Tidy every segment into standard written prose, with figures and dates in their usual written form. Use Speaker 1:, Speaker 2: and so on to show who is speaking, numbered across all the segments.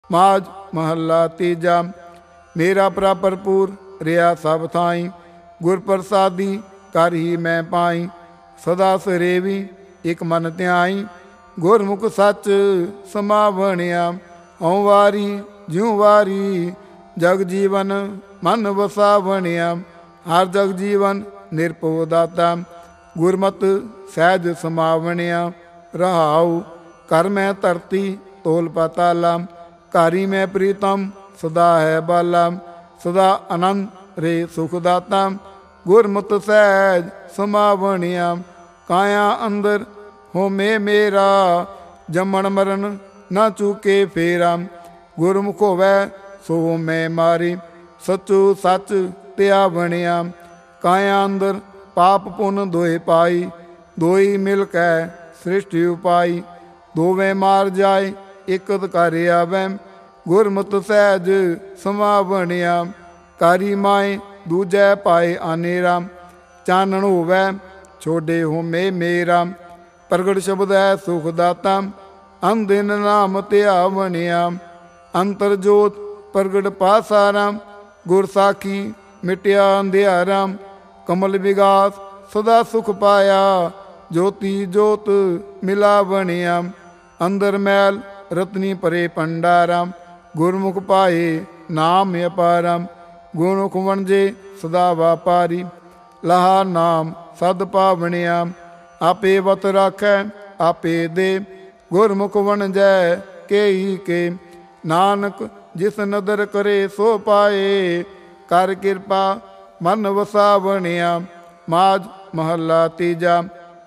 Speaker 1: ਮਾਝ ਮਹੱਲਾ ਤੀਜਾ। ਮੇਰਾ ਪ੍ਰਭ ਭਰਪੂਰ ਰਿਹਾ ਸਭ ਥਾਈ, ਗੁਰ ਪ੍ਰਸਾਦੀ ਕਰ ਹੀ ਮੈਂ ਪਾਈ। ਸਦਾ ਸਰੇਵੀ ਇਕ ਮਨ ਧਿਆਈ, ਗੁਰਮੁਖ ਸੱਚ ਸਮਾਵਣਿਆ। ਹਉ ਵਾਰੀ ਜਿਉ ਵਾਰੀ ਜਗ ਜੀਵਨ ਮਨ ਵਸਾਵਣਿਆ। ਹਰ ਜਗ ਜੀਵਨ ਨਿਰਭਉ ਦਾਤਾ, ਗੁਰਮਤਿ ਸਹਿਜ ਸਮਾਵਣਿਆ। ਰਹਾਉ ਕਰ ਮੈਂ ਧਰਤੀ ਤੋਲ ਪਾਤਾਲਾ, ਘਾਰੀ ਮੈਂ ਪ੍ਰੀਤਮ ਸਦਾ ਹੈ ਬਾਲਾ। ਸਦਾ ਆਨੰਦ ਰੇ ਸੁਖ ਦਾਤਾ, ਗੁਰਮਤਿ ਸਹਿਜ ਸਮਾਵਣਿਆ। ਕਾਇਆ ਅੰਦਰ ਹੋਮੇ ਮੇਰਾ, ਜੰਮਣ ਮਰਨ ਨਾ ਚੁਕੇ ਫੇਰਾ। ਗੁਰਮੁਖ ਹੋਵੈ ਸੋ ਮੈਂ ਮਾਰੀ, ਸਚੁ ਸੱਚ ਧਿਆਵਣਿਆ। ਕਾਇਆ ਅੰਦਰ ਪਾਪ ਪੁੰਨ ਦੋਏ ਪਾਈ, ਦੋਈ ਮਿਲ ਕੈ ਸ੍ਰਿਸ਼ਟੀ ਉਪਾਈ। ਦੋਵੇਂ ਮਾਰ ਜਾਏ ਇਕਤ ਕਰ ਆਵੈ, ਗੁਰਮਤਿ ਸਹਿਜ ਸਮਾਵਣਿਆ। ਕਾਰੀ ਮਾਏ ਦੂਜੈ ਪਾਏ ਆਨੇਰਾ, ਚਾਨਣ ਹੋਵੈ ਛੋਡੇ ਹੋਮੇ ਮੇਰਾ। ਪ੍ਰਗਟ ਸ਼ਬਦ ਹੈ ਸੁਖ ਦਾਤਾ, ਅੰਦਿਨ ਨਾਮ ਧਿਆਵਣਿਆ। ਅੰਤਰ ਜੋਤ ਪ੍ਰਗਟ ਪਾਸਾਰਾ, ਗੁਰ ਸਾਖੀ ਮਿਟਿਆ ਅੰਧਿਆਰਾ। ਕਮਲ ਵਿਗਾਸ ਸਦਾ ਸੁਖ ਪਾਇਆ, ਜੋਤੀ ਜੋਤ ਮਿਲਾਵਣਿਆ। ਅੰਦਰ ਮੈਲ ਰਤਨੀ ਭਰੇ ਭੰਡਾਰਾ, ਗੁਰਮੁਖ ਪਾਏ ਨਾਮ ਅਪਾਰਾ। ਗੁਰਮੁਖ ਵਣਜੇ ਸਦਾ ਵਾਪਾਰੀ, ਲਹਾ ਨਾਮ ਸਦ ਪਾਵਣਿਆ। ਆਪੇ ਵਤ ਰਾਖੈ ਆਪੇ ਦੇ, ਗੁਰਮੁਖ ਵਣਜੈ ਕੇਈ ਕੇ। ਨਾਨਕ ਜਿਸ ਨਦਰ ਕਰੇ ਸੋ ਪਾਏ, ਕਰ ਕਿਰਪਾ ਮਨ ਵਸਾਵਣਿਆ। ਮਾਝ ਮਹੱਲਾ ਤੀਜਾ।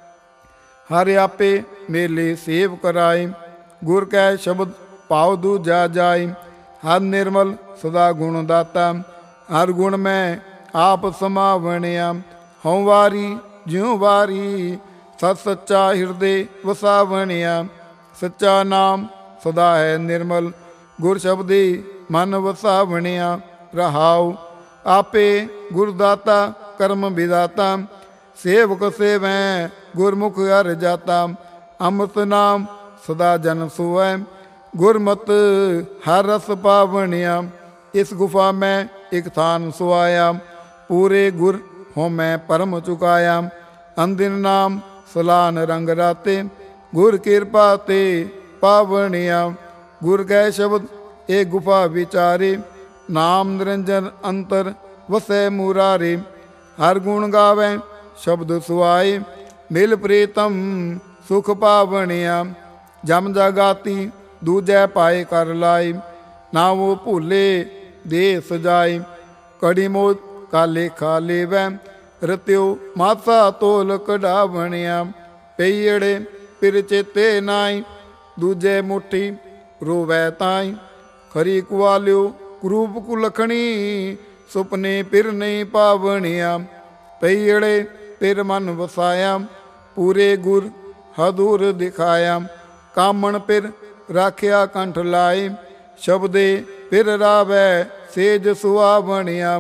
Speaker 1: ਹਰਿ ਆਪੇ ਮੇਲੇ ਸੇਵ ਕਰਾਏ, ਗੁਰ ਕੈ ਸ਼ਬਦ ਭਾਉ ਦੂਜਾ ਜਾਈ। ਹਰ ਨਿਰਮਲ ਸਦਾ ਗੁਣ ਦਾਤਾ, ਹਰ ਗੁਣ ਮੈਂ ਆਪ ਸਮਾਵਣਿਆ। ਹਉ ਵਾਰੀ ਜਿਉ ਵਾਰੀ ਸਤ ਸੱਚਾ ਹਿਰਦੇ ਵਸਾਵਣਿਆ। ਸੱਚਾ ਨਾਮ ਸਦਾ ਹੈ ਨਿਰਮਲ, ਗੁਰ ਸ਼ਬਦੀ ਮਨ ਵਸਾਵਣਿਆ। ਰਹਾਉ ਆਪੇ ਗੁਰ ਦਾਤਾ ਕਰਮ ਵਿਦਾਤਾ, ਸੇਵਕ ਸੇਵੈ ਗੁਰਮੁਖ ਹਰਿ ਜਾਤਾ। ਅੰਮ੍ਰਿਤ ਨਾਮ ਸਦਾ ਜਨ ਸੋਵੈ, ਗੁਰਮਤਿ ਹਰ ਰਸ ਪਾਵਣਿਆ। ਇਸ ਗੁਫਾ ਮੈਂ ਇਕ ਥਾਨ ਸੁਆਇਆ, ਪੂਰੇ ਗੁਰ ਹੋ ਮੈਂ ਪਰਮ ਚੁਕਾਇਆ। ਅੰਦਿਨ ਨਾਮ ਸਲਾਨ ਰੰਗ ਰਾਤੇ, ਗੁਰ ਕਿਰਪਾ ਤੇ ਪਾਵਣਿਆ। ਗੁਰ ਕੈ ਸ਼ਬਦ ਇਹ ਗੁਫਾ ਵਿਚਾਰੇ, ਨਾਮ ਨਿਰੰਜਨ ਅੰਤਰ ਵਸੈ ਮੁਰਾਰੇ। ਹਰ ਗੁਣ ਗਾਵੈ ਸ਼ਬਦ ਸੁਆਏ, ਮਿਲ ਪ੍ਰੀਤਮ ਸੁਖ ਪਾਵਣਿਆ। ਜਮ ਜਗਾਤੀ ਦੂਜੈ ਪਾਏ ਕਰ ਲਾਈ, ਨਾ ਉਹ ਭੁੱਲੇ ਦੇ ਸਜਾਈ। ਕੜੀ ਮੋਤ ਕਾ ਲੇਖਾ ਲੇਵੈ, ਰਤਿਓ ਮਾਸਾ ਤੋਲ ਕਢਾਵਣਿਆ। ਪਈੜੇ ਪਿਰ ਚੇਤੇ ਨਾਈ, ਦੂਜੇ ਮੁੱਠੀ ਰੋਵੈ ਤਾਈ। ਖਰੀ ਕੁਆਲਿਓ ਕਰੂਪ ਕੁਲਖਣੀ, ਸੁਪਨੇ ਪਿਰ ਨਹੀਂ ਪਾਵਣਿਆ। ਪਈੜੇ ਪਿਰ ਮਨ ਵਸਾਇਆ, ਪੂਰੇ ਗੁਰ ਹਦੂਰ ਦਿਖਾਇਆ। ਕਾਮਣ ਪਿਰ ਰਾਖਿਆ ਕੰਠ ਲਾਏ, ਸ਼ਬਦੇ ਪਿਰ ਰਾਵੈ ਸੇਜ ਸੁਆਵਣਿਆ।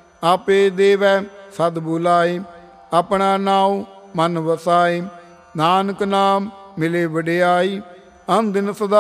Speaker 1: ਆਪੇ ਦੇਵੈ ਸਦ ਬੁਲਾਈ, ਆਪਣਾ ਨਾਉ ਮਨ ਵਸਾਈ। ਨਾਨਕ ਨਾਮ ਮਿਲੇ ਵਡਿਆਈ, ਅੰਦਿਨ ਸਦਾ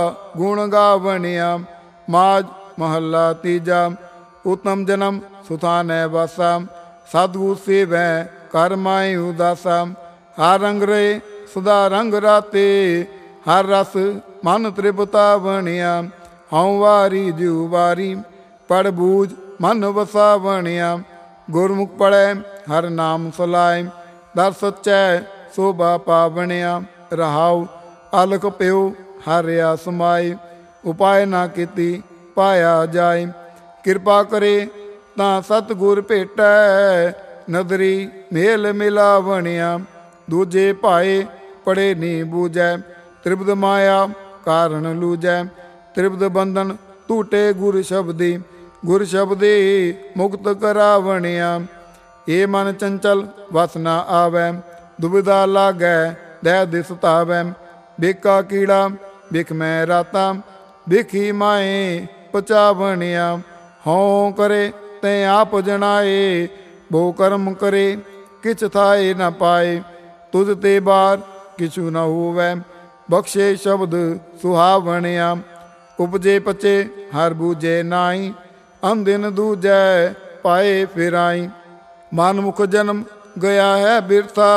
Speaker 1: ਗੁਣ ਗਾਵਣਿਆ। ਮਾਝ ਮਹੱਲਾ ਤੀਜਾ। ਉਤਮ ਜਨਮ ਸੁਥਾਨੈ ਵਾਸਾ, ਸਤਿਗੁਰ ਸੇਵੈ ਕਰ ਮਾਏ ਉਦਾਸਾ। ਹਰ ਰੰਗ ਰਹੇ ਸਦਾ ਰੰਗ ਰਾਤੇ, ਹਰ ਰਸ ਮਨ ਤ੍ਰਿਪਤਾਵਣਿਆ। ਹਉ ਵਾਰੀ ਜਿਉ ਵਾਰੀ ਪੜ ਬੂਝ ਮਨ ਵਸਾਵਣਿਆ। ਗੁਰਮੁਖ ਪੜੈ ਹਰ ਨਾਮ ਸਲਾਏ, ਦਰ ਸੱਚੈ ਸੋਭਾ ਪਾਵਣਿਆ। ਰਹਾਉ ਅਲਖ ਪਿਓ ਹਰਿਆ ਸਮਾਏ, ਉਪਾਏ ਨਾ ਕੀਤੀ ਪਾਇਆ ਜਾਏ। ਕਿਰਪਾ ਕਰੇ ਤਾਂ ਸਤਿਗੁਰ ਭੇਟੈ, ਨਦਰੀ ਮੇਲ ਮਿਲਾਵਣਿਆ। ਦੂਜੇ ਭਾਏ ਪੜੇ ਨੀ ਬੂਝੈ, ਤ੍ਰਿਪਦ ਮਾਇਆ ਕਾਰਨ ਲੂਜੈ। ਤ੍ਰਿਪਦ ਬੰਧਨ ਟੂਟੇ ਗੁਰ ਸ਼ਬਦੀ, ਗੁਰ ਸ਼ਬਦੀ ਮੁਕਤ ਕਰਾਵਣਿਆ। ਏ ਮਨ ਚੰਚਲ ਵਸ ਨਾ ਆਵੈ, ਦੁਬਿਧਾ ਲਾਗੈ ਦੈ ਦਿਸ ਤਾਵੈ। ਬੇਕਾ ਕੀੜਾ ਬਿਖ ਮੈਂ ਰਾਤਾ, ਬਿਖੀ ਮਾਏ ਪਚਾਵਣਿਆ। ਹਉ ਕਰੇ ਤੈ ਆਪ ਜਣਾਏ, ਬਹੁ ਕਰਮ ਕਰੇ ਕਿਛ ਥਾਏ ਨ ਪਾਏ। ਤੁਧ ਤੇ ਬਾਰ ਕਿਛੁ ਨ ਹੋਵੈ, ਬਖਸ਼ੇ ਸ਼ਬਦ ਸੁਹਾਵਣਿਆ। ਉਪਜੇ ਪਚੇ ਹਰ ਬੂਝੇ ਨਾਈ, ਅੰਦਿਨ ਦੂਜੈ ਪਾਏ ਫਿਰਾਈ। ਮਨਮੁਖ ਜਨਮ ਗਿਆ ਹੈ ਬਿਰਥਾ,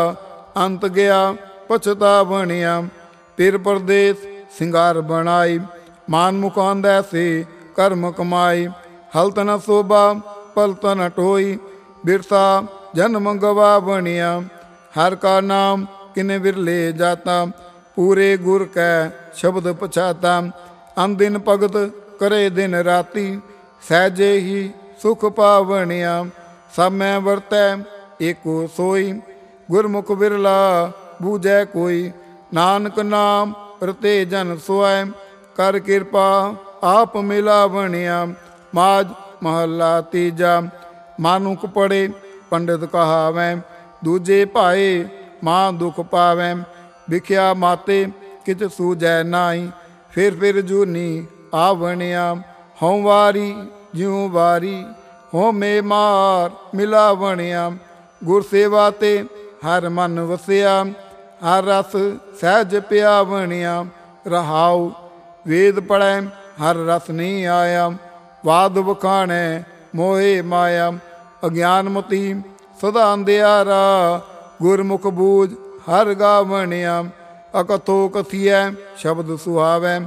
Speaker 1: ਅੰਤ ਗਿਆ ਪਛਤਾਵਣਿਆ। ਫਿਰ ਪਰਦੇਸ ਸਿੰਗਾਰ ਬਣਾਈ, ਮਾਨਮੁਖ ਆਂਦਾ ਸੇ ਕਰਮ ਕਮਾਈ। ਹਲਤ ਨ ਸੋਭਾ ਪਲਤ ਨ ਟੋਈ, ਬਿਰਥਾ ਜਨਮ ਗਵਾਵਣਿਆ। ਹਰ ਕਾ ਨਾਮ ਕਿਨੇ ਵਿਰਲੇ ਜਾਤਾ, ਪੂਰੇ ਗੁਰ ਕੈ ਸ਼ਬਦ ਪਛਾਤਾ। ਅੰਦਿਨ ਭਗਤ ਕਰੇ ਦਿਨ ਰਾਤੀ, ਸਹਿਜੇ ਹੀ ਸੁਖ ਪਾਵਣਿਆ। ਸਭ ਮੈਂ ਵਰਤੈ ਏਕੋ ਸੋਈ, ਗੁਰਮੁਖ ਵਿਰਲਾ ਬੂਝੈ ਕੋਈ। ਨਾਨਕ ਨਾਮ ਰਤੇ ਜਨ ਸੋਇ, ਕਰ ਕਿਰਪਾ ਆਪ ਮਿਲਾਵਣਿਆ। ਮਾਝ ਮਹੱਲਾ ਤੀਜਾ। ਮਾਨੁਖ ਪੜੇ ਪੰਡਿਤ ਕਹਾਵੈ, ਦੂਜੇ ਭਾਏ ਮਾਂ ਦੁਖ ਪਾਵੈ। ਵਿਖਿਆ ਮਾਤੇ ਕਿਛ ਸੂਝੈ ਨਾਈ, ਫਿਰ ਜੂਨੀ ਆਵਣਿਆ। ਹਉ ਵਾਰੀ ਜਿਉ ਵਾਰੀ, ਹੋਮੇ ਮਾਰ ਮਿਲਾਵਣਿਆ। ਗੁਰ ਸੇਵਾ ਤੇ ਹਰ ਮਨ ਵਸਿਆ, ਹਰ ਰਸ ਸਹਿਜ ਪਿਆਵਣਿਆ। ਰਹਾਉ ਵੇਦ ਪੜੈ ਹਰ ਰਸ ਨਹੀਂ ਆਇਆ, ਵਾਦ ਵਖਾਣੈ ਮੋਹਿ ਮਾਇਆ। ਅਗਿਆਨਮਤੀ ਸਦਾ ਅੰਧਿਆਰਾ, ਗੁਰਮੁਖ ਬੂਝ ਹਰ ਗਾਵਣਿਆ। ਅਕਥੋ ਕਥੀਐ ਸ਼ਬਦ ਸੁਹਾਵੈ,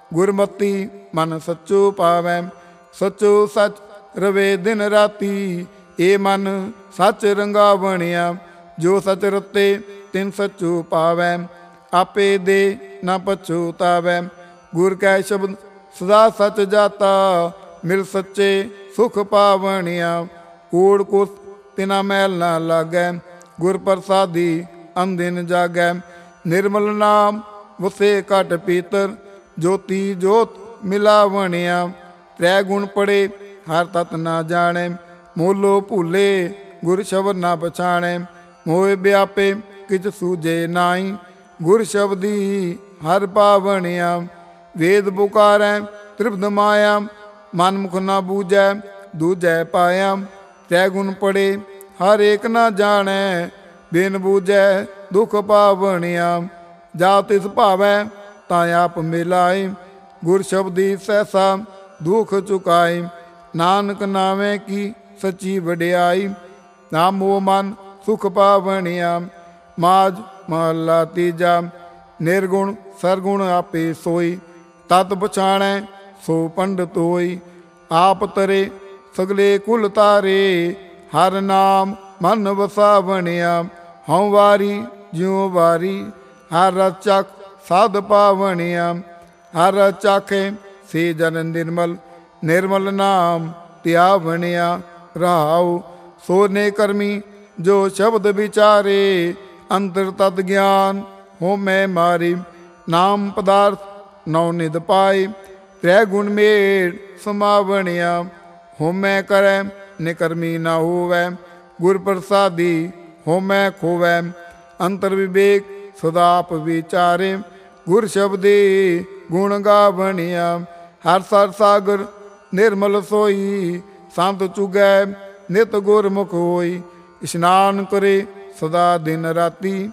Speaker 1: ਗੁਰਮਤੀ ਮਨ ਸੱਚੋ ਪਾਵੈ। ਸੱਚੋ ਸੱਚ ਰਵੇ ਦਿਨ ਰਾਤੀ, ਏ ਮਨ ਸੱਚ ਰੰਗਾਵਣਿਆ। ਜੋ ਸਚ ਰਤੇ ਤਿਨ ਸਚੋ ਪਾਵੈ, ਆਪੇ ਦੇ ਨ ਪਛੁਤਾਵੈ। ਗੁਰ ਕੈ ਸ਼ਬਦ ਸਦਾ ਸਚ ਜਾਤਾ, ਮਿਲ ਸੱਚੇ ਸੁਖ ਪਾਵਣਿਆ। ਕੂੜ ਕੁਸ ਤਿਨਾ ਮੈਲ ਨਾ ਲਾਗੈ, ਗੁਰ ਪ੍ਰਸਾਦੀ ਅੰਦਿਨ ਜਾਗੈ। ਨਿਰਮਲ ਨਾਮ ਵਸੇ ਘਟ ਪੀਤਰ, ਜੋਤੀ ਜੋਤ ਮਿਲਾਵਣਿਆ। ਤ੍ਰੈ ਗੁਣ ਪੜੇ ਹਰ ਤਤ ਨਾ ਜਾਣੈ, ਮੋਲੋ ਭੂਲੇ ਗੁਰ ਸ਼ਬਦ ਨਾ ਪਛਾਣੈ। ਮੋਹਿ ਵਿਆਪੇ ਕਿਛ ਸੂਝੇ ਨਾਈ, ਗੁਰ ਸ਼ਬਦੀ ਹਰ ਪਾਵਣਿਆ। ਵੇਦ ਪੁਕਾਰੈ ਤ੍ਰਿਪਤ ਮਾਇਆ, ਮਨਮੁਖ ਨਾ ਬੂਝੈ ਦੂਜੈ ਪਾਇਆ। ਤ੍ਰੈ ਗੁਣ ਪੜੇ ਹਰ ਏਕ ਨਾ ਜਾਣੈ, ਬਿਨ ਬੂਝੈ ਦੁਖ ਪਾਵਣਿਆ। ਜਾ ਤਿਸ ਭਾਵੈ ਤਾਂ ਆਪ ਮਿਲਾਏ, ਗੁਰ ਸ਼ਬਦੀ ਸਹਿਸਾ ਦੁਖ ਚੁਕਾਏ। ਨਾਨਕ ਨਾਵੇਂ ਕੀ ਸੱਚੀ ਵਡਿਆਈ, ਨਾਮੋ ਮਨ ਸੁਖ ਪਾਵਣਿਆ। ਮਾਝ ਮਹੱਲਾ ਤੀਜਾ। ਨਿਰਗੁਣ ਸਰਗੁਣ ਆਪੇ ਸੋਈ, ਤਤ ਪਛਾਣੈ ਸੋ ਪੰਡਿਤ ਹੋਈ। ਆਪ ਤਰੇ ਸਗਲੇ ਕੁਲ ਤਾਰੇ, ਹਰ ਨਾਮ ਮਨ ਵਸਾਵਣਿਆ। ਹਉ ਵਾਰੀ ਜਿਉ ਵਾਰੀ, ਹਰ ਰਸ ਚੱਖ ਸਾਧ ਪਾਵਣਿਆ। ਹਰ ਰਸ ਚਾਖੇ ਸੇ ਜਨ ਨਿਰਮਲ, ਨਿਰਮਲ ਨਾਮ ਧਿਆਵਣਿਆ। ਰਹਾਉ ਸੋਨੇ ਕਰਮੀ ਜੋ ਸ਼ਬਦ ਵਿਚਾਰੇ, ਅੰਤਰ ਤਤ ਗਿਆਨ ਹੋਮੈ ਮਾਰੀ। ਨਾਮ ਪਦਾਰਥ ਨੌ ਨਿਧ ਪਾਏ, ਤ੍ਰੈ ਗੁਣ ਮੇੜ ਸਮਾਵਣਿਆ। ਹੋਮੈ ਕਰੈ ਨਿਕਰਮੀ ਨਾ ਹੋਵੈ, ਗੁਰ ਪ੍ਰਸਾਦੀ ਹੋਮੈ ਖੋਵੈ। ਅੰਤਰ ਵਿਵੇਕ ਸਦਾ ਆਪ ਵਿਚਾਰੇ, ਗੁਰ ਸ਼ਬਦੀ ਗੁਣ ਗਾਵਣਿਆ। ਹਰ ਸਰ ਸਾਗਰ ਨਿਰਮਲ ਸੋਈ, ਸੰਤ ਚੁਗੈ ਨਿਤ ਗੁਰਮੁਖ ਹੋਈ। ਇਸ਼ਨਾਨ ਕਰੇ ਸਦਾ ਦਿਨ ਰਾਤੀ,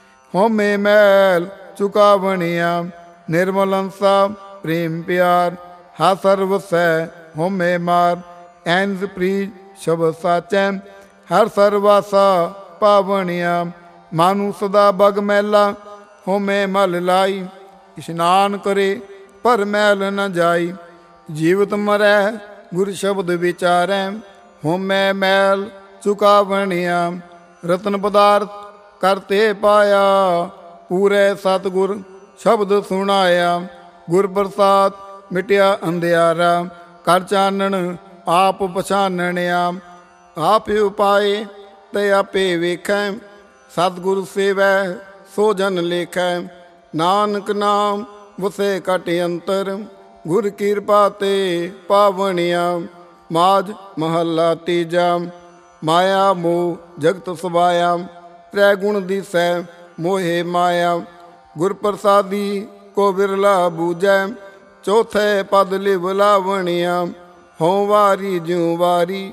Speaker 1: ਹੋਮੇ ਮੈਲ ਚੁਕਾਵਣਿਆ। ਨਿਰਮਲ ਅੰਸਾ ਪ੍ਰੇਮ ਪਿਆਰ, ਹਰ ਸਰਵ ਸੈ ਹੋਮੇ ਮਾਰ। ਐਨਸ ਪ੍ਰੀਤ ਸ਼ਬਦ ਸਾਚੈ, ਹਰ ਸਰਵਾਸਾ ਪਾਵਣਿਆ। ਮਾਨੂ ਸਦਾ ਬਗ ਮੈਲਾ, ਹੋਮੇ ਮਲ ਲਾਈ। ਇਸ਼ਨਾਨ ਕਰੇ ਪਰ ਮੈਲ ਨ ਜਾਈ। ਜੀਵਤ ਮਰੈ ਗੁਰ ਸ਼ਬਦ ਵਿਚਾਰੈ, ਹੋਮੈ ਮੈਲ ਚੁਕਾਵਣਿਆ। ਰਤਨ ਪਦਾਰਥ ਕਰਤੇ ਪਾਇਆ, ਪੂਰੇ ਸਤਿਗੁਰ ਸ਼ਬਦ ਸੁਣਾਇਆ। ਗੁਰ ਪ੍ਰਸਾਦ ਮਿਟਿਆ ਅੰਧਿਆਰਾ, ਕਰ ਚਾਨਣ ਆਪ ਪਛਾਨਣਿਆ। ਆਪ ਉਪਾਏ ਤੇ ਆਪੇ ਵੇਖੈ, ਸਤਿਗੁਰ ਸੇਵੈ ਸੋ ਜਨ ਲੇਖੈ। ਨਾਨਕ ਨਾਮ ਵਸੇ ਘਟ ਅੰਤਰ, ਗੁਰ ਕਿਰਪਾ ਤੇ ਪਾਵਣਿਆ। ਮਾਝ ਮਹੱਲਾ ਤੀਜਾ। ਮਾਇਆ ਮੋਹ ਜਗਤ ਸਵਾਇਆ, ਤ੍ਰੈ ਗੁਣ ਦਿਸੈ ਮੋਹਿ ਮਾਇਆ। ਗੁਰ ਪ੍ਰਸਾਦੀ ਕੋ ਬਿਰਲਾ ਬੂਝੈ, ਚੌਥੇ ਪਦ ਲਿਵ ਲਾਵਣਿਆ। ਹਉ ਵਾਰੀ ਜਿਉ ਵਾਰੀ,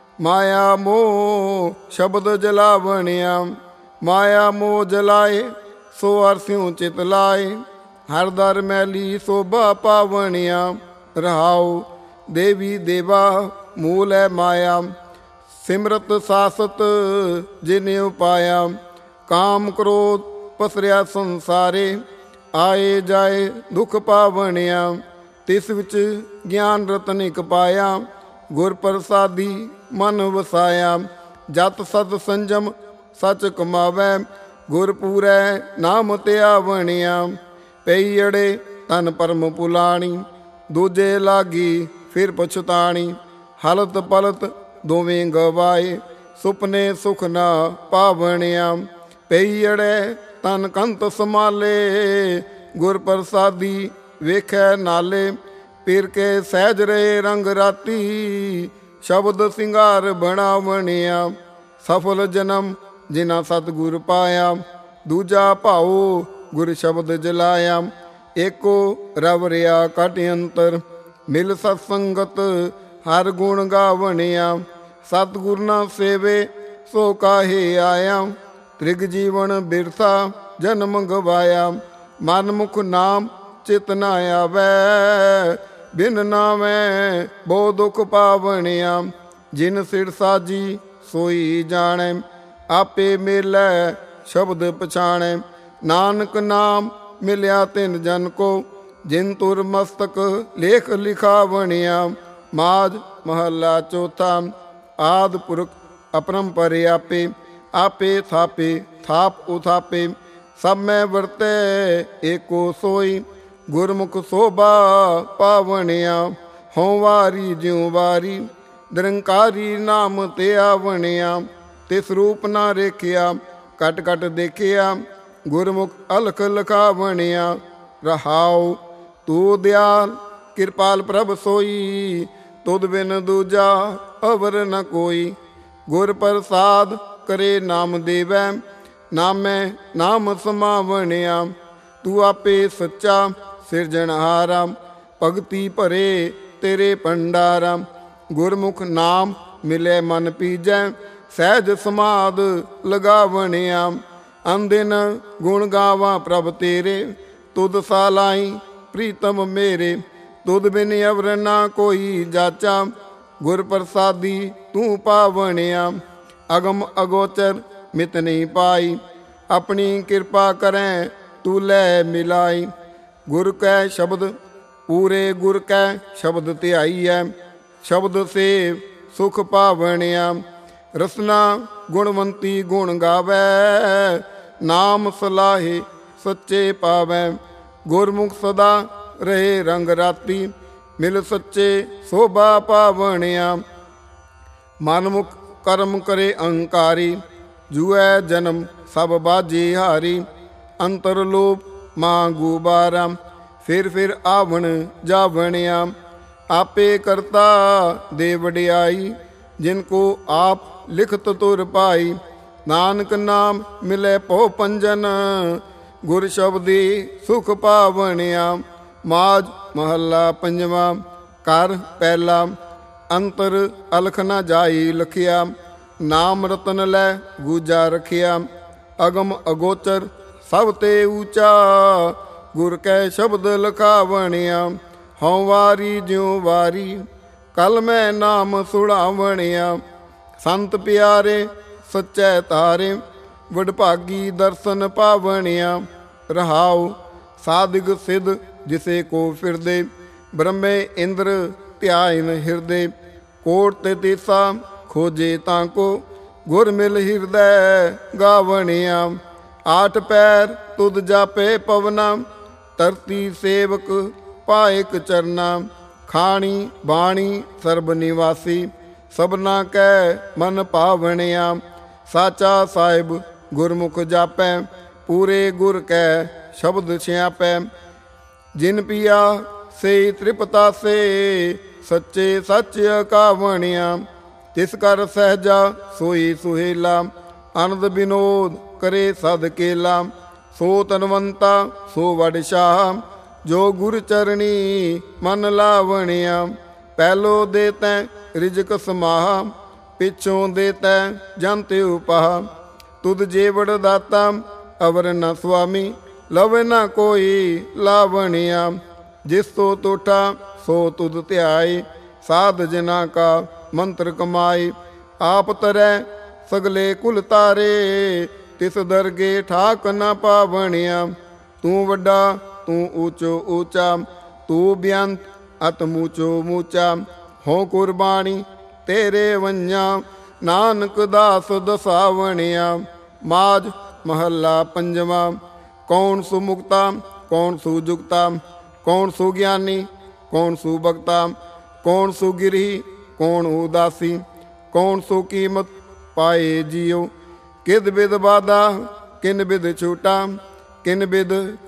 Speaker 1: ਮਾਇਆ ਮੋਹ ਸ਼ਬਦ ਜਲਾਵਣਿਆ। ਮਾਇਆ ਮੋਹ ਜਲਾਏ ਸੋ ਅਰਸਿਉ ਚਿਤ ਲਾਏ, ਹਰ ਦਰ ਮੈਲੀ ਸੋਭਾ ਪਾਵਣਿਆ। ਰਹਾਉ ਦੇਵੀ ਦੇਵਾ ਮੂਲ ਹੈ ਮਾਇਆ, ਸਿਮਰਤ ਸਾਸਤ ਜਿਨ ਉਪਾਇਆ। ਕਾਮ ਕ੍ਰੋਧ ਪਸਰਿਆ ਸੰਸਾਰੇ, ਆਏ ਜਾਏ ਦੁਖ ਪਾਵਣਿਆ। ਤਿਸ ਵਿੱਚ ਗਿਆਨ ਰਤਨ ਇਕ ਪਾਇਆ, ਗੁਰ ਪ੍ਰਸਾਦੀ ਮਨ ਵਸਾਇਆ। ਜਤ ਸਤ ਸੰਜਮ ਸਚ ਕਮਾਵੈ, ਗੁਰ ਪੂਰੈ ਨਾਮ ਧਿਆਵਣਿਆ। ਪਈ ਅੜੇ ਤਨ ਪਰਮ ਪੁਲਾਣੀ, ਦੂਜੇ ਲਾਗੀ ਫਿਰ ਪਛਤਾਣੀ। ਹਲਤ ਪਲਤ ਦੋਵੇਂ ਗਵਾਏ, ਸੁਪਨੇ ਸੁਖ ਨਾ ਪਾਵਣਿਆ। ਪਈ ਅੜੇ ਤਨ ਕੰਤ ਸਮਾਲੇ, ਗੁਰ ਪ੍ਰਸਾਦੀ ਵੇਖੈ ਨਾਲੇ। ਫਿਰ ਕੇ ਸਹਿਜ ਰਹੇ ਰੰਗ ਰਾਤੀ, ਸ਼ਬਦ ਸਿੰਗਾਰ ਬਣਾਵਣਿਆ। ਸਫਲ ਜਨਮ ਜਿਨਾ ਸਤਿਗੁਰ ਪਾਇਆ, ਦੂਜਾ ਭਾਉ ਗੁਰ ਸ਼ਬਦ ਜਲਾਇਆ। ਏਕੋ ਰਵ ਰਿਆ ਘਟ ਅੰਤਰ, ਮਿਲ ਸਤ ਸੰਗਤ ਹਰ ਗੁਣ ਗਾਵਣਿਆ। ਸਤਿਗੁਰ ਨਾ ਸੇਵੇ ਸੋ ਕਾਹੇ ਆਇਆ, ਤ੍ਰਿਗ ਜੀਵਨ ਬਿਰਥਾ ਜਨਮ ਗਵਾਇਆ। ਮਨ ਮੁਖ ਨਾਮ ਚਿਤ ਨਾ ਆਵੈ, ਬਿਨ ਨਾਮੈ ਬਹੁ ਦੁਖ ਪਾਵਣਿਆ। ਜਿਨ ਸਿਰ ਸਾਜੀ ਸੋਈ ਜਾਣੈ, ਆਪੇ ਮੇਲੈ ਸ਼ਬਦ ਪਛਾਣੈ। ਨਾਨਕ ਨਾਮ ਮਿਲਿਆ ਤਿਨ ਜਨ ਕੋ, ਜਿਨ ਤੁਰ ਮਸਤਕ ਲੇਖ ਲਿਖਾਵਣਿਆ। ਮਾਝ ਮਹੱਲਾ ਚੌਥਾ। ਆਦਿ ਪੁਰਖ ਅਪਰੰਪਰ ਆਪੇ, ਆਪੇ ਥਾਪੇ ਥਾਪ ਉਥਾਪੇ। ਸਭ ਮੈਂ ਵਰਤੈ ਏਕੋ ਸੋਈ, ਗੁਰਮੁਖ ਸੋਭਾ ਪਾਵਣਿਆ। ਹੋਂ ਵਾਰੀ ਜਿਉ ਵਾਰੀ, ਨਿਰੰਕਾਰੀ ਨਾਮ ਧਿਆਵਣਿਆ। ਤਿਸ ਰੂਪ ਨਾ ਰੇਖਿਆ, ਘਟ ਘਟ ਦੇਖਿਆ, ਗੁਰਮੁਖ ਅਲਖ ਲਖਾਵਣਿਆ। ਰਹਾਉ ਤੂੰ ਦਿਆਲ ਕਿਰਪਾਲ ਪ੍ਰਭ ਸੋਈ, ਤੁਧ ਬਿਨ ਦੂਜਾ ਅਵਰ ਨ ਕੋਈ। ਗੁਰ ਪ੍ਰਸਾਦ ਕਰੇ ਨਾਮ ਦੇਵੈ, ਨਾਮੈ ਨਾਮ ਸਮਾਵਣਿਆ। ਤੂੰ ਆਪੇ ਸੱਚਾ ਸਿਰਜਣਹਾਰਾ, ਭਗਤੀ ਭਰੇ ਤੇਰੇ ਭੰਡਾਰਾ। ਗੁਰਮੁਖ ਨਾਮ ਮਿਲੇ ਮਨ ਪੀਜੈ, ਸਹਿਜ ਸਮਾਧ ਲਗਾਵਣਿਆ। ਅੰਦਿਨ ਗੁਣ ਗਾਵਾਂ ਪ੍ਰਭ ਤੇਰੇ, ਤੁਧ ਸਾਲਾਈ ਪ੍ਰੀਤਮ ਮੇਰੇ। ਤੁਧ ਬਿਨ ਅਵਰ ਨਾ ਕੋਈ ਜਾਚਾ, ਗੁਰ ਪ੍ਰਸਾਦੀ ਤੂੰ ਪਾਵਣਿਆ। ਅਗਮ ਅਗੋਚਰ ਮਿਤ ਨਹੀਂ ਪਾਈ, ਆਪਣੀ ਕਿਰਪਾ ਕਰੈ ਤੂੰ ਲੈ ਮਿਲਾਈ। ਗੁਰ ਕੈ ਸ਼ਬਦ ਪੂਰੇ ਗੁਰ ਕੈ ਸ਼ਬਦ ਧਿਆਈਐ, ਸ਼ਬਦ ਸੇਵ ਸੁਖ ਪਾਵਣਿਆ। ਰਸਨਾ ਗੁਣਵੰਤੀ ਗੁਣ ਗਾਵੈ, ਨਾਮ ਸਲਾਹੇ ਸੱਚੇ ਪਾਵੈ। ਗੁਰਮੁਖ ਸਦਾ ਰਹੇ ਰੰਗ ਰਾਤੀ, ਮਿਲ ਸੱਚੇ ਸੋਭਾ ਪਾਵਣਿਆ। ਮਨਮੁਖ ਕਰਮ ਕਰੇ ਅਹੰਕਾਰੀ, ਜੂਐ ਜਨਮ ਸਭ ਬਾਝੀ ਹਾਰੀ। ਅੰਤਰ ਲੋਭ ਮਾਂਗੂ ਬਾਰਾ, ਫਿਰ ਆਵਣ ਜਾਵਣਿਆ। ਆਪੇ ਕਰਤਾ ਦੇ ਵਡਿਆਈ, ਜਿਨ ਕੋ ਆਪ ਲਿਖਤ ਤੁਰ ਪਾਈ। ਨਾਨਕ ਨਾਮ ਮਿਲੇ ਪੋ ਪੰਜਨ, ਗੁਰ ਸ਼ਬਦੀ ਸੁਖ ਪਾਵਣਿਆ। ਮਾਝ ਮਹੱਲਾ ਪੰਜਵਾਂ। ਘਰ ਪਹਿਲਾ। ਅੰਤਰ ਅਲਖ ਨਾ ਜਾਈ ਲਖਿਆ, ਨਾਮ ਰਤਨ ਲੈ ਗੂਜਾ ਰਖਿਆ। ਅਗਮ ਅਗੋਚਰ ਸਭ ਤੇ ਊਚਾ, ਗੁਰ ਕੈ ਸ਼ਬਦ ਲਖਾਵਣਿਆ। ਹਉ ਵਾਰੀ ਜਿਉ ਵਾਰੀ, ਕਲ ਮੈਂ ਨਾਮ ਸੁਣਾਵਣਿਆ। ਸੰਤ ਪਿਆਰੇ ਸੱਚੈ ਤਾਰੇ, ਵਡਭਾਗੀ ਦਰਸ਼ਨ ਪਾਵਣਿਆ। ਰਹਾਉ ਸਾਧਿਗ ਸਿਧ ਜਿਸੇ ਕੋ ਫਿਰਦੇ, ਬ੍ਰਹਮੇ ਇੰਦਰ ਧਿਆਇਨ ਹਿਰਦੇ। ਕੋਟ ਤੇ ਤੀਸਾ ਖੋਜੇ ਤਾਂ ਕੋ, ਗੁਰ ਮਿਲ ਹਿਰਦੈ ਗਾਵਣਿਆ। ਆਠ ਪੈਰ ਤੁਧ ਜਾਪੇ ਪਵਨਾ, ਧਰਤੀ ਸੇਵਕ ਪਾਇਕ ਚਰਨਾ। ਖਾਣੀ ਬਾਣੀ ਸਰਬ ਨਿਵਾਸੀ, ਸਭਨਾ ਕੈ ਮਨ ਭਾਵਣਿਆ। ਸਾਚਾ ਸਾਹਿਬ ਗੁਰਮੁਖ ਜਾਪੈ, ਪੂਰੇ ਗੁਰ ਕੈ ਸ਼ਬਦ ਛਿਆਪੈ। ਜਿਨ ਪੀਆ ਸੇ ਤ੍ਰਿਪਤਾ ਸੇ, ਸੱਚੇ ਸੱਚ ਅਕਾਵਣਿਆ। ਤਿਸ ਕਰ ਸਹਿਜਾ ਸੋਈ ਸੁਹੇਲਾ, ਅਨੰਦ ਬਿਨੋਦ ਕਰੇ ਸਦ ਕੇਲਾ। ਸੋ ਤਨਵੰਤਾ ਸੋ ਵਡ ਸ਼ਾਹ, ਜੋ ਗੁਰ ਚਰਣੀ ਮਨ ਲਾਵਣਿਆ। ਪਹਿਲੋ ਦੇ ਤੈ ਰਿਜਕ ਸਮਾਹ, ਪਿਛੋਂ ਦੇ ਤੈ ਜੰਤ ਉਪਾਹ। ਤੁਧ ਜੀਵੜ ਦਾਤਾ ਅਵਰ ਨ ਸੁਆਮੀ, ਲਵੇ ਨਾ ਕੋਈ ਲਾਵਣਿਆ। ਜਿਸ ਤੋ ਤੋਠਾ ਸੋ ਤੁਧ ਧਿਆਏ, ਸਾਧ ਜਨਾ ਕਾ ਮੰਤਰ ਕਮਾਏ। ਆਪ ਤਰੈ ਸਗਲੇ ਕੁਲ ਤਾਰੇ, ਤਿਸ ਦਰਗੇ ਠਾਕ ਨਾ ਪਾਵਣਿਆ। ਤੂੰ ਵੱਡਾ ਤੂੰ ਊਚੋ ਊਚਾ, ਤੂੰ ਬੇਅੰਤ ਅਤ ਮੂਚੋ ਮੂਚਾ। ਹੋ ਕੁਰਬਾਨੀ ਤੇਰੇ ਵੰਝਾਂ, ਨਾਨਕ ਦਾਸ ਦਸਾਵਣਿਆ। ਮਾਝ ਮਹੱਲਾ ਪੰਜਵਾਂ। ਕੌਣ ਸੂ ਮੁਕਤਾ ਕੌਣ ਸੂ ਜੁਗਤਾ, ਕੌਣ ਸੂ ਗਿਆਨੀ ਕੌਣ ਸੂ ਭਗਤਾ। ਕੌਣ ਸੂ ਗਿਰਹੀ ਕੌਣ ਉਦਾਸੀ, ਕੌਣ ਸੂ ਕੀਮਤ ਪਾਏ ਜੀਓ। ਕਿਦ ਬਿਦ ਬਾਦਾ ਕਿਨ ਬਿਦ ਛੂਟਾ, ਕਿਨ ਬਿਦ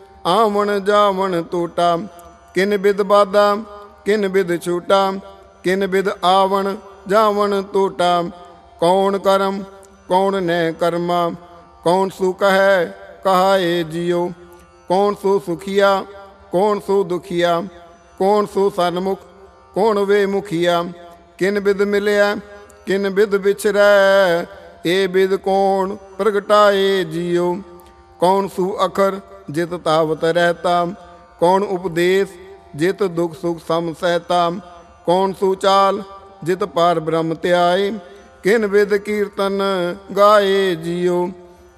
Speaker 1: ਆਵਣ ਜਾਵਣ ਟੂਟਾ। ਕਿਨ ਬਿਦ ਬਾਦਾ ਕਿਨ ਬਿਦ ਛੂਟਾ, ਕਿਨ ਬਿਦ ਆਵਣ ਜਾਵਣ ਟੂਟਾ। ਕੌਣ ਕਰਮ ਕੌਣ ਨੈ ਕਰਮਾ, ਕੌਣ ਸੂ ਕਹੈ ਕਹਾਏ ਜੀਓ। ਕੌਣ ਸੂ ਸੁਖੀਆ ਕੌਣ ਸੂ ਦੁਖੀਆ, ਕੌਣ ਸੂ ਸਨਮੁਖ ਕੌਣ ਵੇ ਮੁਖੀਆ। ਕਿਨ ਬਿਦ ਮਿਲਿਆ ਕਿਨ ਬਿਦ ਵਿਛਰੈ, ਏ ਬਿਦ ਕੌਣ ਪ੍ਰਗਟਾਏ ਜੀਓ। ਕੌਣ ਸੂ ਅਖਰ ਜਿਤ ਤਾਵਤ ਰਹਿਤਾ, ਕੌਣ ਉਪਦੇਸ਼ ਜਿਤ ਦੁਖ ਸੁਖ ਸਮ ਸਹਿਤਾ। ਕੌਣ ਸੂ ਚਾਲ ਜਿਤ ਪਾਰ ਬ੍ਰਹਮ ਧਿਆਏ, ਕਿਨ ਬਿਦ ਕੀਰਤਨ ਗਾਏ ਜੀਓ।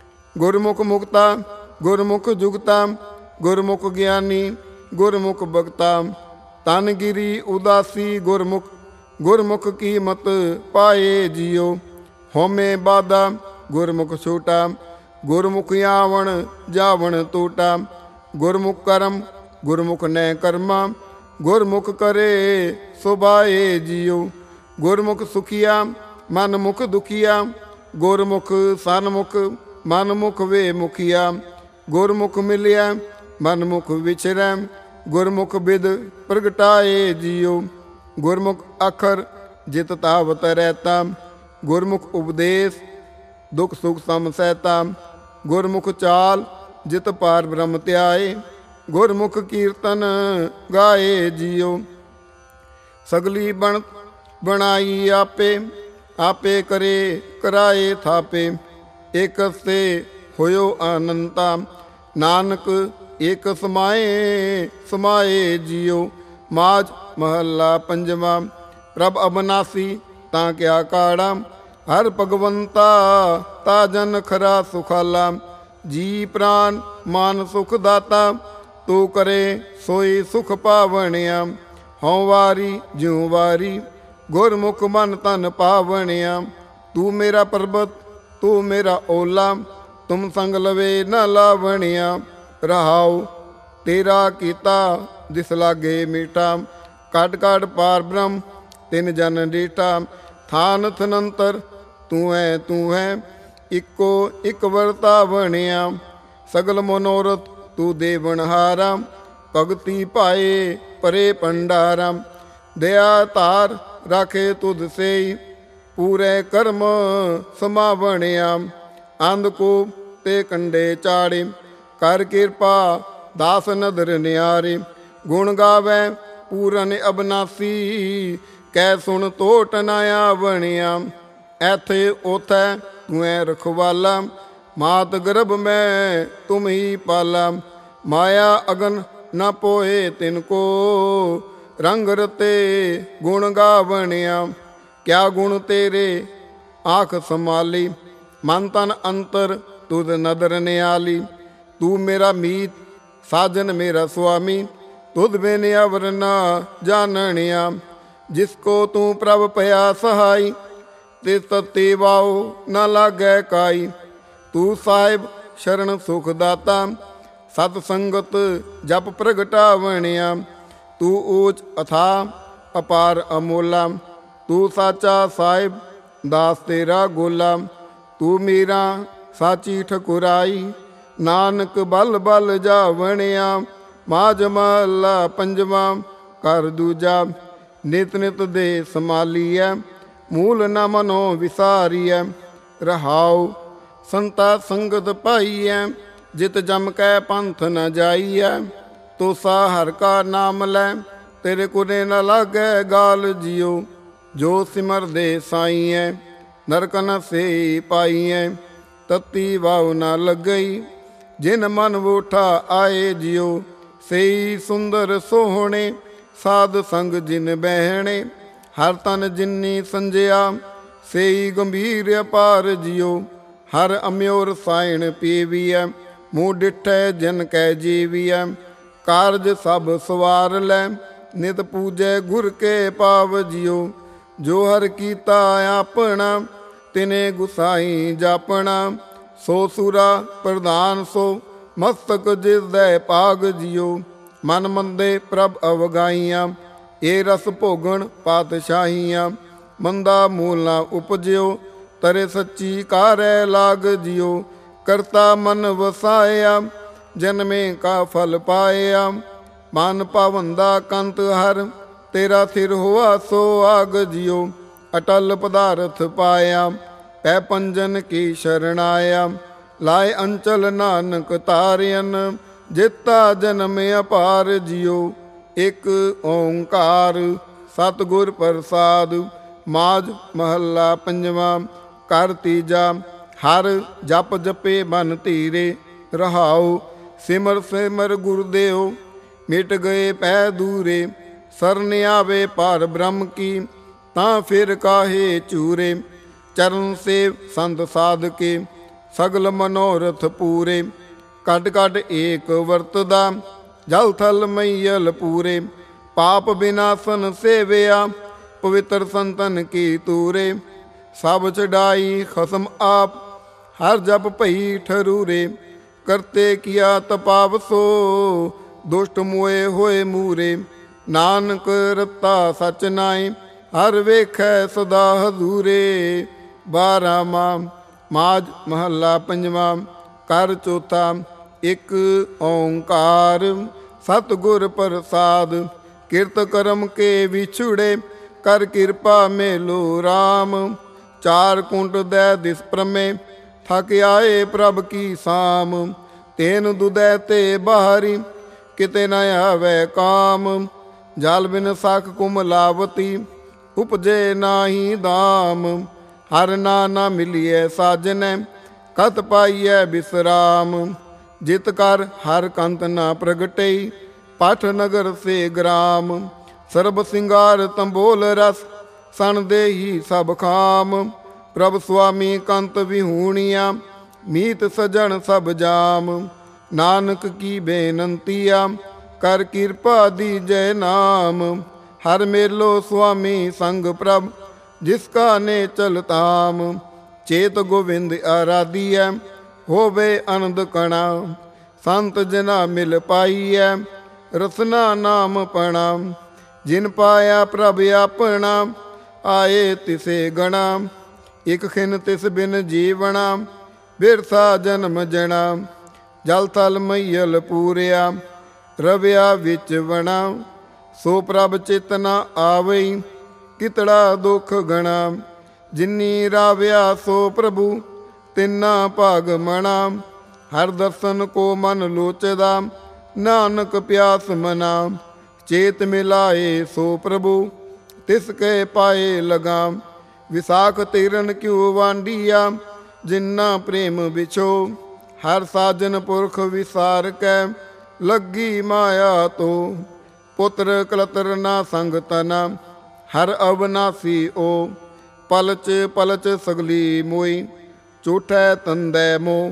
Speaker 1: ਗੁਰਮੁਖ ਮੁਕਤਾ ਗੁਰਮੁਖ ਜੁਗਤਾ, ਗੁਰਮੁਖ ਗਿਆਨੀ ਗੁਰਮੁਖ ਭਗਤਾ। ਤਨ ਗਿਰੀ ਉਦਾਸੀ ਗੁਰਮੁਖ, ਗੁਰਮੁਖ ਕੀਮਤ ਪਾਏ ਜੀਓ। ਹਉਮੈ ਬਾਦਾ ਗੁਰਮੁਖ ਛੂਟਾ, ਗੁਰਮੁਖ ਆਵਣ ਜਾਵਣ ਟੂਟਾ। ਗੁਰਮੁਖ ਕਰਮ ਗੁਰਮੁਖ ਨੈ ਕਰਮਾ, ਗੁਰਮੁਖ ਕਰੇ ਸੁਭਾਏ ਜੀਓ। ਗੁਰਮੁਖ ਸੁਖੀਆ ਮਨ ਮੁਖ ਦੁਖੀਆ, ਗੁਰਮੁਖ ਸਨਮੁਖ ਮਨ ਮੁਖ ਵੇ ਮੁਖੀਆ। ਗੁਰਮੁਖ ਮਿਲਿਆ ਮਨ ਮੁਖ ਵਿਛਰੈ, ਗੁਰਮੁਖ ਬਿਦ ਪ੍ਰਗਟਾਏ ਜੀਓ। ਗੁਰਮੁਖ ਅਖਰ ਜਿਤ ਤਾਵਤ ਰਹਿਤਾ, ਗੁਰਮੁਖ ਉਪਦੇਸ਼ ਦੁਖ ਸੁਖ ਸਮ ਸਹਿਤਾ। ਗੁਰਮੁਖ ਚਾਲ ਜਿਤ ਪਾਰ ਬ੍ਰਹਮ ਧਿਆਏ, ਗੁਰਮੁਖ ਕੀਰਤਨ ਗਾਏ ਜੀਓ। ਸਗਲੀ ਬਣ ਬਣਾਈ ਆਪੇ, ਆਪੇ ਕਰੇ ਕਰਾਏ ਥਾਪੇ। ਏਕਸੇ ਹੋਇਓ ਅਨੰਤਾ, ਨਾਨਕ ਏਕ ਸਮਾਏ ਸਮਾਏ ਜੀਓ। ਮਾਝ ਮਹੱਲਾ ਪੰਜਵਾਂ। ਪ੍ਰਭ ਅਬਨਾਸੀ ਤਾਂ ਕਿਆ ਕਾੜਾ, ਹਰ ਭਗਵੰਤਾ ਤਾ ਜਨ ਖਰਾ ਸੁਖਾਲਾ। ਜੀ ਪ੍ਰਾਨ ਮਾਨ ਸੁਖ ਦਾਤਾ, ਤੂੰ ਕਰੇ ਸੋਈ ਸੁਖ ਪਾਵਣਿਆ। ਹਉ ਵਾਰੀ ਜਿਉ ਵਾਰੀ, ਗੁਰਮੁਖ ਮਨ ਤਨ ਪਾਵਣਿਆ। ਤੂੰ ਮੇਰਾ ਪਰਬਤ ਤੂੰ ਮੇਰਾ ਓਲਾ, ਤੁਮ ਸੰਗ ਲਵੇ ਨ ਲਾਵਣਿਆ। ਰਹਾਉ ਤੇਰਾ ਕੀਤਾ ਦਿਸ ਲਾਗੇ ਮੀਠਾ, ਕੱਢ ਕੱਢ ਪਾਰ ਬ੍ਰਹਮ ਤਿਨ ਜਨ ਡੀਠਾ। ਥਾਨ ਥਨੰਤਰ ਤੂੰ ਹੈ ਇੱਕੋ ਇੱਕ ਵਰਤਾਵਣਿਆ। ਸਗਲ ਮਨੋਰਥ ਤੂੰ ਦੇਵਨਹਾਰਾ, ਭਗਤੀ ਪਾਏ ਪਰੇ ਭੰਡਾਰਾ। ਦਇਆ ਧਾਰ ਰਾਖੇ ਤੁਧ ਸੇਈ, ਪੂਰੇ ਕਰਮ ਸਮਾਵਣਿਆ। ਅੰਧਕੂਪ ਤੇ ਕੰਡੇ ਚਾੜੇ, ਕਰ ਕਿਰਪਾ ਦਾਸ ਨਦਰ ਨਿਆਰੇ। ਗੁਣ ਗਾਵੈ ਪੂਰਨ ਅਬਨਾਸੀ, ਕਹਿ ਸੁਣ ਤੋਟ ਨ ਆਵਣਿਆ। ਐਥੇ ਓਥੈ ਤੂੰ ਐ ਰਖਵਾਲਾ, ਮਾਤ ਗਰਭ ਮੈਂ ਤੁਮ ਹੀ ਪਾਲਾ। ਮਾਇਆ ਅਗਨ ਨ ਪੋਏ ਤਿਨ ਕੋ, ਰੰਗ ਰਤੇ ਗੁਣ ਗਾਵਣਿਆ। ਕਿਆ ਗੁਣ ਤੇਰੇ ਆਖ ਸੰਭਾਲੀ, ਮਨ ਤਨ ਅੰਤਰ ਤੁਧ ਨਦਰ ਨਿਆਲੀ। ਤੂੰ ਮੇਰਾ ਮੀਤ ਸਾਜਨ ਮੇਰਾ ਸੁਆਮੀ, ਤੁਧ ਬਿਨ ਅਵਰ ਨਾ ਜਾਣਿਆ। ਜਿਸ ਕੋ ਤੂੰ ਪ੍ਰਭ ਭਇਆ ਸਹਾਈ, ਤਿਸ ਤਤੀ ਵਾਉ ਨ ਲਾਗੈ ਕਾਈ। ਤੂੰ ਸਾਹਿਬ ਸ਼ਰਨ ਸੁਖ ਦਾਤਾ, ਸਤ ਸੰਗਤ ਜਪ ਪ੍ਰਗਟਾਵਣਿਆ। ਤੂੰ ਊਚ ਅਥਾ ਅਪਾਰ ਅਮੋਲਾ, ਤੂੰ ਸਾਚਾ ਸਾਹਿਬ ਦਾਸ ਤੇਰਾ ਗੋਲਾ। ਤੂੰ ਮੇਰਾ ਸਾਚੀ ਠਕੁਰਾਈ, ਨਾਨਕ ਬਲ ਬਲ ਜਾਵਣਿਆ। ਮਾਝ ਮਹੱਲਾ ਪੰਜਵਾਂ। ਕਰ ਦੂਜਾ। ਨਿਤ ਨਿਤ ਦੇ ਸੰਭਾਲੀਐ, ਮੂਲ ਨ ਮਨੋ ਵਿਸਾਰੀਐ। ਰਹਾਉ ਸੰਤਾ ਸੰਗਤ ਪਾਈਐ, ਜਿਤ ਜਮ ਕੈ ਪੰਥ ਨ ਜਾਈਐ। ਤੋਸਾ ਹਰ ਕਾ ਨਾਮ ਲੈ, ਤੇਰੇ ਕੁਨੇ ਨ ਲਾਗੈ ਗਾਲ ਜੀਓ। ਜੋ ਸਿਮਰਦੇ ਸਾਈਐ, ਨਰਕ ਨ ਸੇ ਪਾਈਐ। ਤਤੀ ਵਾਉ ਨ ਲੱਗਈ, ਜਿਨ ਮਨ ਵੋਠਾ ਆਏ ਜਿਉ, ਸਈ ਸੁੰਦਰ ਸੋਹਣੇ, ਸਾਧ ਸੰਗ ਜਿਨ ਬਹਿਣੇ। ਹਰ ਤਨ ਜਿਨੀ ਸੰਜਿਆ, ਸਈ ਗੰਭੀਰ ਅਪਾਰ ਜਿਉ। ਹਰ ਅਮਿਓ ਰਸਾਇਣ ਪੀਵੀਐ, ਮੂੰਹ ਡਿਠੈ ਜਿਨ ਕੈ ਜੀਵੀਐ। ਕਾਰਜ ਸਭ ਸਵਾਰ ਲੈ, ਨਿਤ ਪੂਜੈ ਗੁਰ ਕੇ ਪਾਵ ਜਿਉ। ਜੋ ਹਰ ਕੀਤਾ ਆਪਣਾ, ਤਿਨੇ ਗੁਸਾਈ ਜਾਪਣਾ। ਸੋ ਸੁਰਾ ਪ੍ਰਧਾਨ ਸੋ, ਮਸਤਕ ਜਿਸ ਦੈ ਭਾਗ ਜਿਉ। ਮਨ ਮੰਦੇ ਪ੍ਰਭ ਅਵਗਾਈਆਂ, ਇਹ ਰਸ ਭੋਗਣ ਪਾਤਸ਼ਾਹੀਆਂ। ਮੰਦਾ ਮੂਲ ਨਾ ਉਪਜਿਓ, ਤਰੇ ਸੱਚੀ ਕਾਰੈ ਲਾਗ ਜਿਉ। ਕਰਤਾ ਮਨ ਵਸਾਇਆ, ਜਨਮੇ ਕਾ ਫਲ ਪਾਇਆ। ਮਨ ਪਾਵੰਦਾ ਕੰਤ ਹਰ, ਤੇਰਾ ਸਿਰ ਹੋਆ ਸੋ ਆਗ ਜਿਉ। ਅਟਲ ਪਦਾਰਥ ਪਾਇਆ, ਪੈ ਪੰਜਨ ਕੀ ਸ਼ਰਨ ਆਇਆ। ਲਾਏ ਅੰਚਲ ਨਾਨਕ ਤਾਰਿਅਨ, ਜੇਤਾ ਜਨਮ ਅਪਾਰ ਜਿਉ। ਇਕ ਓੰਕਾਰ ਸਤਿਗੁਰ ਪ੍ਰਸਾਦ। ਮਾਝ ਮਹੱਲਾ ਪੰਜਵਾਂ। ਘਰ ਤੀਜਾ। ਹਰ ਜਪ ਜਪੇ ਮਨ ਧੀਰੇ, ਰਹਾਉ ਸਿਮਰ ਸਿਮਰ ਗੁਰਦੇਵ। ਮਿਟ ਗਏ ਪੈ ਦੂਰੇ, ਸਰਨ ਆਵੇ ਪਾਰ ਬ੍ਰਹਮ ਕੀ। ਤਾਂ ਫਿਰ ਕਾਹੇ ਚੂਰੇ, ਚਰਨ ਸੇਵ ਸੰਤ ਸਾਧ ਕੇ। ਸਗਲ ਮਨੋਰਥ ਪੂਰੇ, ਕੱਢ ਕੱਢ ਏਕ ਵਰਤਦਾ। ਜਲ ਥਲ ਮਈਲ ਪੂਰੇ, ਪਾਪ ਬਿਨਾਸਨ ਸੇਵਿਆ। ਪਵਿੱਤਰ ਸੰਤਨ ਕੀ ਤੂਰੇ, ਸਭ ਚੜਾਈ ਖਸਮ ਆਪ। ਹਰ ਜਪ ਭਈ ਠਰੂਰੇ, ਕਰਤੇ ਕੀਆ ਤਪਾਵ ਸੋ। ਦੁਸ਼ਟ ਮੋਏ ਹੋਏ ਮੂਰੇ, ਨਾਨਕ ਰਤਾ ਸਚ ਨਾਏ। ਹਰ ਵੇਖੈ ਸਦਾ ਹਜ਼ੂਰੇ। 12ਵਾਂ। ਮਾਝ ਮਹੱਲਾ ਪੰਜਵਾਂ। ਘਰ ਚੌਥਾ। ਇਕ ਓੰਕਾਰ ਸਤਿਗੁਰ ਪ੍ਰਸਾਦ। ਕਿਰਤ ਕਰਮ ਕੇ ਵਿਛੁੜੇ, ਕਰ ਕਿਰਪਾ ਮੇਲੋ ਰਾਮ। ਚਾਰ ਕੁੰਟ ਦੈ ਦਿਸ ਪ੍ਰਮੇ, ਥਕ ਆਏ ਪ੍ਰਭ ਕੀ ਸਾਮ। ਤੈਨ ਦੁਦੈ ਤੇ ਬਾਹਰੀ, ਕਿਤੇ ਨ ਆਵੈ ਕਾਮ। ਜਲ ਬਿਨ ਸਖ ਕੁਮਲਾਵਤੀ, ਉਪਜੇ ਨਾਹੀ ਦਾਮ। ਹਰ ਨਾਨਾ ਮਿਲੀਐ ਸਾਜਨੈ, ਕਤ ਪਾਈਐ ਬਿਸਰਾਮ। ਜਿਤ ਕਰ ਹਰ ਕੰਤ ਨਾ ਪ੍ਰਗਟਈ, ਪਠ ਨਗਰ ਸੇ ਗ੍ਰਾਮ। ਸਰਬ ਸਿੰਗਾਰ ਤੰਬੋਲ ਰਸ, ਸਣ ਦੇਹੀ ਸਭ ਖਾਮ। ਪ੍ਰਭ ਸੁਆਮੀ ਕੰਤ ਵਿਹੂਣੀਆਂ, ਮੀਤ ਸਜਣ ਸਭ ਜਾਮ। ਨਾਨਕ ਕੀ ਬੇਨੰਤੀਆ, ਕਰ ਕਿਰਪਾ ਦੀਜੈ ਨਾਮ। ਹਰ ਮੇਲੋ ਸੁਆਮੀ ਸੰਗ ਪ੍ਰਭ, ਜਿਸ ਕਾ ਨੇ ਚਲਤਾਮ। ਚੇਤ ਗੋਵਿੰਦ ਆਰਾਧੀਐ, ਹੋਵੇ ਆਨੰਦ ਕਣਾ। ਸੰਤ ਜਨਾ ਮਿਲ ਪਾਈਐ, ਰਸਨਾ ਨਾਮ ਪਣਾ। ਜਿਨ ਪਾਇਆ ਪ੍ਰਭ ਆਪਣਾ, ਆਏ ਤਿਸੇ ਗਣਾ। ਇਕ ਖਿਨ ਤਿਸ ਬਿਨ ਜੀਵਣਾ, ਬਿਰਥਾ ਜਨਮ ਜਣਾ। ਜਲ ਥਲ ਮਈਲ ਪੂਰਿਆ, ਰਵਿਆ ਵਿੱਚ ਵਣਾ। ਸੋ ਪ੍ਰਭ ਚਿਤ ਨ ਆਵਈ, ਕਿਤੜਾ ਦੁਖ ਗਣਾ। ਜਿਨੀ ਰਾਵਿਆ ਸੋ ਪ੍ਰਭੂ, ਤਿੰਨਾ ਭਾਗ ਮਣਾ। ਹਰ ਦਰਸ਼ਨ ਕੋ ਮਨ ਲੋਚਦਾ, ਨਾਨਕ ਪਿਆਸ ਮਨਾ। ਚੇਤ ਮਿਲਾਏ ਸੋ ਪ੍ਰਭੂ, ਤਿਸ ਕੇ ਪਾਏ ਲਗਾ। ਵਿਸਾਖ ਤੀਰਨ ਕਿਉ ਵਾਂਡੀਆ, ਜਿਨਾ ਪ੍ਰੇਮ ਵਿਛੋ। ਹਰ ਸਾਜਨ ਪੁਰਖ ਵਿਸਾਰ ਕੈ, ਲੱਗੀ ਮਾਇਆ ਤੋ। ਪੁੱਤਰ ਕਲਤਰ ਨਾ ਸੰਗ ਤਨਾ, ਹਰ ਅਵਨਾਸੀ ਓ। ਪਲਚ ਪਲਚ ਸਗਲੀ ਮੋਈ, ਝੂਠੈ ਤੰਦੈ ਮੋ।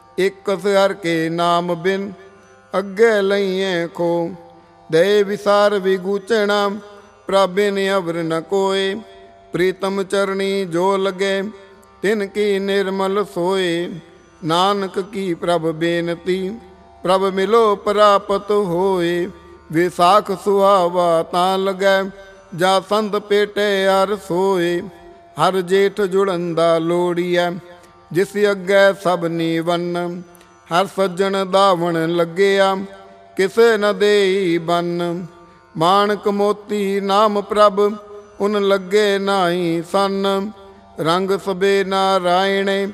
Speaker 1: ਇਕਸ ਹਰ ਕੇ ਨਾਮ ਬਿਨ, ਅੱਗੇ ਲਈਐ ਖੋ। ਦੇ ਵਿਸਾਰ ਵਿਗੂਚਣਾ, ਪ੍ਰਭਿਨ ਅਵਰ ਨ ਕੋਏ। ਪ੍ਰੀਤਮ ਚਰਣੀ ਜੋ ਲਗੇ, ਤਿਨ ਕੀ ਨਿਰਮਲ ਸੋਏ। ਨਾਨਕ ਕੀ ਪ੍ਰਭ ਬੇਨਤੀ, ਪ੍ਰਭ ਮਿਲੋ ਪ੍ਰਾਪਤ ਹੋਏ। ਵਿਸਾਖ ਸੁਹਾਵਾ ਤਾਂ ਲਗੈ, ਜਾ ਸੰਤ ਪੇਟੇ ਅਰ ਸੋਏ। ਹਰ ਜੇਠ ਜੁੜਨ ਲੋੜੀਐ, ਜਿਸ ਅੱਗੇ ਸਭ ਨੀਵਨ। ਹਰ ਸੱਜਣ ਦਾਵਣ ਲੱਗਿਆ, ਕਿਸੇ ਨ ਦੇਈ ਬੰਨ। ਮਾਣਕ ਮੋਤੀ ਨਾਮ ਪ੍ਰਭ, ਉਨ ਲੱਗੇ ਨਾਹੀ ਸੰਨ। ਰੰਗ ਸਬੇ ਨਾਰਾਇਣੇ,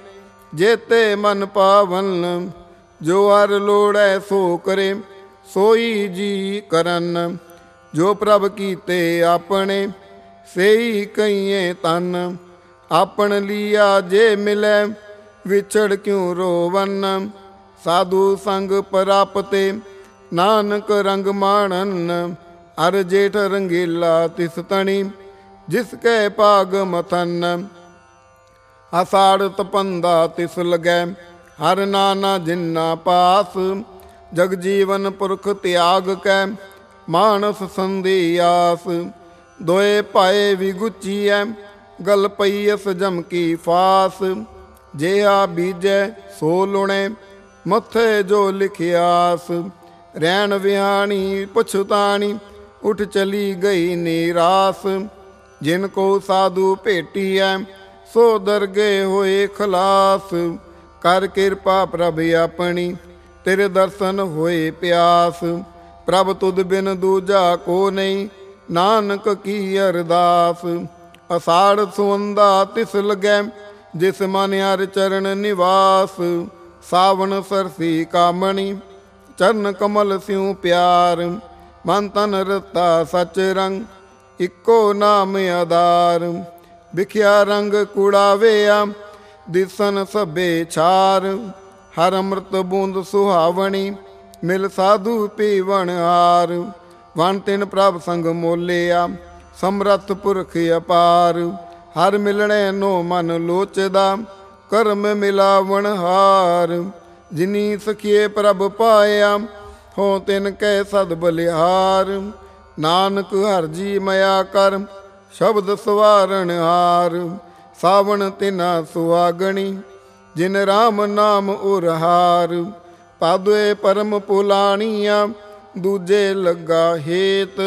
Speaker 1: ਜੇਤੇ ਮਨ ਪਾਵਨ। ਜੋ ਹਰ ਲੋੜੈ ਸੋ ਕਰੇ, ਸੋਈ ਜੀ ਕਰਨ। ਜੋ ਪ੍ਰਭ ਕੀਤੇ ਆਪਣੇ, ਸੇਈ ਕਈਏ ਤਨ। ਆਪਣ ਲੀਆ ਜੇ ਮਿਲੈ, ਵਿਛੜ ਕਿਉ ਰੋਵਨ। ਸਾਧੂ ਸੰਗ ਪ੍ਰਾਪਤੇ ਨਾਨਕ ਰੰਗ ਮਾਣਨ। ਅਰ ਜੇਠ ਰੰਗੀਲਾ ਤਿਸ ਤਣੀ ਜਿਸ ਕੈ ਭਾਗ ਮਥਨ। ਅਸਾੜ ਤਪੰਦਾ ਤਿਸ ਲਗੈ ਹਰ ਨਾਨਾ ਜਿਨਾ ਪਾਸ। ਜਗ ਜੀਵਨ ਪੁਰਖ ਤਿਆਗ ਕੈ ਮਾਨਸ ਸੰਧੀ ਆਸ। ਦੋਏ ਭਾਏ ਵਿਗੁਚੀਐ ਗਲ ਪਈਐਸ ਜਮ ਕੀ ਫਾਸ। ਜਿਹਾ ਬੀਜੈ ਸੋ ਲੁਣੇ ਮੱਥੇ ਜੋ ਲਿਖਿਆਸ। ਰਹਿਣ ਵਿਹਾਣੀ ਪੁਛਤਾਣੀ ਉੱਠ ਚਲੀ ਗਈ ਨਿਰਾਸ। ਜਿਨ ਕੋ ਸਾਧੂ ਭੇਟੀਐ ਸੋ ਦਰਗੇ ਹੋਏ ਖਲਾਸ। ਕਰ ਕਿਰਪਾ ਪ੍ਰਭ ਆਪਣੀ ਤੇਰੇ ਦਰਸ਼ਨ ਹੋਏ ਪਿਆਸ। ਪ੍ਰਭ ਤੁਧ ਬਿਨ ਦੂਜਾ ਕੋ ਨਹੀਂ ਨਾਨਕ ਕੀ ਅਰਦਾਸ। ਅਸਾੜ ਸੁਵੰਦਾ ਤਿਸ ਲਗੈ ਜਿਸ ਮਨ ਹਰਿ ਚਰਨ ਨਿਵਾਸ। ਸਾਵਣ ਸਰਸੀ ਕਾਮਣੀ ਚਰਨ ਕਮਲ ਸਿਉ ਪਿਆਰ। ਮਨ ਤਨ ਰਤਾ ਸਚ ਰੰਗ ਇੱਕੋ ਨਾਮ ਆਧਾਰ। ਵਿਖਿਆ ਰੰਗ ਕੁੜਾਵੇਆ ਦਿਸਨ ਸਭੇ ਛਾਰ। ਹਰ ਅੰਮ੍ਰਿਤ ਬੂੰਦ ਸੁਹਾਵਣੀ ਮਿਲ ਸਾਧੂ ਪੀਵਣ ਹਾਰ। ਵਨ ਤਿਨ ਪ੍ਰਭ ਸੰਗ ਮੋਲਿਆ ਸਮਰੱਥ ਪੁਰਖ ਅਪਾਰ। ਹਰ ਮਿਲਣੇ ਨੋ ਮਨ ਲੋਚਦਾ ਕਰਮ ਮਿਲਾਵਣ ਹਾਰ। ਜਿਨੀ ਸਖੀਏ ਪ੍ਰਭ ਪਾਇਆ ਹੋ ਤਿਨ ਕੈ ਸਦ ਬਲਿਹਾਰ। ਨਾਨਕ ਹਰ ਜੀ ਮਇਆ ਕਰ ਸ਼ਬਦ ਸਵਾਰਣ ਹਾਰ। ਸਾਵਣ ਤਿਨਾ ਸੁਹਾਗਣੀ ਜਿਨ ਰਾਮ ਨਾਮ ਉਰਹਾਰ। ਪਾਦੋਏ ਪਰਮ ਪੁਲਾਣੀਆਂ ਦੂਜੇ ਲੱਗਾ ਹੇਤ।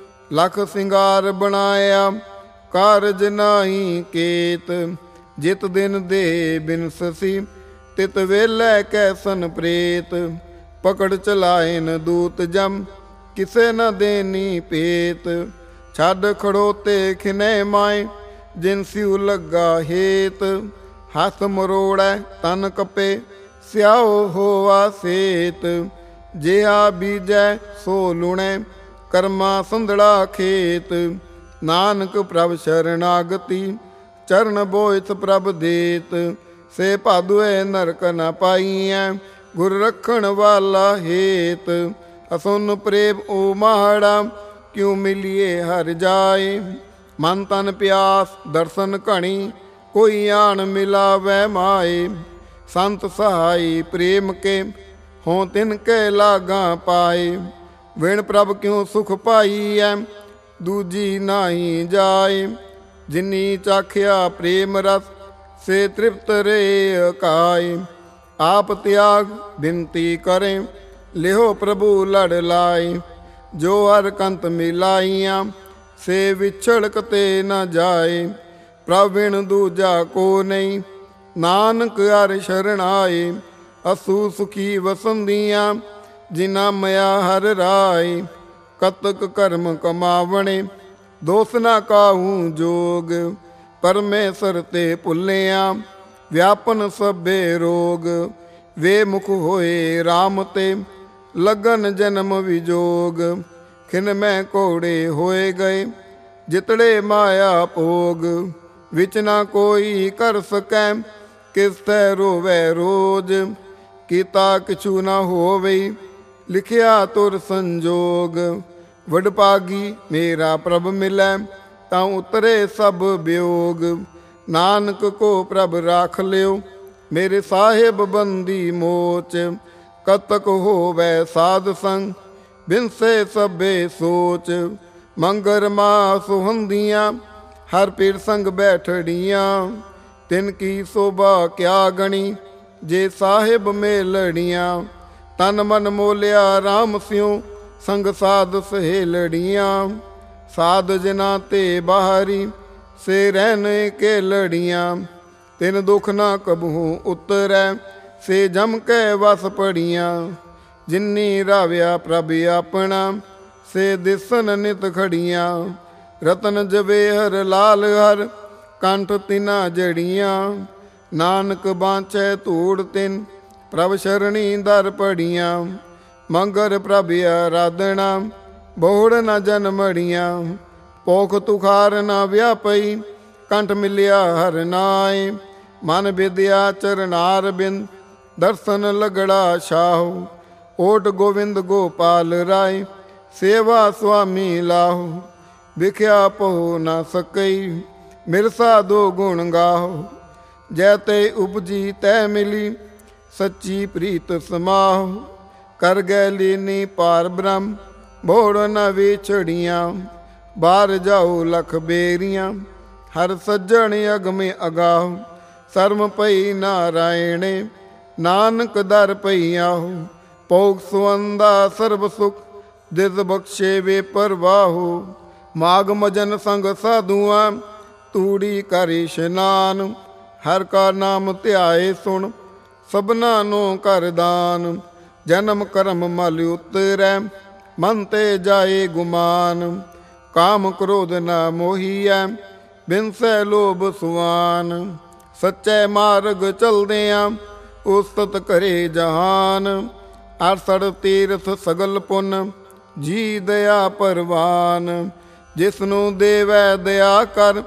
Speaker 1: ਲਖ ਸਿੰਗਾਰ ਬਣਾਇਆ ਕਾਰਜ ਨਾਹੀ ਕੇਤ। ਜਿਤ ਦਿਨ ਦੇ ਬਿਨਸੀ ਤਿਤ ਵੇਲੇ ਕੈਸਨ ਪ੍ਰੇਤ। ਪਕੜ ਚਲਾਇਨ ਦੂਤ ਜਮ ਕਿਸੇ ਨ ਦੇਨੀ ਪੇਤ। ਛੱਡ ਖੜੋਤੇ ਖਿਨੇ ਮਾਏ ਜਿਨ ਸਿਉ ਲੱਗਾ ਹੇਤ। ਹੱਥ ਮਰੋੜੈ ਤਨ ਕਪੇ ਸਿਆਓ ਹੋਵਾ ਸੇਤ। ਜਿਹਾ ਬੀਜੈ ਸੋ ਲੁਣੇ ਕਰਮਾ ਸੰਧੜਾ ਖੇਤ। ਨਾਨਕ ਪ੍ਰਭ ਸ਼ਰਨਾਗਤੀ ਚਰਨ ਬੋਇਥ ਪ੍ਰਭ ਦੇਤ। ਸੇ ਭਾਦੁਏ ਨਰਕ ਨ ਪਾਈਐ ਗੁਰ ਰੱਖਣ ਵਾਲਾ ਹੇਤ। ਅਸੁਨ ਪ੍ਰੇਮ ਓ ਮਾੜਾ ਕਿਉ ਮਿਲੀਏ ਹਰ ਜਾਏ। ਮਨ ਤਨ ਪਿਆਸ ਦਰਸ਼ਨ ਘਣੀ ਕੋਈ ਆਣ ਮਿਲਾਵੈ ਮਾਏ। ਸੰਤ ਸਹਾਈ ਪ੍ਰੇਮ ਕੇ ਹੋਂ ਤਿਨ ਕੇ ਲਾਗਾ ਪਾਏ। ਵਿਣ ਪ੍ਰਭ ਕਿਉ ਸੁਖ ਪਾਈਐ ਦੂਜੀ ਨਾਹੀ ਜਾਏ। ਜਿਨੀ ਚਾਖਿਆ ਪ੍ਰੇਮ ਰਸ ਸੇ ਤ੍ਰਿਪਤ ਰੇ ਅਕਾਏ। ਆਪ ਤਿਆਗ ਬਿਨਤੀ ਕਰੇ ਲਿਹੋ ਪ੍ਰਭੂ ਲੜ ਲਾਏ। ਜੋ ਹਰ ਕੰਤ ਮਿਲਾਈਆਂ ਸੇ ਵਿਛੜ ਕਤੇ ਨ ਜਾਏ। ਪ੍ਰਭ ਬਿਨ ਦੂਜਾ ਕੋ ਨਹੀਂ ਨਾਨਕ ਹਰਿ ਸ਼ਰਨ ਆਏ। ਅਸੂ ਸੁਖੀ ਵਸੰਦੀਆਂ ਜਿਨਾ ਮਇਆ ਹਰ ਰਾਏ। ਕਤਕ ਕਰਮ ਕਮਾਵਣੇ ਦੋਸ ਨਾ ਕਾਹੂ ਜੋਗ। ਪਰਮੇਸ਼ਰ ਤੇ ਭੁੱਲਿਆ ਵਿਆਪਨ ਸਭੇ ਰੋਗ। ਵੇ ਮੁਖ ਹੋਏ ਰਾਮ ਤੇ ਲਗਨ ਜਨਮ ਵਿਜੋਗ। ਖਿਨ ਮੈਂ ਕੋੜੇ ਹੋਏ ਗਏ ਜਿਤੜੇ ਮਾਇਆ ਭੋਗ। ਵਿਚ ਨਾ ਕੋਈ ਕਰ ਸਕੈ ਕਿਸ ਤੈ ਰੋਵੈ ਰੋਜ। ਕੀਤਾ ਕਿਛੂ ਨਾ ਹੋਵੇ ਲਿਖਿਆ ਤੁਰ ਸੰਜੋਗ। ਵਡਭਾਗੀ ਮੇਰਾ ਪ੍ਰਭ ਮਿਲੈ ਤਾਂ ਉਤਰੇ ਸਭ ਵਿਯੋਗ। ਨਾਨਕ ਕੋ ਪ੍ਰਭ ਰਾਖ ਲਿਓ ਮੇਰੇ ਸਾਹਿਬ ਬੰਦੀ ਮੋਚ। ਕਤਕ ਹੋਵੈ ਸਾਧ ਸੰਗ ਬਿਨਸੇ ਸਭੇ ਸੋਚ। ਮੰਗਰ ਮਾ ਸੁਹੰਦੀਆਂ ਹਰ ਪੀਰ ਸੰਗ ਬੈਠੜੀਆਂ। ਤਿਨ ਕੀ ਸੋਭਾ ਕਿਆ ਗਣੀ ਜੇ ਸਾਹਿਬ ਮੇਲੜੀਆਂ। ਤਨ ਮਨ ਮੋਲਿਆ ਰਾਮ ਸਿਉ ਸੰਗ ਸਾਧ ਸਹੇਲੜੀਆਂ। ਸਾਧ ਜਿਨਾ ਤੇ ਬਾਹਰੀ ਸੇ ਰਹਿਨ ਕੇ ਲੜੀਆਂ। ਤਿਨ ਦੁਖ ਨਾ ਕਬਹੂ ਉਤਰੈ ਸੇ ਜਮ ਕੇ ਵਸ ਪੜੀਆਂ। ਜਿਨੀ ਰਾਵਿਆ ਪ੍ਰਭ ਆਪਣਾ ਸੇ ਦਿਸਨ ਨਿਤ ਖੜੀਆਂ। ਰਤਨ ਜਵੇਹਰ ਲਾਲ ਹਰ ਕੰਠ ਤਿਨਾ ਜੜੀਆਂ। ਨਾਨਕ ਬਾਂਛੈ ਧੂੜ ਤਿਨ ਪ੍ਰਭ ਸ਼ਰਣੀ ਦਰ ਪੜੀਆਂ। ਮੰਗਰ ਪ੍ਰਭ ਆਰਾਧਨਾ ਬੋੜ ਨ ਜਨਮੜੀਆਂ। ਪੋਖ ਤੁਖਾਰ ਨ ਵਿਆਪਈ ਕੰਠ ਮਿਲਿਆ ਹਰ ਨਾਏ। ਮਨ ਵਿਦਿਆ ਚਰਨਾਰ ਬਿੰਦ ਦਰਸ਼ਨ ਲਗੜਾ ਸ਼ਾਹੂ। ਓਟ ਗੋਵਿੰਦ ਗੋਪਾਲ ਰਾਏ, ਸੇਵਾ ਸੁਆਮੀ ਲਾਹੂ। ਵਿਖਿਆ ਪਹੁ ਨਾ ਸਕਈ, ਮਿਰਸਾ ਦੋ ਗੁਣ ਗਾਹੋ। ਜੈ ਤੇ ਉਪਜੀ ਤੈ ਮਿਲੀ, ਸੱਚੀ ਪ੍ਰੀਤ ਸਮਾਹੂ। ਕਰ ਗੈ ਲੀਨੀ ਪਾਰ ਬ੍ਰਹਮ, ਭੋੜ ਨ ਵਿਛੜੀਆਂ। ਬਾਹਰ ਜਾਓ ਲਖ ਬੇਰੀਆਂ, ਹਰ ਸੱਜਣ ਅਗਮੇ ਅਗਾਹੂ। ਸਰਮ ਪਈ ਨਾਰਾਇਣੇ, ਨਾਨਕ ਦਰ ਪਈ ਆਹੂ। ਭੋਗ ਸੁਵੰਦਾ ਸਰਬ ਸੁਖ, ਦਿਸ ਬਖਸ਼ੇ ਵੇ ਪਰਵਾਹੂ। ਮਾਗ ਮਜਨ ਸੰਗ ਸਾਧੂਆਂ, ਤੂੜੀ ਕਰ ਇਸ਼ਨਾਨ। ਹਰ ਕਾ ਨਾਮ ਧਿਆਏ ਸੁਣ, ਸਭਨਾ ਨੂੰ ਕਰ ਦਾਨ। ਜਨਮ ਕਰਮ ਮਲ ਉਤਰੈ, ਮਨ ਤੇ ਜਾਏ ਗੁਮਾਨ। ਕਾਮ ਕ੍ਰੋਧ ਨਾ ਮੋਹੀਐ, ਬਿਨਸੈ ਲੋਭ ਸੁਆਨ। ਸੱਚੇ ਮਾਰਗ ਚਲਦਿਆਂ, ਉਸਤਤ ਕਰੇ ਜਹਾਨ। ਅਰਸੜ ਤੀਰਥ ਸਗਲ ਪੁੰਨ, ਜੀ ਦਇਆ ਪਰਵਾਨ। ਜਿਸਨੂੰ ਦੇਵੈ ਦਇਆ ਕਰ,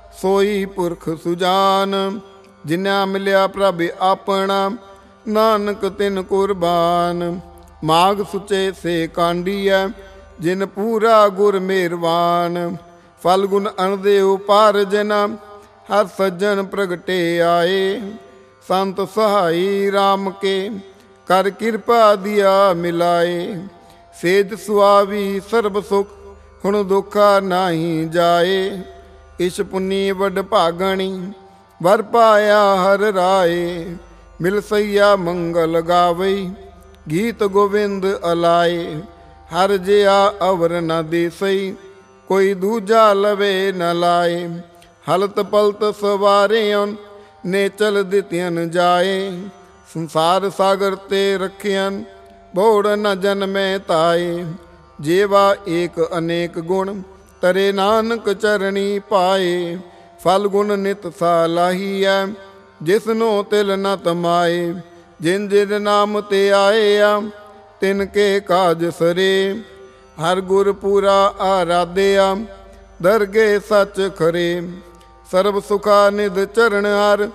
Speaker 1: ਸੋਈ ਪੁਰਖ ਸੁਜਾਨ। ਜਿਨ੍ਹਾਂ ਮਿਲਿਆ ਪ੍ਰਭ ਆਪਣਾ, ਨਾਨਕ ਤਿਨ ਕੁਰਬਾਨ। ਮਾਗ ਸੁਚੇ ਸੇ ਕਾਂਡੀਐ, ਜਿਨ ਪੂਰਾ ਗੁਰ ਮਿਹਰਬਾਨ। ਫਲ ਗੁਣ ਅਣਦੇ ਉਪਾਰ ਜਿਨਾ, ਹਰ ਸੱਜਣ ਪ੍ਰਗਟੇ ਆਏ। ਸੰਤ ਸਹਾਈ ਰਾਮ ਕੇ, ਕਰ ਕਿਰਪਾ ਦਿਆ ਮਿਲਾਏ। ਸੇਜ ਸੁਆਵੀ ਸਰਬ ਸੁਖ, ਹੁਣ ਦੁਖਾ ਨਾਹੀ ਜਾਏ। ਇਸ਼ ਪੁੰਨੀ ਵਡ ਭਾਗਣੀ, ਵਰ ਪਾਇਆ ਹਰ ਰਾਏ। ਮਿਲ ਸਈਆ ਮੰਗਲ ਗਾਵਈ, ਗੀਤ ਗੋਵਿੰਦ ਅਲਾਏ। ਹਰ ਜਿਆ ਅਵਰ ਨ ਦੇਸਈ, ਕੋਈ ਦੂਜਾ ਲਵੇ ਨ ਲਾਏ। ਹਲਤ ਪਲਤ ਸਵਾਰਿਆਂ, ਨੇ ਚਲ ਦਿੱਤਿਆਂ ਜਾਏ। ਸੰਸਾਰ ਸਾਗਰ ਤੇ ਰੱਖਿਆਂ, ਭੋੜ ਨ ਜਨਮੈ ਤਾਏ। ਜੇਵਾ ਏਕ ਅਨੇਕ ਗੁਣ, ਤਰੇ ਨਾਨਕ ਚਰਣੀ ਪਾਏ। ਫਲ ਗੁਣ ਨਿਤ ਸਾਲਾਹੀਐ, ਜਿਸਨੂੰ ਤਿਲ ਨ ਤਮਾਏ। ਜਿਨ ਜਿਨ ਨਾਮ ਤੇ ਆਏ, ਤਿਨ ਕੇ ਕਾਜ ਸਰੇ। ਹਰ ਗੁਰ ਪੂਰਾ ਆਰਾਧਿਆ, ਦਰਗੇ ਸੱਚ ਖਰੇ। ਸਰਬ ਸੁਖਾ ਨਿਧ ਚਰਨ ਹਰ,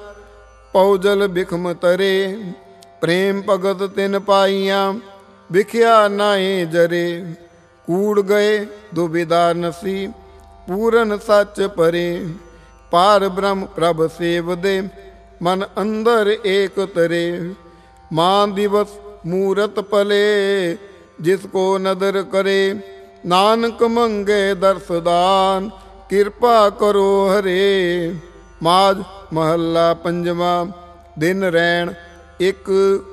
Speaker 1: ਪਉ ਜਲ ਬਿਖਮ ਤਰੇ। ਪ੍ਰੇਮ ਭਗਤ ਤਿਨ ਪਾਈਆਂ, ਵਿਖਿਆ ਨਾਹੀ ਜਰੇ। ਕੂੜ ਗਏ ਦੁਬਿਧਾ ਨਸੀ, ਪੂਰਨ ਸੱਚ ਪਰੇ। ਪਾਰ ਬ੍ਰਹਮ ਪ੍ਰਭ ਸੇਵਦੇ, ਮਨ ਅੰਦਰ ਏਕ ਤਰੇ। ਮਾਂ ਦਿਵਸ ਮੂਰਤ ਪਲੇ, ਜਿਸ ਕੋ ਨਦਰ ਕਰੇ। ਨਾਨਕ ਮੰਗੇ ਦਰਸ ਦਾਨ, ਕਿਰਪਾ ਕਰੋ ਹਰੇ। ਮਾਝ ਮਹੱਲਾ ਪੰਜਵਾਂ। ਦਿਨ ਰੈਣ ਇੱਕ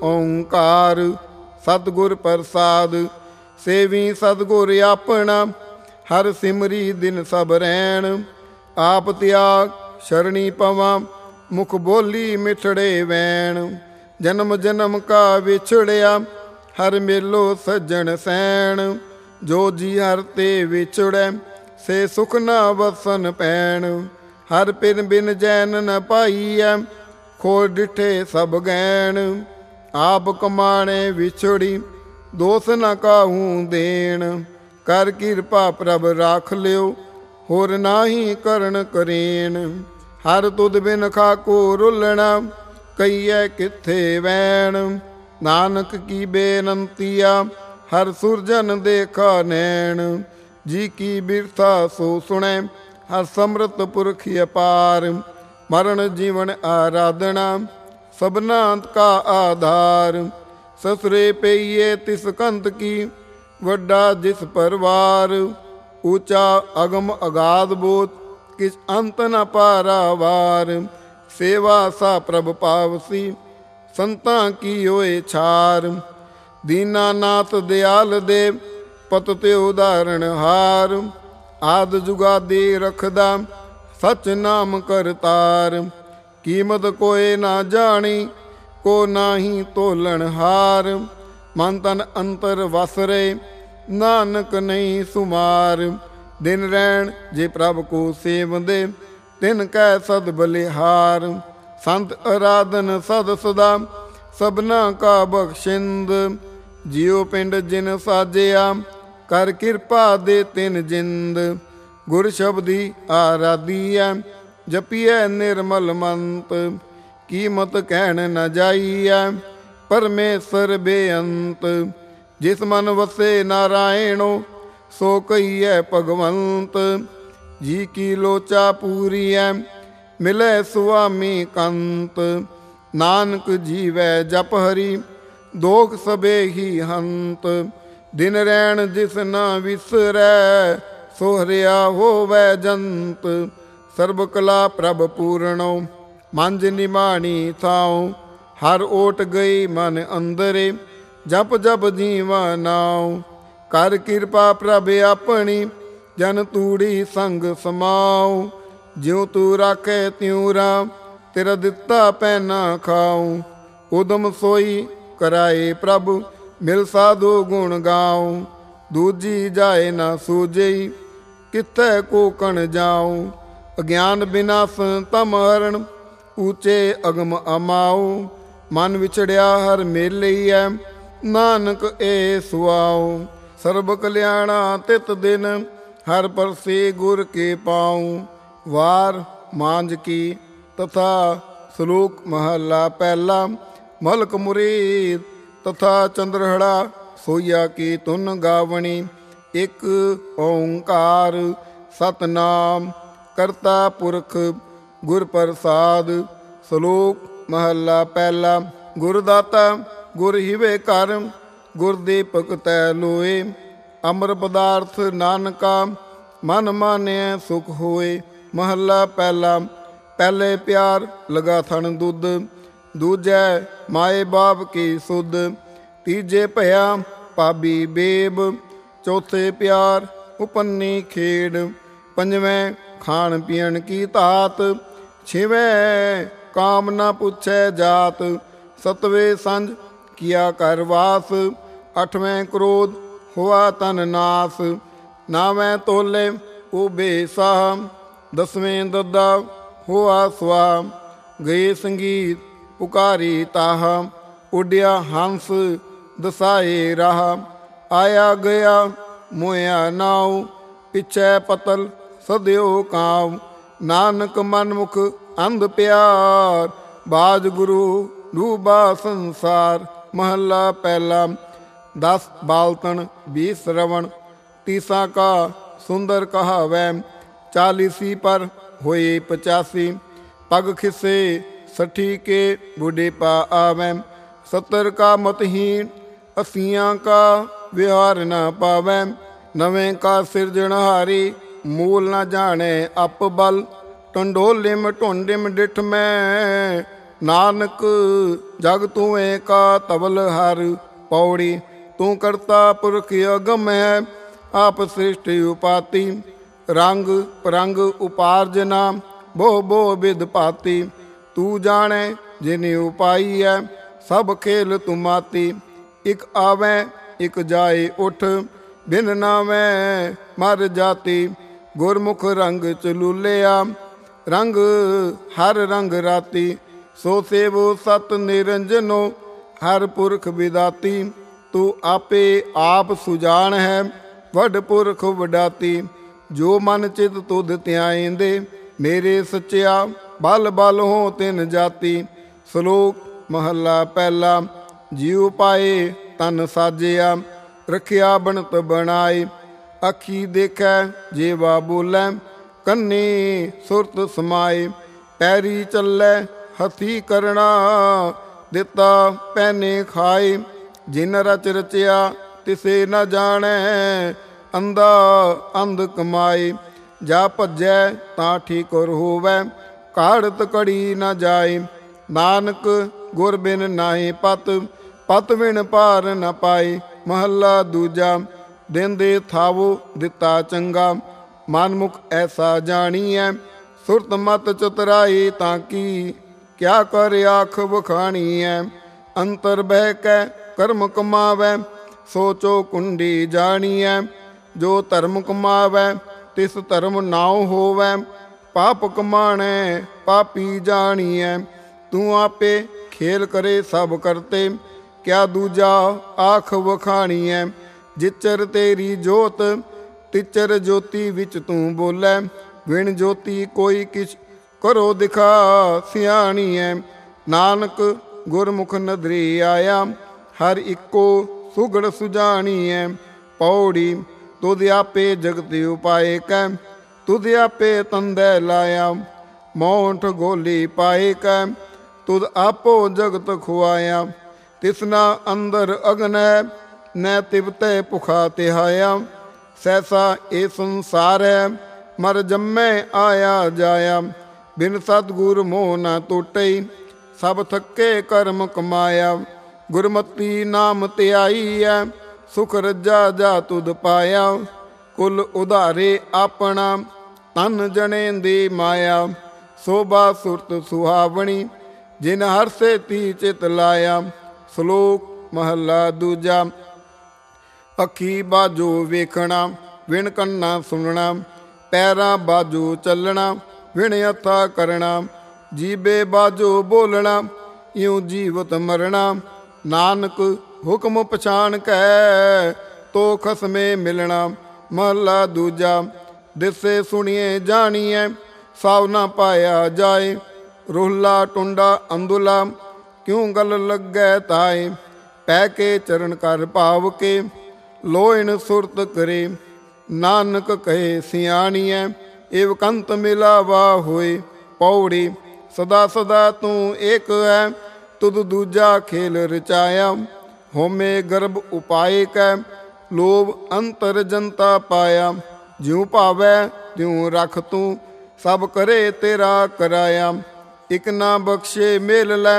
Speaker 1: ਓੰਕਾਰ, ਸਤਿਗੁਰ ਪ੍ਰਸਾਦ। ਸੇਵੀ ਸਤਿਗੁਰ ਆਪਣਾ, ਹਰ ਸਿਮਰੀ ਦਿਨ ਸਭ ਰੈਣ। ਆਪ ਤਿਆਗ ਸ਼ਰਣੀ ਪਵਾਂ, ਮੁਖ ਬੋਲੀ ਮਿਠੜੇ ਵੈਣ। ਜਨਮ ਜਨਮ ਕਾ ਵਿਛੜਿਆ, ਹਰ ਮੇਲੋ ਸੱਜਣ ਸੈਣ। ਜੋ ਜੀ ਹਰ ਤੇ ਵਿਛੜੈ, ਸੇ ਸੁਖ ਨਾ ਵਸਨ ਪੈਣ। ਹਰ ਪਿਨ ਬਿਨ ਜੈਨ ਨ ਪਾਈਐ, ਖੋਰ ਡਿਠੇ ਸਭ ਗੈਣ। ਆਪ ਕਮਾਣੇ ਵਿਛੜੀ, ਦੋਸ ਨ ਕਾਹੂ ਦੇਣ। ਕਰ ਕਿਰਪਾ ਪ੍ਰਭ ਰਾਖ ਲਿਓ, ਹੋਰ ਨਾਹੀ ਕਰਨ ਕਰੇਨ। ਹਰ ਤੁਧ ਬਿਨ ਖਾਕੋ ਰੁਲਣਾ, ਕਈਐ ਕਿੱਥੇ ਵੈਣ। ਨਾਨਕ ਕੀ ਬੇਨੰਤੀਆ, ਹਰ ਸੁਰਜਨ ਦੇਖਾ ਨੈਣ। ਜੀ ਕੀ ਬਿਰਥਾ ਸੋ ਸੁਣੈ, ਹਰ ਸਮਰਤ ਪੁਰਖ ਅਪਾਰ। ਮਰਨ ਜੀਵਨ ਆਰਾਧਨਾ, ਸਭਨਾ ਕਾ ਆਧਾਰ। ਸਸਰੇ ਪਈਏ ਤਿਸ ਕੰਤ ਕੀ, ਵੱਡਾ ਜਿਸ ਪਰਵਾਰ। ਊਚਾ ਅਗਮ ਅਗਾਧ ਬੋਧ, ਕਿਸ ਅੰਤ ਨ ਪਾਰਾਵਾਰ। ਸੇਵਾ ਸਾ ਪ੍ਰਭ ਪਾਵਸੀ, ਸੰਤਾਂ ਕੀ ਹੋਏ ਛਾਰ। ਦੀਨਾਨਾਥ ਦਿਆਲ ਦੇ, ਪਤ ਤੇ ਉਦਾਹਰਣ ਹਾਰ। ਆਦ ਜੁਗਾਦੀ ਰਖਦਾ, ਸਚ ਨਾਮ ਕਰਤਾਰ। ਕੀਮਤ ਕੋਏ ਨਾ ਜਾਣੀ, ਕੋ ਨਾਹੀ ਤੋਲਣ ਹਾਰ। ਮਨ ਤਨ ਅੰਤਰ ਵਸਰੇ, ਨਾਨਕ ਨਹੀਂ ਸੁਮਾਰ। ਦਿਨ ਰੈਣ ਜੇ ਪ੍ਰਭ ਕੋ ਸੇਵਦੇ, ਤਿਨ ਕੈ ਸਦ ਬਲਿਹਾਰ। ਸੰਤ ਅਰਾਧਨ ਸਦ ਸਦਾ, ਸਭਨਾ ਕਾ ਬਖਸ਼ਿੰਦ। ਜਿਉ ਪਿੰਡ ਜਿਨ ਸਾਜਿਆ, ਕਰ ਕਿਰਪਾ ਦੇ ਤਿਨ ਜਿੰਦ। ਗੁਰ ਸ਼ਬਦੀ ਆਰਾਧੀਐ, ਜਪੀਐ ਨਿਰਮਲ ਮੰਤ। ਕੀਮਤ ਕਹਿਣ ਨ ਜਾਈਐ, परमेश्वर बेअंत। जिस मन वसे नारायणो सो कहिए भगवंत। जी की लोचा पूरी है मिले सुआमी कंत। नानक जीवै जप हरि दोख सबे ही हंत। दिन रैन जिस न विसरै सो हरिया होवै जंत। सर्ब कला प्रभ पूरणो मंज निमाणी थाओ। हर ओट गई मन अंदरे जप जप जीवा नाओ। कर कृपा प्रभ अपनी जन तूड़ी संग समाओ। ज्यों तू राखे त्यों राम तेरा दिता पैना खाऊं। उदम सोई कराए प्रभ मिल साधु गुण गाऊं। दूजी जाए ना सूझई कित्थे कोकण जाऊं। अज्ञान विनाश तम हरण ऊंचे अगम अमाओ। मन विछड़िया हर मेले है नानक ए सुआओ। सर्ब कल्याणा तित दिन हर परसे गुर के पाऊं। वार मांझ की तथा श्लोक महला पहला। मलक मुरीद तथा चंद्रहड़ा सोया की तुन गावणी। एक ओंकार सतनाम करता पुरख गुर प्रसाद। श्लोक महला पहला। गुरदाता गुर हिवे कर गुर दीपक तै लोए। अमर पदार्थ नानका मन माने सुख होए। महला पहला। पहले प्यार लगा थन दुध दूजै माए बाप की सुध। तीजे भया भाभी बेब चौथे प्यार उपन्नी खेड़। पंजवें खान पीन की तात छेवें काम न पूछे जात। सतवें संज किया कर वास अठवें क्रोध हुआ तन नास। नावें तोले उबे साह दसवें दद्दा हुआ स्वाह। गए संगीत पुकारी ताह उड्या हंस दसाए राह। आया गया मोया नाव पिछे पतल सद्यो काव। नानक मनमुख अंध प्यार बाज गुरु डूबा संसार। महला पहला। 10 बालतन 20 श्रवण। तीसा का सुंदर कहावै 40 पर होए 85। पग खिसे 60 के बुढ़ेपा आवे। 70 का मतहीन 80 का व्यवहार न पावे। 90 का सिरजनहारी मूल न जाने अप बल। टंडोलिम ढूंढिम डिठ में नानक जग तुए का तबल हर। पौड़ी तू करता पुरख अगम है आप सृष्टि उपाति। रंग परंग उपार्जना बो बो विद पाती। तू जाने जिनी उपाई है सब खेल तुमाती। एक आवे एक जाए उठ बिन नावे मर जाती। गुरमुख रंग चलूलिया रंग हर रंग राती। सो सेवो सत निरंजनो हर पुरख विदाती। तू आपे आप सुजान है वड पुरख वडाती। जो मन चित तुध त्याइंदे मेरे सच्चिया बल बल हो तिन जाती। श्लोक महला पहला। जीव पाए तन साजिया रखिया बनत बनाए। अखी देखै जेवा बोलै कन्नी सुरत समाए। पैरी चलै हथी करना दिता पैने खाए। जिन रच रचिया तिसे न जाने अंधा अंध कमाए। जा भजै तां ठीकर होवै काढ़त कड़ी न जाए। नानक गुर बिन नाहि पत पत बिन पार न पाए। महला दूजा। दिन दे थावो दिता चंगा मनमुख ऐसा जानिए। सुरत मत चतुराई ताकि क्या कर आख बखानी है। अंतर बह कै कर्म कमावै सोचो कुंडी जानिए। जो धर्म कमावै तिस धर्म नाव होवै। पाप कमाणे पापी जानिए। तू आपे खेल करे सब करते क्या दूजा आख वखाणी है। जिचर तेरी जोत तिचर ज्योति विच तू बोलै। विण ज्योति कोई किछ करो दिखा सियाणी है। नानक ਗੁਰਮੁਖ ਨਦਰੀ ਆਇਆ। ਹਰ ਇੱਕੋ ਸੁਗੜ ਸੁਜਾਣੀਐ। ਪੌੜੀ ਤੁਧ ਆਪੇ ਜਗਤ ਉਪਾਏ ਕੈ, ਤੁਧ ਆਪੇ ਤੰਦੈ ਲਾਇਆ। ਮੋਂਠ ਗੋਲੀ ਪਾਏ ਕੈ, ਤੁਧ ਆਪੋ ਜਗਤ ਖੁਆਇਆ। ਤਿਸਨਾ ਅੰਦਰ ਅਗਨ ਹੈ, ਨੈ ਤਿਵਤੈ ਭੁਖਾ ਤਿਹਾਇਆ। ਸੈਸਾ ਇਹ ਸੰਸਾਰ ਹੈ, ਮਰ ਜੰਮੈ ਆਇਆ ਜਾਇਆ। ਬਿਨ ਸਤਿਗੁਰ ਮੋਹ ਨਾ ਟੁੱਟਈ, ਸਭ ਥੱਕੇ ਕਰਮ ਕਮਾਇਆ। ਗੁਰਮਤੀ ਨਾਮ ਧਿਆਈ ਹੈ, ਸੁਖ ਰੱਜਾ ਜਾ ਤੁਧ ਪਾਇਆ। ਕੁਲ ਉਧਾਰੇ ਆਪਣਾ, ਤਨ ਜਣੇ ਦੀ ਮਾਇਆ। ਸੋਭਾ ਸੁਰਤ ਸੁਹਾਵਣੀ, ਜਿਨ ਹਰ ਸੇਤੀ ਚਿਤ ਲਾਇਆ। ਸ਼ਲੋਕ ਮਹੱਲਾ ਦੂਜਾ। ਅੱਖੀ ਬਾਝੋ ਵੇਖਣਾ, ਵਿਣ ਕੰਨਾ ਸੁਣਨਾ। ਪੈਰਾਂ ਬਾਝੋ ਚੱਲਣਾ, ਵਿਣ ਹੱਥਾਂ ਕਰਨਾ। ਜੀਬੇ ਬਾਝੋ ਬੋਲਣਾ, ਇਉਂ ਜੀਵਤ ਮਰਣਾ। ਨਾਨਕ ਹੁਕਮ ਪਛਾਣ ਕੈ, ਤੋ ਖਸਮੇ ਮਿਲਣਾ। ਮਹੱਲਾ ਦੂਜਾ। ਦਿਸੇ ਸੁਣੀਏ ਜਾਣੀਐ, ਸਾਵ ਨਾ ਪਾਇਆ ਜਾਏ। ਰੋਹਲਾ ਟੁੰਡਾ ਅੰਦੁਲਾ, ਕਿਉਂ ਗਲ ਲੱਗੈ ਤਾਏ। ਪੈ ਕੇ ਚਰਨ ਕਰ ਭਾਵ ਕੇ, ਲੋਇਣ ਸੁਰਤ ਕਰੇ। ਨਾਨਕ ਕਹੇ ਸਿਆਣੀਐ, ਏਵ ਕੰਤ ਮਿਲਾਵਾ ਹੋਏ। ਪੌੜੀ ਸਦਾ ਸਦਾ ਤੂੰ ਏਕ ਹੈ, ਤੁਧ ਦੂਜਾ ਖੇਲ ਰਚਾਇਆ। ਹੋਮੇ ਗਰਭ ਉਪਾਏ ਕੈ, ਲੋਭ ਅੰਤਰ ਜਨਤਾ ਪਾਇਆ। ਜਿਉ ਭਾਵੈ ਤਿਉ ਰਖ ਤੂੰ, ਸਭ ਕਰੇ ਤੇਰਾ ਕਰਾਇਆ। ਇਕ ਨਾ ਬਖਸ਼ੇ ਮੇਲ ਲੈ,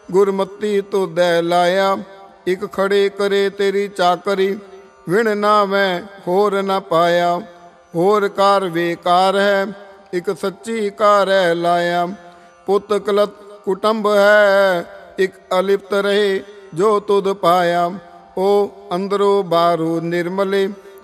Speaker 1: ਗੁਰਮਤੀ ਤੁਧੈ ਲਾਇਆ। ਇਕ ਖੜੇ ਕਰੇ ਤੇਰੀ ਚਾਕਰੀ, ਵਿਣ ਨਾ ਮੈਂ ਹੋਰ ਨਾ ਪਾਇਆ। ਹੋਰ ਕਾਰ ਵੇਕਾਰ ਹੈ, ਇਕ ਸੱਚੀ ਕਾਰੈ ਲਾਇਆ। ਪੁੱਤ ਕਲਤ ਕੁਟੰਬ ਹੈ, ਇਕ ਅਲਿਪਤ ਰਹੇ ਜੋ ਤੁਧ ਪਾਇਆ। ਉਹ ਅੰਦਰੋਂ ਬਾਹਰੋਂ ਨਿਰਮਲੇ,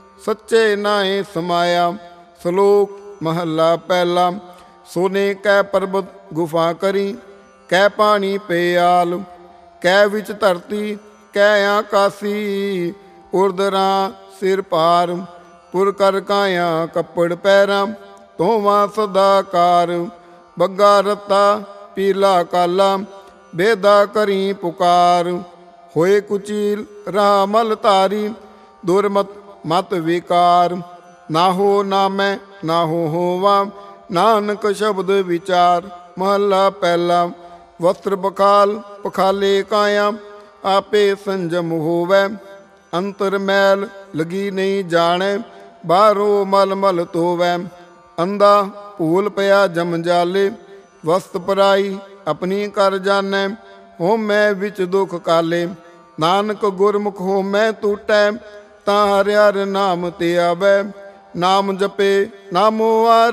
Speaker 1: ਸੱਚੇ ਨਾਏ ਸਮਾਇਆ। ਸ਼ਲੋਕ ਮਹੱਲਾ ਪਹਿਲਾ। ਸੋਨੇ ਕੈ ਪਰਬਤ ਗੁਫਾ ਕਰੀ, ਕੈ ਪਾਣੀ ਪਿਆਲ। ਕੈ ਵਿੱਚ ਧਰਤੀ, ਕੈ ਆਕਾਸੀ। ਉਰਦਰਾਂ ਸਿਰ ਪਾਰ, ਪੁਰ ਕਰ ਕਾਇਆ ਕੱਪੜ ਪੈਰਾਂ। ਤੋਵਾ ਸਦਾ ਕਾਰ, ਬੱਗਾ ਰੱਤਾ ਪੀਲਾ ਕਾਲਾ। ਬੇਦਾ ਕਰੀ ਪੁਕਾਰ, ਹੋਏ ਕੁਚੀਲ ਰਾਹ ਮਲ ਤਾਰੀ। ਦੁਰਮਤ ਮਤ ਵਿਕਾਰ, ਨਾ ਹੋ ਨਾ ਮੈਂ ਨਾ ਹੋ ਹੋਵਾ। ਨਾਨਕ ਸ਼ਬਦ ਵਿਚਾਰ। ਮਹੱਲਾ ਪਹਿਲਾ। ਵਸਤਰ ਬਖਾਲ ਪਖਾਲੇ ਕਾਇਆ, ਆਪੇ ਸੰਜਮ ਹੋਵੈ। ਅੰਤਰ ਮੈਲ ਲਗੀ ਨਹੀਂ ਜਾਣੈ, ਬਾਹਰੋਂ ਮਲ ਮਲ ਧੋਵੈ। ਅੰਧਾ ਭੂਲ ਪਿਆ ਜਮ ਜਾਲੇ, ਵਸਤ ਪਰਾਈ ਆਪਣੀ ਕਰ ਜਾਣੈ। ਹੋਮੈ ਵਿੱਚ ਦੁਖ ਕਾਲੇ, ਨਾਨਕ ਗੁਰਮੁਖ ਹੋਮੈ ਟੂਟੈ। ਤਾਂ ਹਰਿ ਹਰਿ ਨਾਮ ਤੇ ਆਵੈ, ਨਾਮ ਜਪੇ ਨਾਮੋ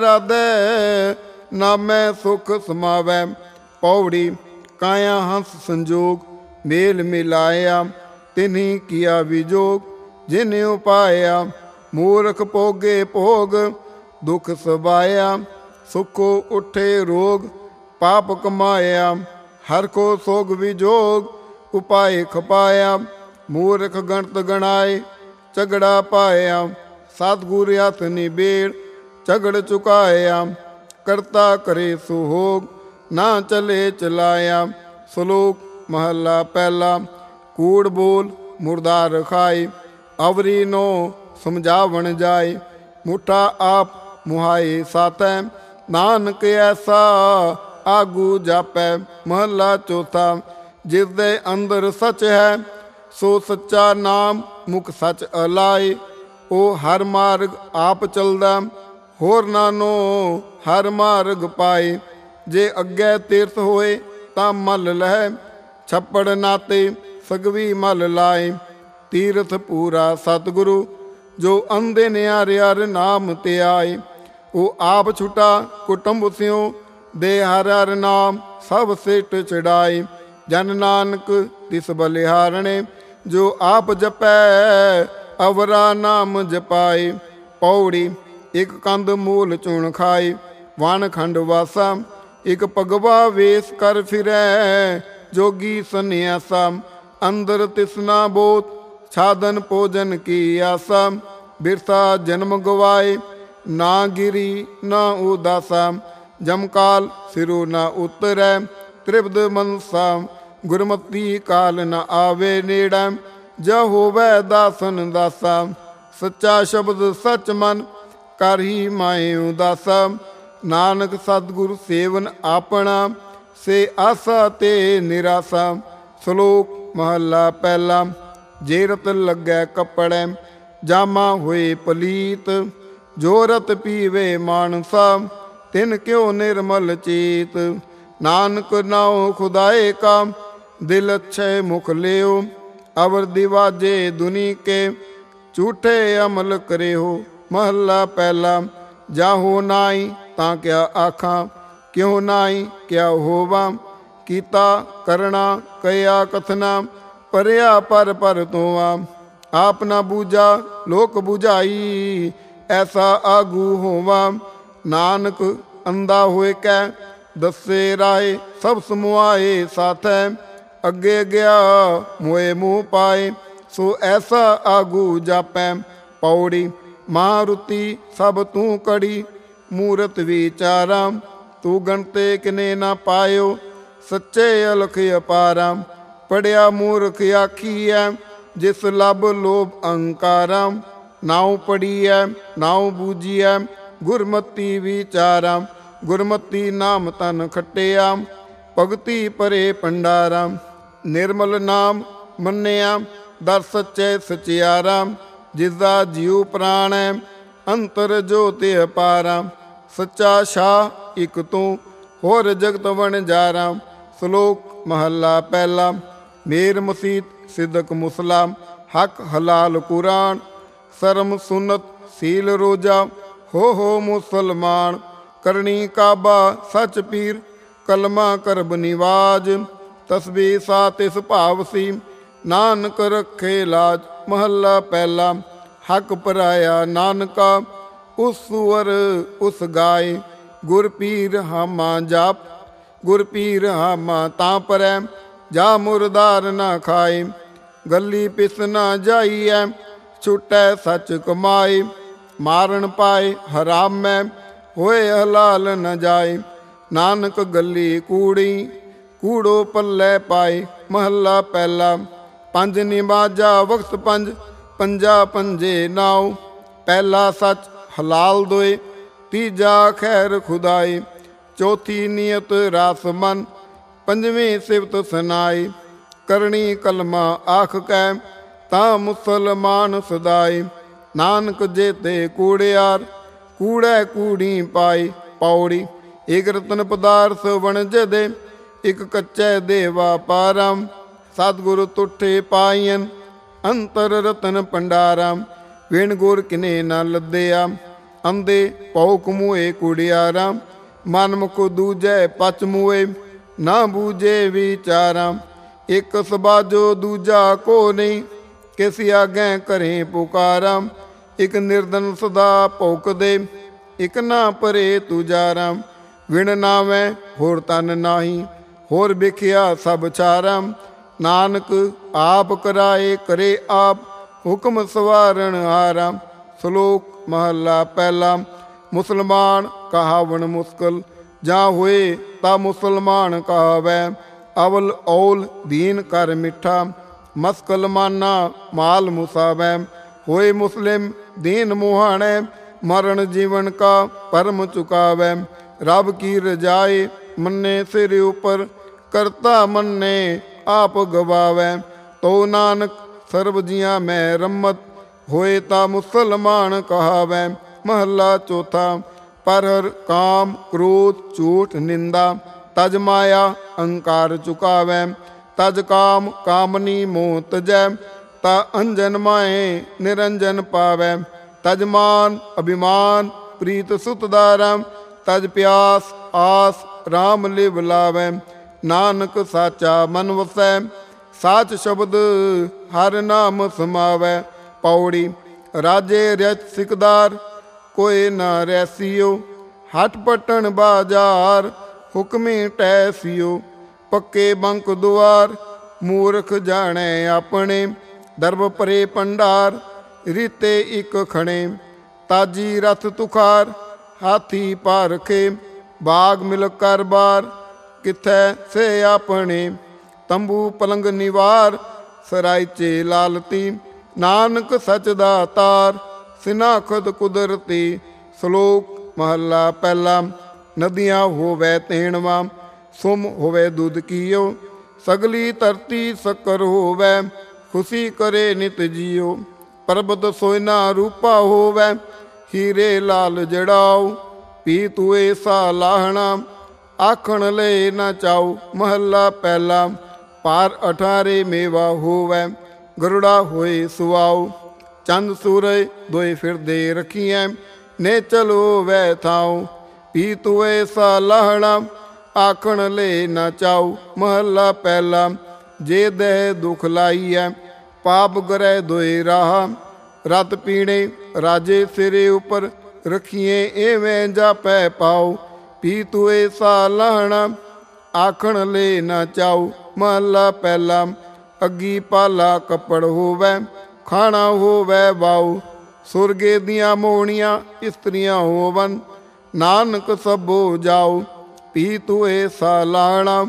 Speaker 1: ਆਰਾਧੈ। ਨਾਮੈ ਸੁਖ ਸਮਾਵੈ। ਪੌੜੀ ਕਾਇਆ ਹੰਸ ਸੰਜੋਗ, ਮੇਲ ਮਿਲਾਇਆ। ਤਿਨਹੀ ਕੀਆ ਵਿਜੋਗ, ਜਿਨ ਉਪਾਇਆ। ਮੂਰਖ ਭੋਗੇ ਭੋਗ, ਦੁਖ ਸਬਾਇਆ। ਸੁਖੋ ਉਠੇ ਰੋਗ, ਪਾਪ ਕਮਾਇਆ। ਹਰ ਕੋ ਸੋਗ ਵਿਜੋਗ, ਉਪਾਏ ਖਪਾਇਆ। ਮੂਰਖ ਗਣਤ ਗਣਾਏ, ਝਗੜਾ ਪਾਇਆ। ਸਤਿਗੁਰ ਹੱਥ ਨਿਬੇੜ, ਝਗੜ ਚੁਕਾਇਆ। ਕਰਤਾ ਕਰੇ ਸੁਹੋਗ, ਨਾ ਚਲੇ ਚਲਾਇਆ। ਸ਼ਲੋਕ ਮਹੱਲਾ ਪਹਿਲਾ। ਕੂੜ ਬੋਲ ਮੁਰਦਾਰ ਖਾਏ, ਅਵਰੀ ਨੋ ਸਮਝਾਵਣ ਜਾਏ। ਮੁੱਠਾ ਆਪ ਮੁਹਾਏ ਸਾਥੈ, ਨਾਨਕ ਐਸਾ ਆਗੂ ਜਾਪੈ। ਮਹੱਲਾ ਚੌਥਾ। ਜਿਸ ਦੇ ਅੰਦਰ ਸੱਚ ਹੈ, ਸੋ ਸੱਚਾ ਨਾਮ ਮੁਖ ਸੱਚ ਅਲਾਏ। ਉਹ ਹਰ ਮਾਰਗ ਆਪ ਚਲਦਾ, ਹੋਰ ਨਾਨੋ ਹਰ ਮਾਰਗ ਪਾਏ। ਜੇ ਅੱਗੇ ਤੀਰਥ ਹੋਏ ਤਾਂ ਮਲ ਲਹਿ, ਛੱਪੜ ਨਾਤੇ ਸਗਵੀ ਮਲ ਲਾਏ। ਤੀਰਥ ਪੂਰਾ ਸਤਿਗੁਰੂ, ਜੋ ਅੰਧੇ ਨਿਆਰੇ ਹਰਿ ਨਾਮ ਤੇ ਆਏ। ਉਹ ਆਪ ਛੁਟਾ ਕੁਟੁੰਬ ਸਿਉ, ਦੇ ਹਰਿ ਹਰਿ ਨਾਮ ਸਭ ਸਿੱਟ ਚੜਾਏ। ਜਨ ਨਾਨਕ ਤਿਸ ਬਲਿਹਾਰਣੇ, ਜੋ ਆਪ ਜਪੈ ਅਵਰਾ ਨਾਮ ਜਪਾਏ। ਪੌੜੀ ਇਕ ਕੰਦ ਮੂਲ ਚੁਣ ਖਾਏ, ਵਣ ਖੰਡ ਵਾਸਾ। ਇਕ ਭਗਵਾ ਵੇਸ ਕਰ ਫਿਰੈ, ਜੋਗੀ ਸੰਨਿਆਸਾ। ਅੰਦਰ ਤਿਸਨਾ ਬੋਤ, ਸਾਧਨ ਭੋਜਨ ਕੀ ਆਸਾ। ਬਿਰਥਾ ਜਨਮ ਗਵਾਏ, ਨਾ ਗਿਰੀ ਨਾ ਉਦਾਸਾ। ਜਮਕਾਲ ਸਿਰੋਂ ਨਾ ਉਤਰੈ, ਤ੍ਰਿਪਦ ਮਨਸਾ। ਗੁਰਮਤੀ ਕਾਲ ਨ ਆਵੇ ਨੇੜਾ, ਜਾ ਹੋਵੈ ਦਾਸਨ ਦਾਸਾ। ਸੱਚਾ ਸ਼ਬਦ ਸਚ ਮਨ, ਕਰ ਹੀ ਮਾਏ ਉਦਾਸਾ। ਨਾਨਕ ਸਤਿਗੁਰ ਸੇਵਨ ਆਪਣਾ, ਸੇ ਆਸਾ ਤੇ ਨਿਰਾਸਾ। ਸ਼ਲੋਕ ਮਹੱਲਾ ਪਹਿਲਾ। ਜੇ ਰਤ ਲੱਗੈ ਕੱਪੜੈ, ਜਾਮਾ ਹੋਏ ਪਲੀਤ। ਜੋ ਰਤ ਪੀਵੇ ਮਾਨਸਾ, ਤਿਨ ਕਿਉ ਨਿਰਮਲ ਚੀਤ। ਨਾਨਕ ਨਾਉ ਖੁਦਾਏ ਕਾ, ਦਿਲ ਅਛੈ ਮੁਖ ਲਿਓ। ਅਵਰ ਦਿਵਾਜੇ ਦੁਨੀ ਕੇ, ਝੂਠੇ ਅਮਲ ਕਰਿਓ। ਮਹੱਲਾ ਪਹਿਲਾ। ਜਾਹੋ ਨਾਹੀ ਤਾਂ ਕਿਆ ਆਖਾਂ, ਕਿਉ ਨਾਹੀ ਕਿਆ ਹੋਵਾ। ਕੀਤਾ ਕਰਣਾ ਕਹਿਆ ਕਥਨਾ, ਪਰਿਆ ਪਰ ਤੋਆ। ਆਪ ਨਾ ਬੂਝਾ ਲੋਕ ਬੁਝਾਈ, ਐਸਾ ਆਗੂ ਹੋਵਾ। ਨਾਨਕ ਅੰਧਾ ਹੋਏ ਕੈ, ਦੱਸੇ ਰਾਏ ਸਭ ਸਮੁਆਏ ਸਾਥੈ। ਅੱਗੇ ਗਿਆ ਮੋਏ ਮੂੰਹ ਪਾਏ, ਸੋ ਐਸਾ ਆਗੂ ਜਾਪੈ। ਪੌੜੀ। ਮਾਰੁਤੀ ਸਭ ਤੂੰ ਕੜੀ, ਮੂਰਤ ਵਿਚਾਰਾ। ਤੂੰ ਗਣਤੇ ਕਿਨੇ ਨਾ ਪਾਇਓ, ਸੱਚੇ ਅਲਖ ਅਪਾਰਾ। ਪੜਿਆ ਮੂਰਖ ਆਖੀਐ, ਜਿਸ ਲਬ ਲੋਭ ਅਹੰਕਾਰਾ। ਨਾਉ ਪੜੀਐ ਨਾਉ ਬੂਝੀਐ, ਗੁਰਮਤੀ ਵਿਚਾਰਾ। ਗੁਰਮਤੀ ਨਾਮ ਤਨ ਖਟਿਆ, ਭਗਤੀ ਪਰੇ ਭੰਡਾਰਾ। ਨਿਰਮਲ ਨਾਮ ਮੰਨਿਆ, ਦਰ ਸੱਚੇ ਸਚਿਆਰਾ। ਜਿਸਦਾ ਜੀਉ ਪ੍ਰਾਣ ਹੈ, ਅੰਤਰ ਜੋਤਿ ਅਪਾਰਾ। ਸੱਚਾ ਸ਼ਾਹ ਇਕ ਤੂੰ, ਹੋਰ ਜਗਤ ਵਣਜਾਰਾ। ਸ਼ਲੋਕ ਮਹੱਲਾ ਪਹਿਲਾ। ਮੇਰ ਮਸੀਤ ਸਿਦਕ ਮੁਸਲਾ, ਹਕ ਹਲਾਲ ਕੁਰਾਨ। ਸ਼ਰਮ ਸੁਨਤ ਸੀਲ ਰੋਜਾ, ਹੋ ਮੁਸਲਮਾਨ। ਕਰਨੀ ਕਾਬਾ ਸਚ ਪੀਰ, ਕਲਮਾ ਕਰਬ ਨਿਵਾਜ। ਤਸਬੀਹ ਸਾ ਤਿਸ ਭਾਵ ਸੀ, ਨਾਨਕ ਰੱਖੇ ਲਾਜ। ਮਹੱਲਾ ਪਹਿਲਾ। ਹਕ ਪਰਾਇਆ ਨਾਨਕਾ, ਉਸ ਸੁਵਰ ਉਸ ਗਾਏ। ਗੁਰ ਪੀਰ ਹਾਮਾ ਜਾਪ, ਗੁਰ ਪੀਰ ਹਾਮਾ ਤਾਂ ਪਰੈ। ਜਾ ਮੁਰਦਾਰ ਨਾ ਖਾਏ, ਗੱਲੀ ਪਿਸ ਨਾ ਜਾਈਐ। ਛੁਟੈ ਸੱਚ ਕਮਾਏ, ਮਾਰਨ ਪਾਏ ਹਰਾਮ ਮੈਂ। ਹੋਏ ਹਲਾਲ ਨ ਜਾਏ, ਨਾਨਕ ਗੱਲੀ ਕੂੜੀ। ਕੂੜੋ ਪੱਲੇ ਪਾਏ। ਮਹੱਲਾ ਪਹਿਲਾ। ਪੰਜ ਨਿਮਾਜ਼ਾ ਵਕਤ ਪੰਜ, ਪੰਜਾ ਪੰਜੇ ਨਾਉ। ਪਹਿਲਾ ਸੱਚ ਹਲਾਲ ਦੋਏ, ਤੀਜਾ ਖੈਰ ਖੁਦਾਈ। ਚੌਥੀ ਨੀਅਤ ਰਾਸ ਮਨ, ਪੰਜਵੀਂ ਸਿਫਤ ਸਨਾਈ। ਕਰਨੀ ਕਲਮਾ ਆਖ ਕੈ, ਤਾਂ ਮੁਸਲਮਾਨ ਸਦਾਈ। ਨਾਨਕ ਜੇਤੇ ਕੂੜਿਆਰ, ਕੂੜੈ ਕੂੜੀ ਪਾਈ। ਪੌੜੀ। ਇਕ ਰਤਨ ਪਦਾਰਥ ਵਣਜਦੇ, ਇਕ ਕੱਚੈ ਦੇਵਾ ਪਾਰਮ। ਸਤਿਗੁਰ ਤੁਠੇ ਪਾਈਨ, ਅੰਤਰ ਰਤਨ ਭੰਡਾਰਾ। ਵਿਣ ਗੁਰ ਕਿਨੇ ਨਾ ਲੱਦਿਆ, ਅੰਧੇ ਭੌਕ ਮੂਏ ਕੁੜਿਆਰਾ। ਮਨ ਮੁਖ ਦੂਜੈ ਪਚ ਮੂਏ, ਨਾ ਬੂਝੇ ਵਿਚਾਰਾ। ਇਕ ਸਬਾਜੋ ਦੂਜਾ ਕੋ ਨਹੀਂ, ਕਿਸ ਆਗੈ ਕਰੇ ਪੁਕਾਰਾ। ਇਕ ਨਿਰਦਨ ਸਦਾ ਭੌਕਦੇ, ਇਕ ਨਾ ਪਰੇ ਤੁਜਾਰਾ। ਵਿਣ ਨਾਵੈ ਹੋਰ ਤਨ ਨਾਹੀ, ਹੋਰ ਵਿਖਿਆ ਸਭ ਛਾਰਾ। ਨਾਨਕ ਆਪ ਕਰਾਏ ਕਰੇ ਆਪ, ਹੁਕਮ ਸਵਾਰਨ ਹਾਰਾ। ਸ਼ਲੋਕ ਮਹੱਲਾ ਪਹਿਲਾ। ਮੁਸਲਮਾਨ ਕਹਾਵਣ ਮੁਸਕਲ, ਜਾਂ ਹੋਏ ਤਾਂ ਮੁਸਲਮਾਨ ਕਹਾਵੈ। ਅਵਲ ਔਲ ਦੀਨ ਕਰ ਮਿੱਠਾ, ਮਸਕਲ ਮਾਨਾ ਮਾਲ ਮੁਸਾਵੈ। ਹੋਏ ਮੁਸਲਿਮ ਦੀਨ ਮੁਹਾਣੈ, ਮਰਨ ਜੀਵਨ ਕਾ ਪਰਮ ਚੁਕਾਵੈ। ਰੱਬ ਕੀ ਰਜਾਏ ਮੰਨੇ ਸਿਰ ਉਪਰ, ਕਰਤਾ ਮੰਨੇ ਆਪ ਗਵਾਵੈ। ਤੋ ਨਾਨਕ ਸਰਬ ਜੀਆਂ ਮੈਂ ਰਮਤ, ਹੋਏ ਤਾਂ ਮੁਸਲਮਾਨ ਕਹਾਵੈ। ਮਹੱਲਾ ਚੌਥਾ। ਪਰ ਹਰ ਕਾਮ ਕ੍ਰੋਧ ਝੂਠ ਨਿੰਦਾ, ਤਜ ਮਾਇਆ ਅਹੰਕਾਰ ਚੁਕਾਵੈ। ਤਜ ਕਾਮ ਕਾਮਨੀ ਮੋਹ ਤਜੈ, ਤਾ ਅੰਜਨ ਮਾਏ ਨਿਰੰਜਨ ਪਾਵੈ। ਤਜ ਮਾਨ ਅਭਿਮਾਨ ਪ੍ਰੀਤ ਸੁਤਦਾਰਾ, ਤਜ ਪਿਆਸ ਆਸ ਰਾਮ ਲਿਵ ਲਾਵੈ। ਨਾਨਕ ਸਾਚਾ ਮਨ ਵਸੈ, ਸਾਚ ਸ਼ਬਦ ਹਰ ਨਾਮ ਸਮਾਵੈ। ਪੌੜੀ। ਰਾਜੇ ਰਚ ਸਿਕਦਾਰ, ਕੋਏ ਨਾ ਰੈਸੀਓ। ਹਟ ਪਟਣ ਬਾਜ਼ਾਰ, ਹੁਕਮੀ ਟੈਸੀਓ। ਪੱਕੇ ਬੰਕ ਦੁਆਰ, ਮੂਰਖ ਜਾਣੈ ਆਪਣੇ। ਦਰਬ ਪਰੇ ਭੰਡਾਰ, ਰੀਤੇ ਇੱਕ ਖਣੇ। ਤਾਜੀ ਰਥ ਤੁਖਾਰ, ਹਾਥੀ ਪਾਰਖੇ। ਬਾਗ ਮਿਲ ਕਰ ਬਾਰ, ਕਿਥੈ ਸੇ ਆਪਣੇ। ਤੰਬੂ ਪਲੰਗ ਨਿਵਾਰ, ਸਰਾਇਚੇ ਲਾਲਤੀ, ਨਾਨਕ ਸਚ ਦਾ ਤਾਰ, ਸਿਨਾਖਤ ਕੁਦਰਤੀ। ਸ਼ਲੋਕ ਮਹੱਲਾ ਪਹਿਲਾ। ਨਦੀਆਂ ਹੋਵੇ ਤੇਣਵਾ, ਸੁਮ ਹੋਵੇ ਦੁੱਧ ਕੀਓ, ਸਗਲੀ ਧਰਤੀ ਸ਼ੱਕਰ ਹੋਵੇ, ਖੁਸ਼ੀ ਕਰੇ ਨਿਤ ਜੀਓ। ਪਰਬਤ ਸੋਇਨਾ ਰੂਪਾ ਹੋਵੇ, ਹੀਰੇ ਲਾਲ ਜੜਾਓ, ਪੀ ਤੂਏ ਸਾ ਲਾਹਣਾ, ਆਖਣ ਲੈ ਨਾ ਚਾਓ। ਮਹੱਲਾ ਪਹਿਲਾ। ਪਾਰ 18 ਮੇਵਾ ਹੋਵੇ, ਗਰੁੜਾ ਹੋਏ ਸੁਆਓ, ਚੰਦ ਸੂਰਜ ਦੋਏ ਫਿਰਦੇ ਰਖੀਐ, ਨੇ ਚਲੋ ਵੈ ਥਾਓ, ਪੀ ਤੂਏ ਸਾ ਲਾਹਣਾ, ਆਖਣ ਲੈ ਨਾ ਚਾਓ। ਮਹੱਲਾ ਪਹਿਲਾ। ਜੇ ਦਹਿ ਦੁਖ ਲਾਈਐ, ਪਾਪ ਗਰੈ ਦੋਏ ਰਾਹ, ਰਤ ਪੀਣੇ ਰਾਜੇ ਸਿਰੇ ਉੱਪਰ, ਰਖੀਏ ਐਵੇਂ ਜਾਪੈ ਪਾਓ, ਪੀ ਤੂਏ ਸਾ ਲਾਹਣਾ, ਆਖਣ ਲੈ ਨਾ ਚਾਓ। ਮਹੱਲਾ ਪਹਿਲਾ। ਅੱਗੀ ਪਾਲਾ ਕੱਪੜ ਹੋਵੇ, ਖਾਣਾ ਹੋਵੇ ਵਾਉ, ਸੁਰਗੇ ਦੀਆਂ ਮੋਹਣੀਆਂ ਇਸਤਰੀਆਂ ਹੋਵਨ, ਨਾਨਕ ਸਭੋ ਜਾਓ, ਪੀ ਤੂਏ ਸਾ ਲਾਹਣਾ,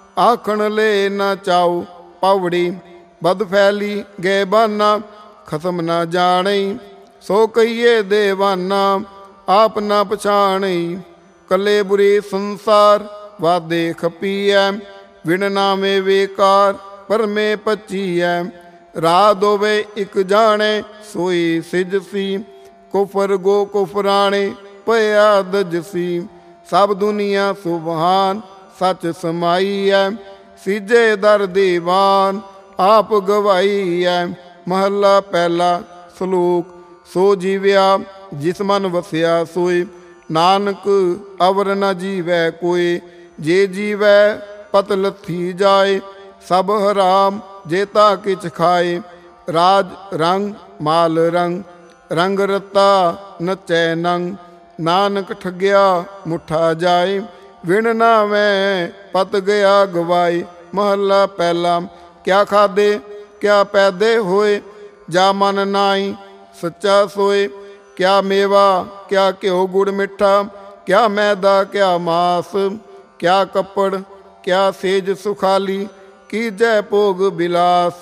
Speaker 1: ਆਖਣ ਲੈ ਨਾ ਚਾਓ। ਪੌੜੀ। ਬਦ ਫੈਲੀ ਗਏ ਬਾਨਾ, ਖਸਮ ਨਾ ਜਾਣਈ, ਸੋ ਕਹੀਏ ਦੇਵਾਨਾ, ਆਪ ਨਾ ਪਛਾਣਈ। ਕੱਲੇ ਬੁਰੇ ਸੰਸਾਰ, ਵਾਦੇ ਖਪੀਐ, ਵਿਣ ਨਾਵੇਂ ਵੇਕਾਰ, ਪਰਮੇ ਪਚੀਐ। ਰਾਹ ਹੋਵੇ ਇੱਕ ਜਾਣੇ, ਸੋਈ ਸਿਜਸੀ, ਕੁਫਰ ਗੋ ਕੁਫਰਾਣੇ, ਪਿਆ ਦਜਸੀ। ਸਭ ਦੁਨੀਆ ਸੁਭਾਨ, ਸੱਚ ਸਮਾਈਐ, ਸਿਜੇ ਦਰ ਦੀਵਾਨ, ਆਪ ਗਵਾਈਐ। ਮਹੱਲਾ ਪਹਿਲਾ। ਸ਼ਲੋਕ। ਸੋ ਜੀਵਿਆ ਜਿਸ ਮਨ ਵਸਿਆ ਸੋਏ, ਨਾਨਕ ਅਵਰ ਨ ਜੀਵੈ ਕੋਏ। ਜੇ ਜੀਵੈ ਪਤ ਲੱਥੀ ਜਾਏ, ਸਭ ਹਰਾਮ ਜੇ ਤਾ ਕਿਛ ਖਾਏ। ਰਾਜ ਰੰਗ ਮਾਲ ਰੰਗ, ਰੰਗ ਰਤਾ ਨਚੈ ਨੰਗ, ਨਾਨਕ ਠੱਗਿਆ ਮੁੱਠਾ ਜਾਏ, ਵਿਣ ਨਾਵੇਂ ਪਤ ਗਿਆ ਗਵਾਏ। ਮਹੱਲਾ ਪਹਿਲਾ। ਕਿਆ ਖਾਦੇ ਕਿਆ ਪੈਦੇ ਹੋਏ, ਜਾ ਮਨ ਨਾਈ ਸੱਚਾ ਸੋਏ। ਕਿਆ ਮੇਵਾ ਕਿਆ ਘਿਓ ਗੁੜ ਮਿੱਠਾ, ਕਿਆ ਮੈਦਾ ਕਿਆ ਮਾਸ, ਕਿਆ ਕੱਪੜ ਕਿਆ ਸੇਜ ਸੁਖਾਲੀ, ਕੀਜੈ ਭੋਗ ਬਿਲਾਸ।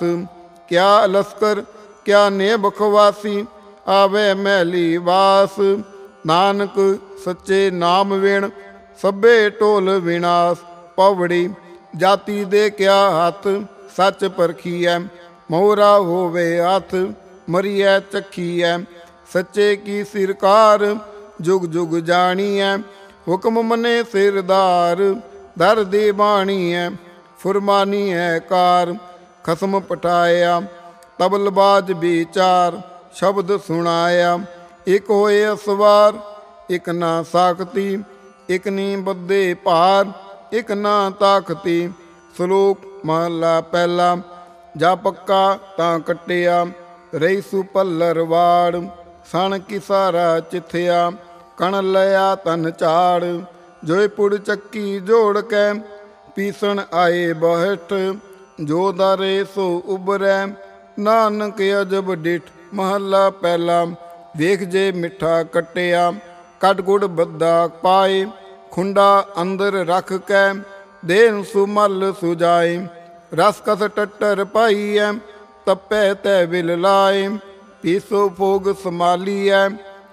Speaker 1: ਕਿਆ ਲਸਕਰ ਕਿਆ ਨੇ ਬਖਵਾਸੀ, ਆਵੇ ਮੈਲੀ ਵਾਸ। ਨਾਨਕ ਸੱਚੇ ਨਾਮ ਵਿਣ, ਸਭੇ ਢੋਲ ਵਿਨਾਸ਼। ਪੌੜੀ। ਜਾਤੀ ਦੇ ਕਿਆ ਹੱਥ, ਸੱਚ ਪਰਖੀਐ, ਮੋਹਰਾ ਹੋਵੇ ਹੱਥ, ਮਰੀਐ ਚੱਖੀਐ। ਸੱਚੇ ਕੀ ਸਿਰਕਾਰ, ਜੁਗ ਜੁਗ ਜਾਣੀਐ, ਹੁਕਮ ਮਨੇ ਸਿਰਦਾਰ, ਦਰ ਦੀ ਬਾਣੀਐ। ਫੁਰਮਾਨੀ ਹੈ ਕਾਰ, ਖਸਮ ਪਟਾਇਆ, ਤਬਲਬਾਜ ਵਿਚਾਰ, ਸ਼ਬਦ ਸੁਣਾਇਆ। ਇੱਕ ਹੋਏ ਅਸਵਾਰ, ਇੱਕ ਨਾ ਸਾਖਤੀ, ਇੱਕ ਨੀ ਬੱਧੇ ਭਾਰ, ਇੱਕ ਨਾ ਤਾਕਤੀ। ਸ਼ਲੋਕ ਮਹੱਲਾ ਪਹਿਲਾ। ਜਾ ਪੱਕਾ ਤਾਂ ਕੱਟਿਆ, ਰਹੀ ਸੁ ਪੱਲਰ ਵਾੜ, ਸਣ ਕੀ ਸਾਰਾ ਚਿੱਥਿਆ, ਕਣ ਲਿਆ ਤਨ ਝਾੜ। ਜੋਏ ਪੁੜ ਚੱਕੀ ਜੋੜ ਕੇ, ਪੀਸਣ ਆਏ ਬਹਿਠ, ਜੋ ਦਾਰੇ ਸੋ ਉਬਰੈ, ਨਾਨਕ ਅਜਬ ਡਿਠ। ਮਹੱਲਾ ਪਹਿਲਾ। ਵੇਖ ਜੇ ਮਿੱਠਾ ਕੱਟਿਆ, ਕੱਟ ਗੁੜ ਬੱਧਾ ਪਾਏ, ਖੁੰਡਾ ਅੰਦਰ ਰੱਖ ਕੇ, ਦੇਨ ਸੁਮਲ ਸੁਜਾਏ। ਰਸ ਕਸ ਟੱਟਰ ਪਾਈਐ, ਤਪੈ ਤੈ ਵਿਲ ਲਾਏ, ਪੀਸੋ ਭੋਗ ਸੰਭਾਲੀਐ,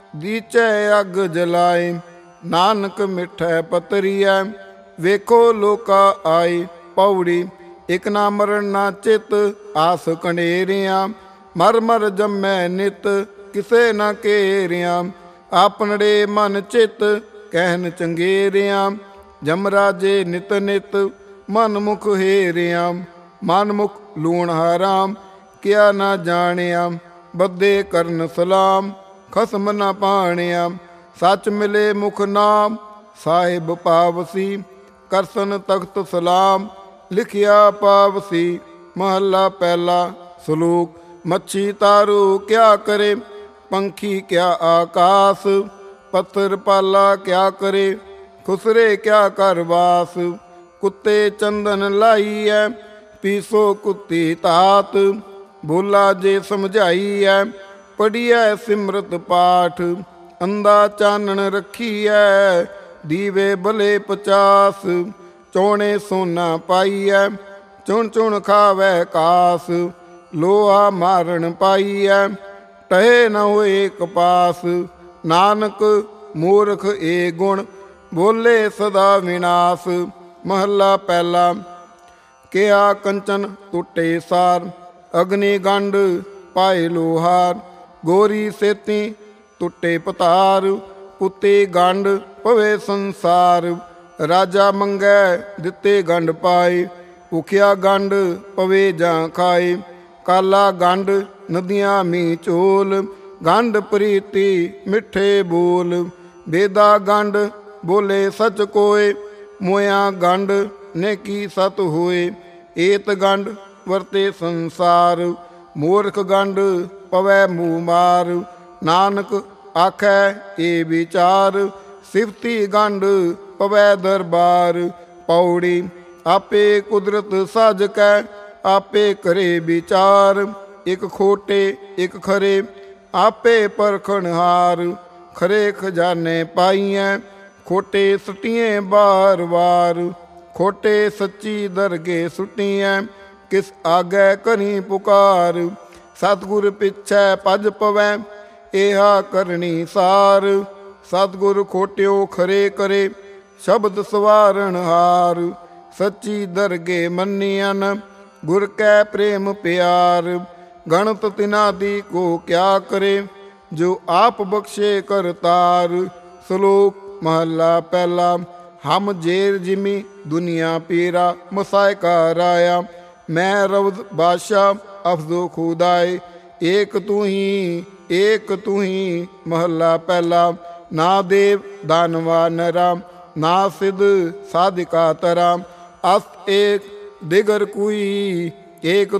Speaker 1: ਦੀਚੈ ਅੱਗ ਜਲਾਏ। ਨਾਨਕ ਮਿੱਠੈ ਪਤਰੀਐ, ਵੇਖੋ ਲੋਕਾ ਆਏ। ਪੌੜੀ। ਇਕ ਨਾ ਮਰਨ ਨਾ ਚਿਤ, ਆਸ ਕੰਡੇਰਿਆ, ਮਰ ਮਰ ਜੰਮੈ ਨਿਤ, ਕਿਸੇ ਨਾ ਘੇਰਿਆ। ਆਪਣੜੇ ਮਨ ਚਿਤ, ਕਹਿਨ ਚੰਗੇਰਿਆ, ਜਮਰਾਜੇ ਨਿਤ ਨਿਤ, ਮਨ ਮੁਖ ਹੇਰਿਆ। ਮਨ ਮੁਖ ਲੂਣ ਹਰਾਮ, ਕਿਆ ਨਾ ਜਾਣਿਆ, ਬੱਧੇ ਕਰਨ ਸਲਾਮ, ਖਸਮ ਨਾ ਪਾਣਿਆ। ਸੱਚ ਮਿਲੇ ਮੁਖ ਨਾਮ, ਸਾਹਿਬ ਪਾਵਸੀ, ਕਰਸਨ ਤਖਤ ਸਲਾਮ, ਲਿਖਿਆ ਪਾਵਸੀ। ਮਹੱਲਾ ਪਹਿਲਾ। ਸ਼ਲੋਕ। ਮੱਛੀ ਤਾਰੂ ਕਿਆ ਕਰੇ, ਪੰਖੀ ਕਿਆ ਆਕਾਸ, ਪੱਥਰ ਪਾਲਾ ਕਿਆ ਕਰੇ, ਖੁਸਰੇ ਕਿਆ ਕਰ ਵਾਸ। ਕੁੱਤੇ ਚੰਦਨ ਲਾਈਐ, ਪੀਸੋ ਕੁੱਤੀ ਤਾਤ, ਭੋਲਾ ਜੇ ਸਮਝਾਈਐ, ਪੜੀਐ ਸਿਮਰਤ ਪਾਠ। ਅੰਦਾ ਚਾਨਣ ਰੱਖੀਐ, ਦੀਵੇ ਭਲੇ 50, ਚੋਣੇ ਸੋਨਾ ਪਾਈਐ, ਚੁਣ ਚੁਣ ਖਾਵੈ ਕਾਸ। ਲੋਹਾ ਮਾਰਨ ਪਾਈਐ ਟਹੇ ਨ ਹੋਏ ਕਪਾਸ। ਨਾਨਕ ਮੂਰਖ ਏ ਗੁਣ ਬੋਲੇ ਸਦਾ ਵਿਨਾਸ਼। ਮਹੱਲਾ ਪਹਿਲਾ। ਕਿਆ ਕੰਚਨ ਟੁੱਟੇ ਸਾਰ ਅਗਨੀ ਗੰਢ ਪਾਏ ਲੋਹਾਰ। ਗੋਰੀ ਸੇਤੀ ਟੁੱਟੇ ਪਤਾਰ ਪੁੱਤੇ ਗੰਢ ਪਵੇ ਸੰਸਾਰ। ਰਾਜਾ ਮੰਗੈ ਦਿੱਤੇ ਗੰਢ ਪਾਏ ਭੁਖਿਆ ਗੰਢ ਪਵੇ ਜਾਂ ਖਾਏ। ਕਾਲਾ ਗੰਢ ਨਦੀਆਂ ਮੀਂਹ ਝੋਲ ਗੰਢ ਪ੍ਰੀਤੀ ਮਿੱਠੇ ਬੋਲ। ਬੇਦਾ ਗੰਢ ਬੋਲੇ ਸਚ ਕੋਏ ਮੋਇਆ ਗੰਢ ਨੇਕੀ ਸਤ ਹੋਏ। ਏਤ ਗੰਢ ਵਰਤੇ ਸੰਸਾਰ ਮੂਰਖ ਗੰਢ ਪਵੈ ਮੂੰਹ ਮਾਰ। ਨਾਨਕ ਆਖੈ ਏ ਵਿਚਾਰ ਸਿਫਤੀ ਗੰਢ ਪਵੈ ਦਰਬਾਰ। ਪੌੜੀ। ਆਪੇ ਕੁਦਰਤ ਸਾਜ ਕੈ ਆਪੇ ਕਰੇ ਵਿਚਾਰ। ਇਕ ਖੋਟੇ ਇਕ ਖਰੇ ਆਪੇ ਪਰਖਣਹਾਰ। ਖਰੇ ਖਜ਼ਾਨੇ ਪਾਈਐ ਖੋਟੇ ਸੁਟੀਏ ਬਾਰ ਵਾਰ। ਖੋਟੇ ਸੱਚੀ ਦਰਗੇ ਸੁਟੀਐ ਕਿਸ ਆਗੈ ਕਰੀ ਪੁਕਾਰ। ਸਤਿਗੁਰ ਪਿੱਛੇ ਭਜ ਪਵੈ ਏਹਾ ਕਰਨੀ ਸਾਰ। ਸਤਿਗੁਰ ਖੋਟਿਓ ਖਰੇ ਕਰੇ ਸ਼ਬਦ ਸਵਾਰਨ ਹਾਰ। ਸੱਚੀ ਦਰਗੇ ਮੰਨੀਅਨ ਗੁਰ ਕੈ ਪ੍ਰੇਮ ਪਿਆਰ। ਗਣਤ ਤਿਨਾ ਦੀ ਕੋ ਕਿਆ ਕਰੇ ਜੋ ਆਪ ਬਖਸ਼ੇ ਕਰਤਾਰ। ਸ਼ਲੋਕ ਮਹੱਲਾ ਪਹਿਲਾ। ਹਮ ਜੇਰ ਜਿਮੀ ਦੁਨੀਆ ਪੀਰਾ ਮਸਾਇ ਕਾ ਰਾਇਆ। ਮੈਂ ਰਵਦ ਬਾਦਸ਼ਾਹ ਅਫਜ਼ੋ ਖੁਦਾਏ ਏਕ ਤੂੰ ਹੀ। ਮਹੱਲਾ ਪਹਿਲਾ। ਨਾ ਦੇਵ ਦਾਨਵਾ ਨਰਾ ਨਾ ਸਿਧ ਸਾਧਿਕਾ ਤਰਾ। ਅਸ ਏਕ ਦਿਗਰ ਕੋਈ ਏਕ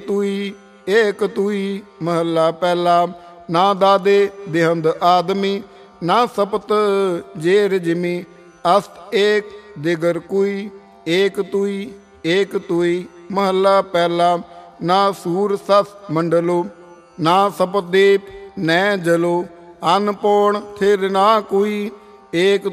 Speaker 1: ਤੂਈ। ਮਹੱਲਾ ਪਹਿਲਾ। ਨਾ ਦਾਦੇ ਬਿਹੰਦ ਆਦਮੀ ਨਾ ਸਪਤ ਜੇਰ ਜਿਮੀ। ਅਸਤ ਏਕ ਦਿਗਰ ਕੋਈ ਏਕ ਤੂਈ। ਮਹੱਲਾ ਪਹਿਲਾ। ਨਾ ਸੂਰ ਸਸ ਮੰਡਲੋ ਨਾ ਸਪਦੀਪ ਨੈ ਜਲੋ। ਅਨ ਪੌਣ ਥਿਰ ਨਾ ਕੋਈ ਏਕ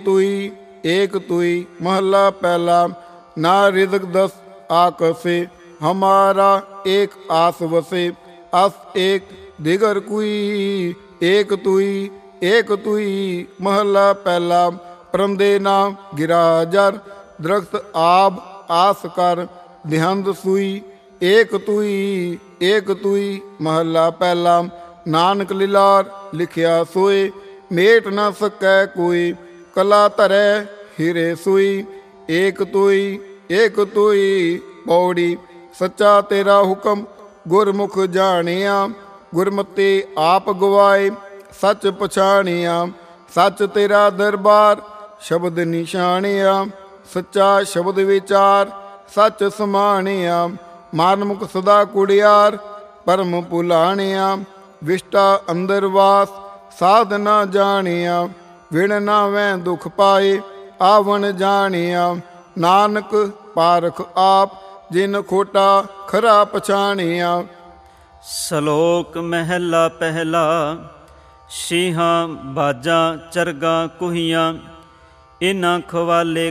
Speaker 1: ਤੂਈ। ਮਹੱਲਾ ਪਹਿਲਾ। ਨਾ ਰਿਜ਼ਕ ਦਸ ਆਕਸੇ ਹਮਾਰਾ ਏਕ ਆਸ ਵਸੇ। ਅਸ ਏਕ ਦਿਗਰ ਕੋਈ ਏਕ ਤੂਈ। ਮਹੱਲਾ ਪਹਿਲਾ। ਪਰਮਦੇ ਨਾਮ ਗਿਰਾ ਜਰ ਦਰਖਤ ਆਬ ਆਸ ਕਰ। ਦਿਹੰਦ ਸੂਈ ਏਕ ਤੂਈ। ਮਹੱਲਾ ਪਹਿਲਾ। ਨਾਨਕ ਲਿਲਾਰ ਲਿਖਿਆ ਸੋਏ ਮੇਟ ਨਾ ਸਕੈ ਕੋਈ। ਕਲਾ ਧਰੈ ਹੀਰੇ ਸੂਈ ਏਕ ਤੂਈ। ਪੌੜੀ। ਸੱਚਾ ਤੇਰਾ ਹੁਕਮ ਗੁਰਮੁਖ ਜਾਣਿਆ। ਗੁਰਮਤਿ ਆਪ ਗਵਾਏ ਸੱਚ ਪਛਾਣਿਆ। ਸੱਚ ਤੇਰਾ ਦਰਬਾਰ ਸ਼ਬਦ ਨਿਸ਼ਾਨਿਆ। ਸੱਚਾ ਸ਼ਬਦ ਵਿਚਾਰ ਸੱਚ ਸਮਾਣਿਆ। ਮਾਨਮੁਖ ਸਦਾ ਕੁੜਿਆਰ ਪਰਮ ਭੁਲਾਣਿਆ। ਵਿਸ਼ਟਾ ਅੰਦਰ ਵਾਸ ਸਾਧ ਨਾ ਜਾਣਿਆ। ਵਿਣ ਨਾਵੈ ਦੁਖ ਪਾਏ ਆਵਣ ਜਾਣਿਆ। ਨਾਨਕ ਪਾਰਖ ਆਪ ਜਿਨ ਖੋਟਾ ਖਰਾ ਪਛਾਣਿਆ।
Speaker 2: ਸ਼ਲੋਕ ਮਹਿਲਾ ਪਹਿਲਾ। ਸ਼ੀਹਾਂ ਬਾਜਾਂ ਚਰਗਾਂ ਕੁਹੀਆਂ ਇਨ੍ਹਾਂ ਖਵਾਲੇ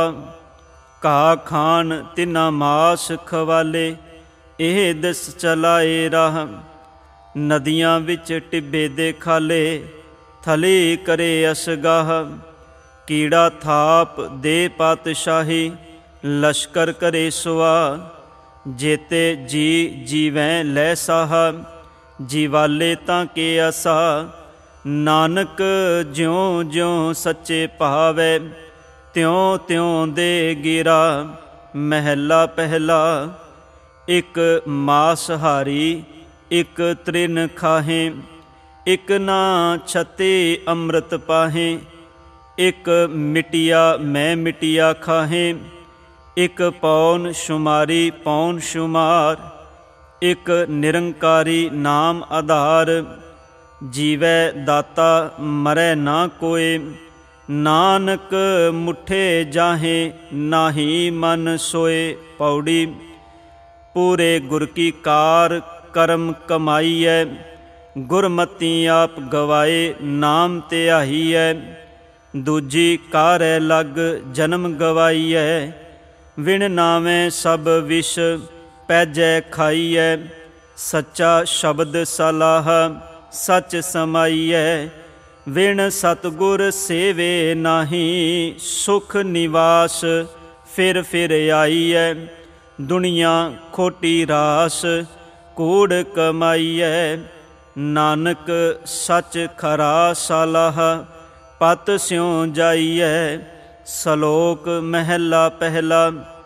Speaker 2: ਘਾਹ ਖਾਣ ਤਿੰਨਾ ਮਾਸ ਖਵਾਲੇ। ਇਹ ਦਿਸ ਚਲਾਏ ਰਾਹ ਨਦੀਆਂ ਵਿੱਚ ਟਿੱਬੇ ਦੇ ਖਾਲੇ। ਥਲੀ ਕਰੇ ਅਸਗਾਹ ਕੀੜਾ ਥਾਪ ਦੇ ਪਾਤਸ਼ਾਹੀ। ਲਸ਼ਕਰ ਕਰੇ ਸੁਆ ਜੇਤੇ ਜੀਵੈ ਲੈ ਸਾਹਾ। ਜੀਵਾਲੇ ਤਾਂ ਕੇ ਆਸਾ ਨਾਨਕ ਜਿਉਂ ਜਿਉਂ ਸੱਚੇ ਭਾਵੈ ਤਿਉਂ ਤਿਉਂ ਦੇ ਗਿਰਾ। ਮਹਿਲਾ ਪਹਿਲਾ। ਇੱਕ ਮਾਸਹਾਰੀ ਇੱਕ ਤ੍ਰਿਨ ਖਾਹੇ। ਇੱਕ ਨਾ ਛਤੇ ਅੰਮ੍ਰਿਤ ਪਾਹੇ। ਇੱਕ ਮਿਟਿਆ ਮੈਂ ਮਿਟਿਆ ਖਾਹੇ। ਇੱਕ ਪੌਨ ਸ਼ੁਮਾਰੀ ਪੌਨ ਸ਼ੁਮਾਰ। ਇੱਕ ਨਿਰੰਕਾਰੀ ਨਾਮ ਆਧਾਰ। ਜੀਵੈ ਦਾਤਾ ਮਰੈ ਨਾ ਕੋਏ। ਨਾਨਕ ਮੁਠੇ ਜਾਹੇ ਨਾਹੀ ਮਨ ਸੋਏ। ਪੌੜੀ। ਪੂਰੇ ਗੁਰ ਕੀ ਕਾਰ ਕਰਮ ਕਮਾਈਐ। ਗੁਰਮਤੀ ਆਪ ਗਵਾਏ ਨਾਮ ਧਿਆਈਐ। ਦੂਜੀ ਕਾਰੈ ਲਗ ਜਨਮ ਗਵਾਈਐ। ਵਿਣ ਨਾਵੇਂ ਸਭ ਵਿਸ਼ ਪੈਜੈ ਖਾਈਐ। ਸੱਚਾ ਸ਼ਬਦ ਸਲਾਹ ਸਚ ਸਮਾਈਐ। ਵਿਣ ਸਤਿਗੁਰ ਸੇਵੇ ਨਾਹੀ, ਸੁਖ ਨਿਵਾਸ ਫਿਰ ਫਿਰ ਆਈਐ। ਦੁਨੀਆ ਖੋਟੀ ਰਾਸ ਕੂੜ ਕਮਾਈਐ। ਨਾਨਕ ਸੱਚ ਖਰਾ ਸਲਾਹ ਪਤ ਸਿਉ ਜਾਈਐ। ਸ਼ਲੋਕ ਮਹਿਲਾ ਪਹਿਲਾ।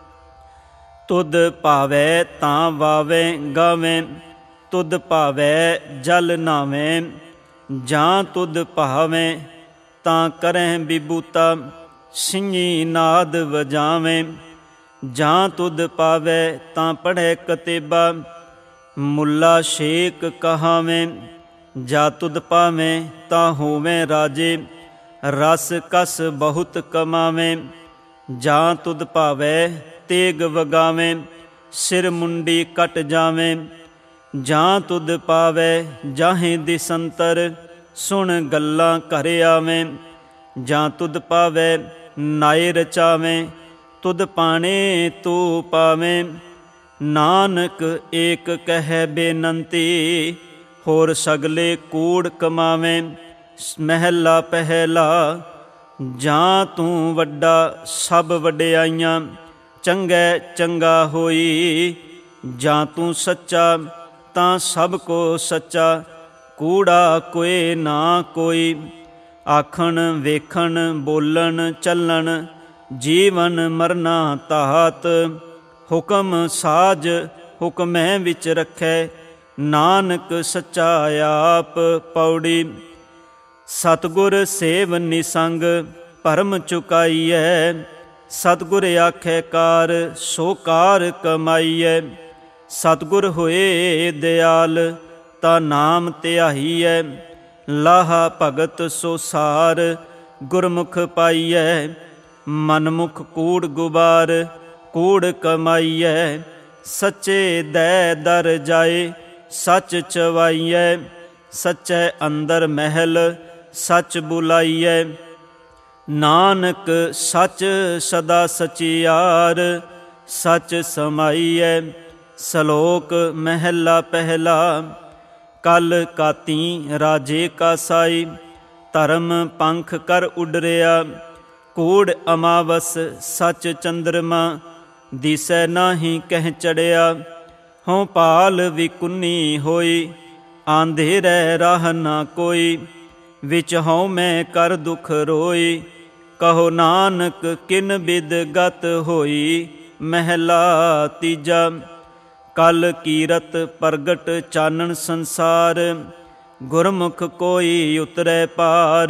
Speaker 2: ਤੁਧ ਭਾਵੈ ਤਾਂ ਵਾਵੈ ਗਾਵੈ, ਤੁਧ ਭਾਵੈ ਜਲ ਨਾਵੈ। ਜਾਂ ਤੁਧ ਭਾਵੈ ਤਾਂ ਕਰਹਿ ਵਿਭੂਤਾ, ਸਿੰਘੀ ਨਾਦ ਵਜਾਵੈ। ਜਾਂ ਤੁਧ ਪਾਵੈ ਤਾਂ ਪੜ੍ਹੈ ਕਤੇਬਾ, ਮੁੱਲਾ ਸ਼ੇਖ ਕਹਾਵੈ। ਜਾਂ ਤੁਧ ਪਾਵੈ ਤਾਂ ਹੋਵੈ ਰਾਜੇ, ਰਸ ਕਸ ਬਹੁਤ ਕਮਾਵੈ। ਜਾਂ ਤੁਧ ਭਾਵੈ ਤੇਗ ਵਗਾਵੈ, ਸਿਰ ਮੁੰਡੀ ਕੱਟ ਜਾਵੈ। ਜਾਂ ਤੁਧ ਪਾਵੈ ਜਾਹੇ ਦਿਸੰਤਰ, ਸੁਣ ਗੱਲਾਂ ਘਰ ਆਵੈ। ਜਾਂ ਤੁਧ ਪਾਵੈ ਨਾਏ ਰਚਾਵੈ, ਤੁਧ ਪਾਣੇ ਤੂੰ ਪਾਵੈ। ਨਾਨਕ ਏਕ ਕਹਿ ਬੇਨੰਤੀ, ਹੋਰ ਸਗਲੇ ਕੂੜ ਕਮਾਵੈ। ਮਹਿਲਾ ਪਹਿਲਾ। ਜਾਂ ਤੂੰ ਵੱਡਾ ਸਭ ਵਡਿਆਈਆਂ, ਚੰਗੈ ਚੰਗਾ ਹੋਈ। ਜਾਂ ਤੂੰ ਸੱਚਾ ਤਾਂ ਸਭ ਕੋ ਸੱਚਾ, ਕੂੜਾ ਕੋਏ ਨਾ ਕੋਈ। ਆਖਣ ਵੇਖਣ ਬੋਲਣ ਚੱਲਣ, ਜੀਵਨ ਮਰਨਾ ਧਾਤ। ਹੁਕਮ ਸਾਜ ਹੁਕਮੈ ਵਿੱਚ ਰੱਖੈ, ਨਾਨਕ ਸੱਚਾ ਆਪ। ਪੌੜੀ। ਸਤਿਗੁਰ ਸੇਵ ਨਿਸੰਗ ਭਰਮ ਚੁਕਾਈਐ। ਸਤਿਗੁਰ ਆਖੈ ਕਾਰ ਸੋ ਕਾਰ ਕਮਾਈਐ। ਸਤਿਗੁਰ ਹੋਏ ਦਿਆਲ ਤਾਂ ਨਾਮ ਧਿਆਈਐ। ਲਾਹਾ ਭਗਤ ਸੋ ਸਾਰ ਗੁਰਮੁਖ ਪਾਈਐ। ਮਨਮੁਖ ਕੂੜ ਗੁਬਾਰ ਕੂੜ ਕਮਾਈਐ। ਸੱਚੇ ਦੈ ਦਰ ਜਾਏ ਸੱਚ ਚਵਾਈਐ। ਸੱਚੇ ਅੰਦਰ ਮਹਿਲ ਸੱਚ ਬੁਲਾਈਐ। ਨਾਨਕ ਸੱਚ ਸਦਾ ਸਚਿਆਰ, ਸੱਚ ਸਮਾਈਐ। ਸ਼ਲੋਕ ਮਹਿਲਾ ਪਹਿਲਾ। ਕਲ ਕਾਤੀ ਰਾਜੇ ਕਾ ਸਾਈ, ਧਰਮ ਪੰਖ ਕਰ ਉਡਰਿਆ। ਕੂੜ ਅਮਾਵਸ ਸੱਚ ਚੰਦਰਮਾ, ਦਿਸੈ ਨਾਹੀ ਕਹਿ ਚੜਿਆ। ਹਉ ਪਾਲ ਵਿਕੁੰਨੀ ਹੋਈ, ਆਂਧੇਰੇ ਰਾਹ ਨਾ ਕੋਈ। ਵਿੱਚ ਹਉ ਮੈਂ ਕਰ ਦੁਖ ਰੋਈ, ਕਹੋ ਨਾਨਕ ਕਿਨ ਬਿਦ ਗਤ ਹੋਈ। ਮਹਿਲਾ ਤੀਜਾ। ਕਲ ਕੀਰਤ ਪ੍ਰਗਟ ਚਾਨਣ ਸੰਸਾਰ, ਗੁਰਮੁਖ ਕੋਈ ਉਤਰੈ ਪਾਰ।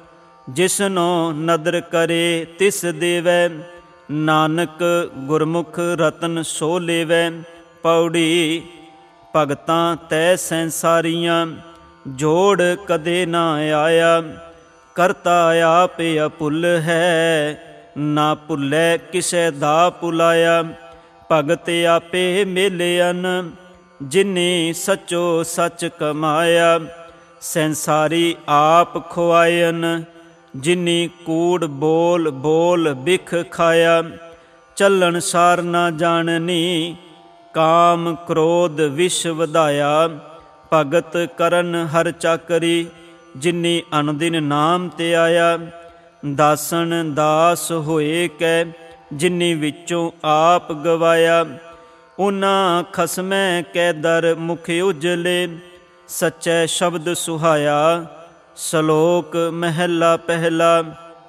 Speaker 2: ਜਿਸਨੋ ਨਦਰ ਕਰੇ ਤਿਸ ਦੇਵੈ, ਨਾਨਕ ਗੁਰਮੁਖ ਰਤਨ ਸੋ ਲੇਵੈ। ਪੌੜੀ। ਭਗਤਾਂ ਤੈ ਸੰਸਾਰੀਆਂ, ਜੋੜ ਕਦੇ ਨਾ ਆਇਆ। ਕਰਤਾ ਆਪ ਅਭੁੱਲ ਹੈ, ਨਾ ਭੁੱਲੈ ਕਿਸੇ ਦਾ ਭੁਲਾਇਆ। ਭਗਤ ਆਪੇ ਮਿਲਿਅਨ, ਜਿਨੇ ਸਚੋ ਸੱਚ ਕਮਾਇਆ। ਸੰਸਾਰੀ ਆਪ ਖੁਆਇਨ, ਜਿਨੀ ਕੂੜ ਬੋਲ ਬੋਲ ਬਿਖ ਖਾਇਆ। ਚੱਲਣ ਸਾਰ ਨਾ ਜਾਣਨੀ, ਕਾਮ ਕ੍ਰੋਧ ਵਿਸ਼ ਵਧਾਇਆ। ਭਗਤ ਕਰਨ ਹਰ ਚਾਕਰੀ, ਜਿਨੀ ਅਨਦਿਨ ਨਾਮ ਧਿਆਇਆ। ਦਾਸਨ ਦਾਸ ਹੋਏ ਕੈ, ਜਿਨੀ ਵਿੱਚੋਂ ਆਪ ਗਵਾਇਆ। ਉਹਨਾਂ ਖਸਮੈ ਕੈ ਦਰ ਮੁਖ ਉਜਲੇ, ਸੱਚੇ ਸ਼ਬਦ ਸੁਹਾਇਆ। ਸ਼ਲੋਕ ਮਹਿਲਾ ਪਹਿਲਾ।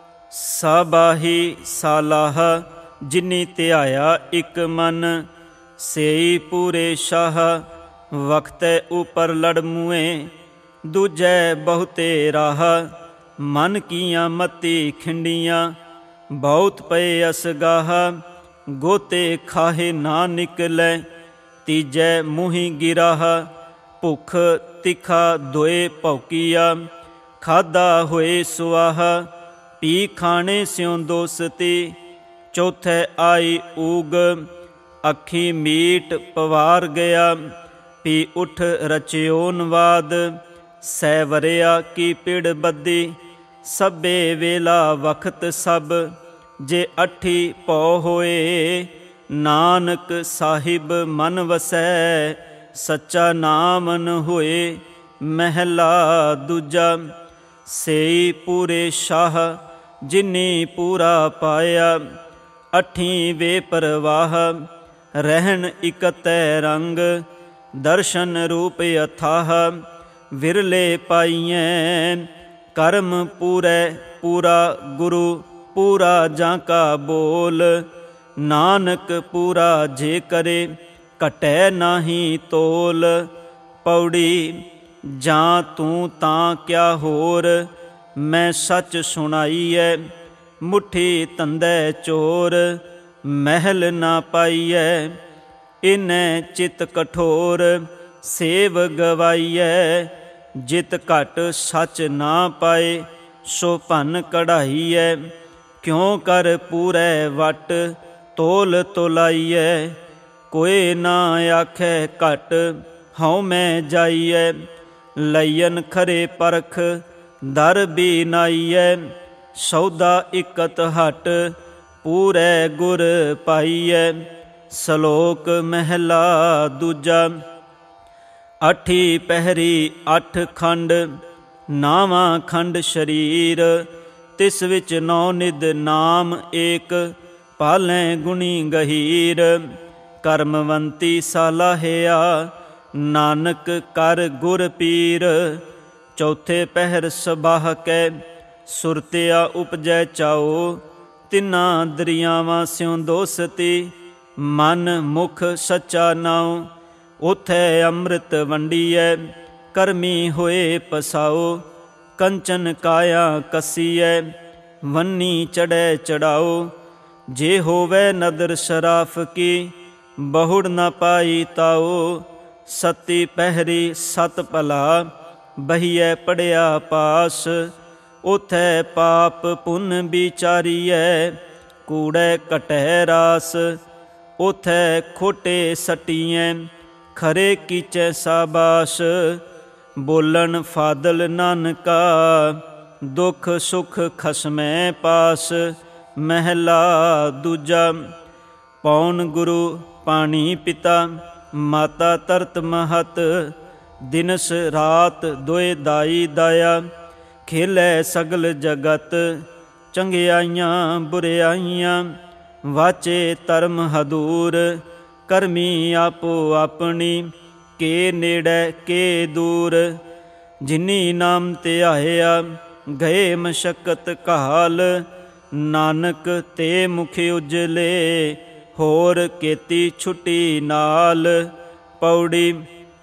Speaker 2: ਸਾਬਾਹੀ ਸਾਲਾਹ, ਜਿਨੀ ਧਿਆਇਆ ਇਕ ਮਨ। ਸੇਈ ਪੂਰੇ ਸ਼ਾਹ, ਵਖਤੈ ਉਪਰ ਲੜ ਮੂਏ। ਦੂਜੈ ਬਹੁਤੇ ਰਾਹ, ਮਨ ਕੀਆਂ ਮਤੀ ਖਿੰਡੀਆਂ। ਬਹੁਤ ਪਏ ਅਸਗਾਹ, ਗੋਤੇ ਖਾਹੇ ਨਾ ਨਿਕਲੈ। ਤੀਜੈ ਮੂੰਹੀ ਗਿਰਾਹ, ਭੁੱਖ ਤਿੱਖਾ ਦੋਏ ਭੌਕੀਆ। ਖਾਧਾ ਹੋਏ ਸੁਆਹ, ਪੀ ਖਾਣੇ ਸਿਉ ਦੋਸਤੀ। ਚੌਥੈ ਆਈ ਊਗ, ਅੱਖੀ ਮੀਟ ਪਵਾਰ ਗਿਆ। ਪੀ ਉਠ ਰਚਿਓਨ ਵਾਦ, ਸੈ ਵਰਿਆ ਕੀ ਪਿੜ ਬੱਦੀ। ਸਭੇ ਵੇਲਾ ਵਖਤ ਸਭ, ਜੇ ਅੱਠੀ ਭਉ ਹੋਏ। ਨਾਨਕ ਸਾਹਿਬ ਮਨ ਵਸੈ, ਸੱਚਾ ਨਾਮਨ ਹੋਏ। ਮਹਿਲਾ ਦੂਜਾ। ਸੇਈ ਪੂਰੇ ਸ਼ਾਹ, ਜਿਨੀ ਪੂਰਾ ਪਾਇਆ। ਅੱਠੀਂ ਵੇ ਪਰਵਾਹ, ਰਹਿਣ ਇਕਤੈ ਰੰਗ। ਦਰਸ਼ਨ ਰੂਪ ਅਥਾਹ, ਵਿਰਲੇ ਪਾਈਐ। ਕਰਮ ਪੂਰੈ ਪੂਰਾ ਗੁਰੂ, ਪੂਰਾ ਜਾਂ ਕਾ ਬੋਲ। ਨਾਨਕ ਪੂਰਾ ਜੇ ਕਰੇ, ਘਟੈ ਨਾਹੀ ਤੋਲ। ਪੌੜੀ। ਜਾਂ ਤੂੰ ਤਾਂ ਕਿਆ ਹੋਰ, ਮੈਂ ਸੱਚ ਸੁਣਾਈਐ। ਮੁੱਠੀ ਧੰਦੇ ਚੋਰ, ਮਹਿਲ ਨਾ ਪਾਈਐ। ਇਨੈ ਚਿਤ ਕਠੋਰ, ਸੇਵ ਗਵਾਈਐ। ਜਿਤ ਘਟ ਸੱਚ ਨਾ ਪਾਏ, ਸੋ ਭੰਨ ਕਢਾਈਐ। ਕਿਉ ਕਰ ਪੂਰੈ ਵਟ, ਤੋਲ ਤੋਲਾਈਐ। ਕੋਇ ਨਾ ਆਖੈ ਘਟ, ਹਉ ਮੈਂ ਜਾਈਐ। ਲਈਨ ਖਰੇ ਪਰਖ, ਦਰ ਵੀ ਨਾਈਐ। ਸੌਦਾ ਇਕਤ ਹਟ, ਪੂਰੈ ਗੁਰ ਪਾਈਐ। ਸਲੋਕ ਮਹਿਲਾ ਦੂਜਾ। ਅੱਠੀ ਪਹਿਰੀ ਅੱਠ ਖੰਡ, ਨਾਵਾਂ ਖੰਡ ਸਰੀਰ। ਤਿਸ ਵਿੱਚ ਨੌ ਨਿਧ ਨਾਮ ਏਕ, ਪਾਲੈ ਗੁਣੀ ਗਹੀਰ। ਕਰਮਵੰਤੀ ਸਲਾਹਿਆ, ਨਾਨਕ ਕਰ ਗੁਰ ਪੀਰ। ਚੌਥੇ ਪਹਿਰ ਸਬਾਹ ਕੈ, ਸੁਰਤਿਆ ਉਪਜੈ ਚਾਓ। ਤਿੰਨਾਂ ਦਰਿਆਵਾਂ ਸਿਉ ਦੋਸਤੀ, ਮਨ ਮੁਖ ਸੱਚਾ ਨਾਉ। ਉਥੈ ਅੰਮ੍ਰਿਤ ਵੰਡੀਐ, ਕਰਮੀ ਹੋਏ ਪਸਾਓ। ਕੰਚਨ ਕਾਇਆ ਕੱਸੀਐ, ਵੰਨੀ ਚੜ੍ਹੈ ਚੜਾਓ। ਜੇ ਹੋਵੈ ਨਦਰ ਸ਼ਰਾਫ ਕੀ, ਬਹੁੜ ਨਾ ਪਾਈ ਤਾਓ। ਸਤੀ ਪਹਿਰੀ ਸਤ ਭਲਾ, ਬਹੀਐ ਪੜਿਆ ਪਾਸ। ਉਥੈ ਪਾਪ ਪੁੰਨ ਵਿਚਾਰੀਐ, ਕੂੜੈ ਘਟੈ ਰਾਸ। ਉਥੈ ਖੋਟੇ ਸਟੀਐ, ਖਰੇ ਕੀਚੈ ਸਾਬਾਸ। ਬੋਲਣ ਫਾਦਲ ਨਾਨਕਾ, ਦੁਖ ਸੁਖ ਖਸਮੈ ਪਾਸ। ਮਹਿਲਾ ਦੂਜਾ। ਪੌਣ ਗੁਰੂ ਪਾਣੀ ਪਿਤਾ, ਮਾਤਾ ਤਰਤ ਮਹਤ। ਦਿਨਸ ਰਾਤ ਦੋਇ ਦਾਈ ਦਾਇਆ, ਖੇਲੈ ਸਗਲ ਜਗਤ। ਚੰਗਿਆਈਆਂ ਬੁਰਿਆਈਆਂ, ਵਾਚੇ ਧਰਮ ਹਦੂਰ। ਕਰਮੀ ਆਪੋ ਆਪਣੀ, ਕੇ ਨੇੜੇ ਕੇ ਦੂਰ। ਜਿਨੀ ਨਾਮ ਧਿਆਇਆ, ਗਏ ਮਸ਼ਕਤ ਕਾਲ। ਨਾਨਕ ਤੇ ਮੁਖ ਉਜਲੇ, ਹੋਰ ਕੀਤੀ ਛੁੱਟੀ ਨਾਲ। ਪੌੜੀ।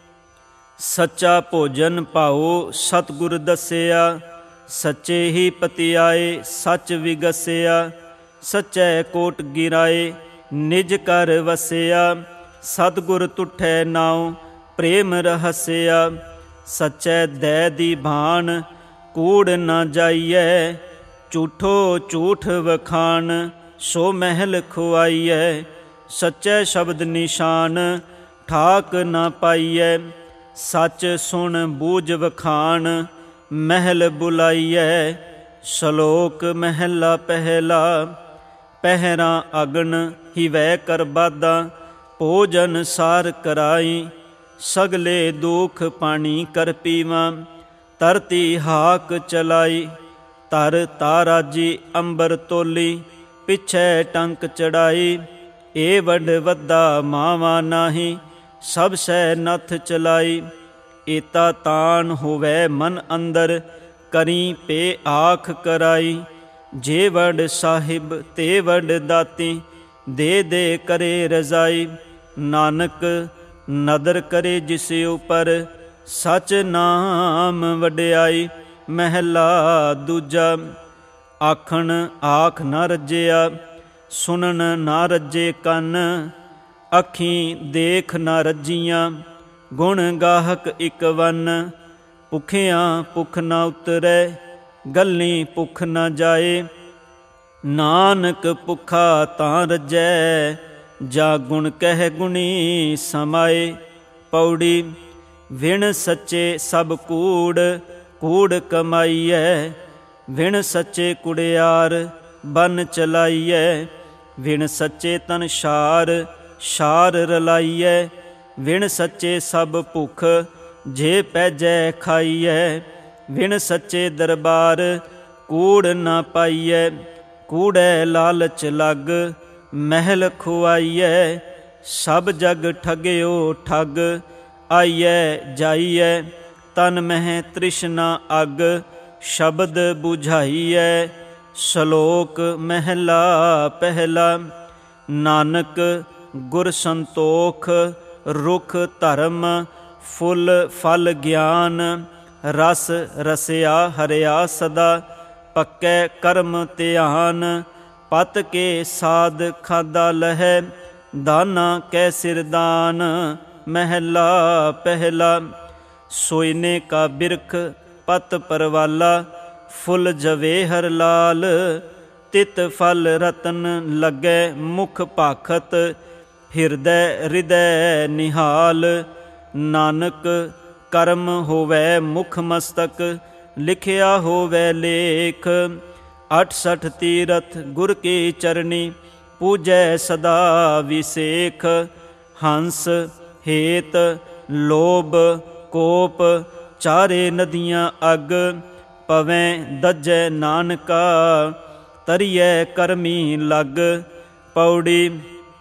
Speaker 2: ਸੱਚਾ ਭੋਜਨ ਭਾਉ, ਸਤਿਗੁਰ ਦੱਸਿਆ। ਸੱਚੇ ਹੀ ਪਤਿਆਏ, ਸੱਚ ਵਿਗਸਿਆ। ਸੱਚੈ ਕੋਟ ਗਿਰਾਏ, ਨਿਜ ਘਰ ਵਸਿਆ। ਸਤਿਗੁਰ ਤੁਠੈ ਨਾਉ, ਪ੍ਰੇਮ ਰਹਸਿਆ। ਸੱਚੈ ਦਇਆ ਦੀ ਭਾਣ, ਕੂੜ ਨਾ ਜਾਈਐ। ਝੂਠੋ ਝੂਠ ਵਖਾਣ, ਸੋ ਮਹਿਲ ਖੁਆਈਐ। ਸੱਚੈ ਸ਼ਬਦ ਨਿਸ਼ਾਨ, ਠਾਕ ਨਾ ਪਾਈਐ। ਸੱਚ ਸੁਣ ਬੂਝ ਵਖਾਣ, ਮਹਿਲ ਬੁਲਾਈਐ। ਸ਼ਲੋਕ ਮਹਿਲਾ ਪਹਿਲਾ। ਪਹਿਰਾਂ ਅਗਨ ਹਿਵੈ ਕਰ ਬਾਧਾ, ਭੋਜਨ ਸਾਰ ਕਰਾਈ। ਸਗਲੇ ਦੁਖ ਪਾਣੀ ਕਰ ਪੀਵਾਂ, ਧਰਤੀ ਹਾਕ ਚਲਾਈ। ਧਰ ਤਾਰਾਜੀ ਅੰਬਰ ਤੋਲੀ, ਪਿਛੈ ਟੰਕ ਚੜਾਈ। ਏ ਵੱਡ ਵੱਦਾ ਮਾਵਾ ਨਾਹੀ, ਸਭ ਸੈ ਨਥ ਚਲਾਈ। ਏਤਾ ਤਾਨ ਹੋਵੈ ਮਨ ਅੰਦਰ, ਕਰੀ ਪੇ ਆਖ ਕਰਾਈ। ਜੇ ਵਡ ਸਾਹਿਬ ਤੇ ਵਡ ਦਾਤੀ, ਦੇ ਦੇ ਕਰੇ ਰਜ਼ਾਈ। ਨਾਨਕ ਨਦਰ ਕਰੇ ਜਿਸ ਉਪਰ, ਸਚ ਨਾਮ ਵਡਿਆਈ। ਮਹਿਲਾ ਦੂਜਾ। ਆਖਣ ਆਖ ਨਾ ਰੱਜਿਆ, ਸੁਣਨ ਨਾ ਰੱਜੇ ਕੰਨ। ਅੱਖੀਂ ਦੇਖ ਨਾ ਰੱਜੀਆਂ, ਗੁਣ ਗਾਹਕ ਇਕ ਵੰਨ। ਭੁੱਖਿਆਂ ਭੁੱਖ ਨਾ ਉਤਰੈ, ਗੱਲੀ ਭੁੱਖ ਨਾ ਜਾਏ। ਨਾਨਕ ਭੁੱਖਾ ਤਾਂ ਰੱਜੈ, ਜਾ ਗੁਣ ਕਹਿ ਗੁਣੀ ਸਮਾਏ। ਪੌੜੀ। ਵਿਣ ਸੱਚੇ ਸਭ ਕੂੜ, ਕੂੜ ਕਮਾਈਐ। ਵਿਣ ਸੱਚੇ ਕੁੜਿਆਰ, ਬਨ ਚਲਾਈਐ। ਵਿਣ ਸੱਚੇ ਤਨ ਸ਼ਾਰ ਸ਼ਾਰ ਰਲਾਈਐ। ਵਿਣ ਸੱਚੇ ਸਭ ਭੁਖ ਜੇ ਪੈਜੈ ਖਾਈਐ। ਵਿਣ ਸੱਚੇ ਦਰਬਾਰ ਕੂੜ ਨਾ ਪਾਈਐ। ਕੂੜੈ ਲਾਲਚ ਲਗ ਮਹਿਲ ਖੁਆਈਐ। ਸਭ ਜਗ ਠਗਿਓ ਠੱਗ ਆਈਐ ਜਾਈਐ। ਤਨ ਮਹਿ ਤ੍ਰਿਸ਼ਨਾ ਅਗ ਸ਼ਬਦ ਬੁਝਾਈਐ। ਸ਼ਲੋਕ ਮਹਿਲਾ ਪਹਿਲਾ। ਨਾਨਕ ਗੁਰ ਸੰਤੋਖ ਰੁਖ ਧਰਮ ਫੁੱਲ ਫਲ ਗਿਆਨ। ਰਸ ਰਸਿਆ ਹਰਿਆ ਸਦਾ ਪੱਕੈ ਕਰਮ ਧਿਆਨ। ਪਤ ਕੇ ਸਾਧ ਖਾਦਾ ਲਹੈ ਦਾਨਾ ਕੈ ਸਿਰ ਦਾਨ। ਮਹਿਲਾ ਪਹਿਲਾ। ਸੋਇਨੇ ਕਾ ਬਿਰਖ ਪਤ ਪਰਵਾਲਾ ਫੁੱਲ ਜਵੇਹਰ ਲਾਲ। ਤਿਤ ਫਲ ਰਤਨ ਲੱਗੈ ਮੁਖ ਭਾਖਤ ਹਿਰਦੈ ਹਿਰਦੈ ਨਿਹਾਲ। ਨਾਨਕ ਕਰਮ ਹੋਵੈ ਮੁਖ ਮਸਤਕ ਲਿਖਿਆ ਹੋਵੈ ਲੇਖ। 68 ਤੀਰਥ ਗੁਰ ਕੀ ਚਰਨੀ ਪੂਜੈ ਸਦਾ ਵਿਸੇਖ। ਹੰਸ ਹੇਤ ਲੋਭ ਕੋਪ ਚਾਰੇ ਨਦੀਆਂ ਅਗ ਪਵੈ ਦੱਜੈ ਨਾਨਕਾ ਤਰੀਐ ਕਰਮੀ ਲਗ। ਪੌੜੀ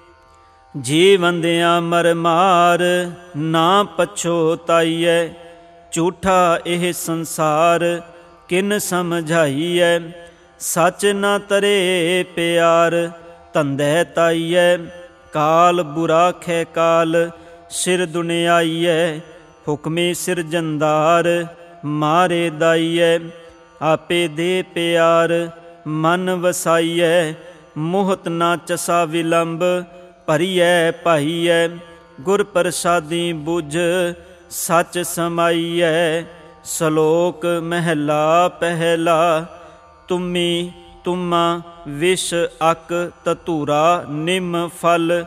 Speaker 2: ਜੀ ਵੰਦਿਆ ਮਰ ਮਾਰ ਨਾ ਪਛੋਤਾਈਐ। ਝੂਠਾ ਇਹ ਸੰਸਾਰ ਕਿਨ ਸਮਝਾਈਐ। ਸੱਚ ਨਾ ਤਰੇ ਪਿਆਰ ਧੰਦੈ ਤਾਈਐ। ਕਾਲ ਬੁਰਾ ਖੈ ਕਾਲ ਸਿਰ ਦੁਨਿਆਈਐ। ਹੁਕਮੇ ਸਿਰਜੰਦਾਰ ਮਾਰੇ ਦਾਈਐ। ਆਪੇ ਦੇ ਪਿਆਰ ਮਨ ਵਸਾਈਐ। ਮੋਹਤ ਨਾ ਚਸਾ ਵਿਲੰਬ ਭਰੀਐ ਭਾਈਐ। ਗੁਰ ਪ੍ਰਸਾਦੀ ਬੁਝ ਸੱਚ ਸਮਾਈਐ। ਸ਼ਲੋਕ ਮਹਿਲਾ ਪਹਿਲਾ। ਤੁਮੀ ਤੁਮਾ ਵਿਸ਼ ਅਕ ਧਤੂਰਾ ਨਿਮ ਫਲ।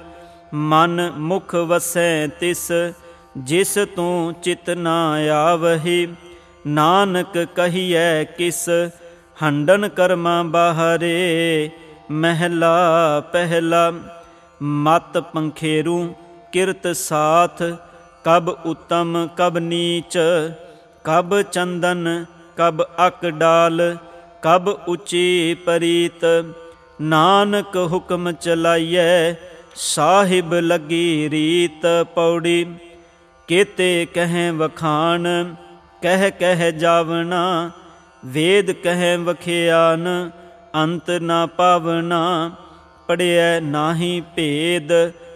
Speaker 2: ਮਨ ਮੁਖ ਵਸੈ ਤਿਸ ਜਿਸ ਤੂੰ ਚਿਤ ਨਾ ਆਵਹੀ। ਨਾਨਕ ਕਹੀਐ ਕਿਸ ਹੰਡਨ ਕਰਮਾਂ ਬਾਹਰੇ। ਮਹਿਲਾ ਪਹਿਲਾ। ਮਤ ਪੰਖੇਰੂ ਕਿਰਤ ਸਾਥ ਕਬ ਉਤਮ ਕਬ ਨੀਚ। ਕਬ ਚੰਦਨ ਕਬ ਅਕ ਡਾਲ ਕਬ ਉੱਚੀ ਪਰੀਤ। ਨਾਨਕ ਹੁਕਮ ਚਲਾਈਐ ਸਾਹਿਬ ਲੱਗੀ ਰੀਤ। ਪੌੜੀ ਕੇਤੇ ਕਹਿ ਵਖਾਣ ਕਹਿ ਕਹਿ ਜਾਵਣਾ। ਵੇਦ ਕਹਿ ਵਖਿਆਨ ਅੰਤ ਨਾ ਪਾਵਣਾ। ਪੜਿਐ ਨਾਹੀ ਭੇਦ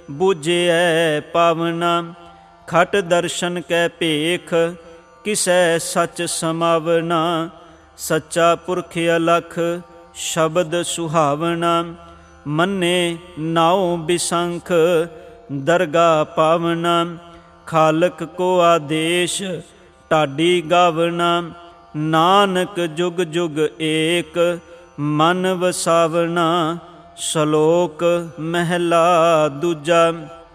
Speaker 2: ਬੁਝਿਐ ਪਾਵਣਾ। ਖਟ ਦਰਸ਼ਨ ਕੈ ਭੇਖ ਕਿਸੈ ਸੱਚ ਸਮਾਵਣਾ। ਸੱਚਾ ਪੁਰਖ ਅਲਖ ਸ਼ਬਦ ਸੁਹਾਵਣਾ। ਮੰਨੇ ਨਾਉ ਬਿਸੰਖ ਦਰਗਾ ਪਾਵਣਾ। ਖਾਲਕ ਕੋ ਆਦੇਸ਼ ਢਾਡੀ ਗਾਵਣਾ। ਨਾਨਕ ਜੁਗ ਜੁਗ ਏਕ ਮਨ ਵਸਾਵਣਾ। ਸ਼ਲੋਕ ਮਹਿਲਾ ਦੂਜਾ।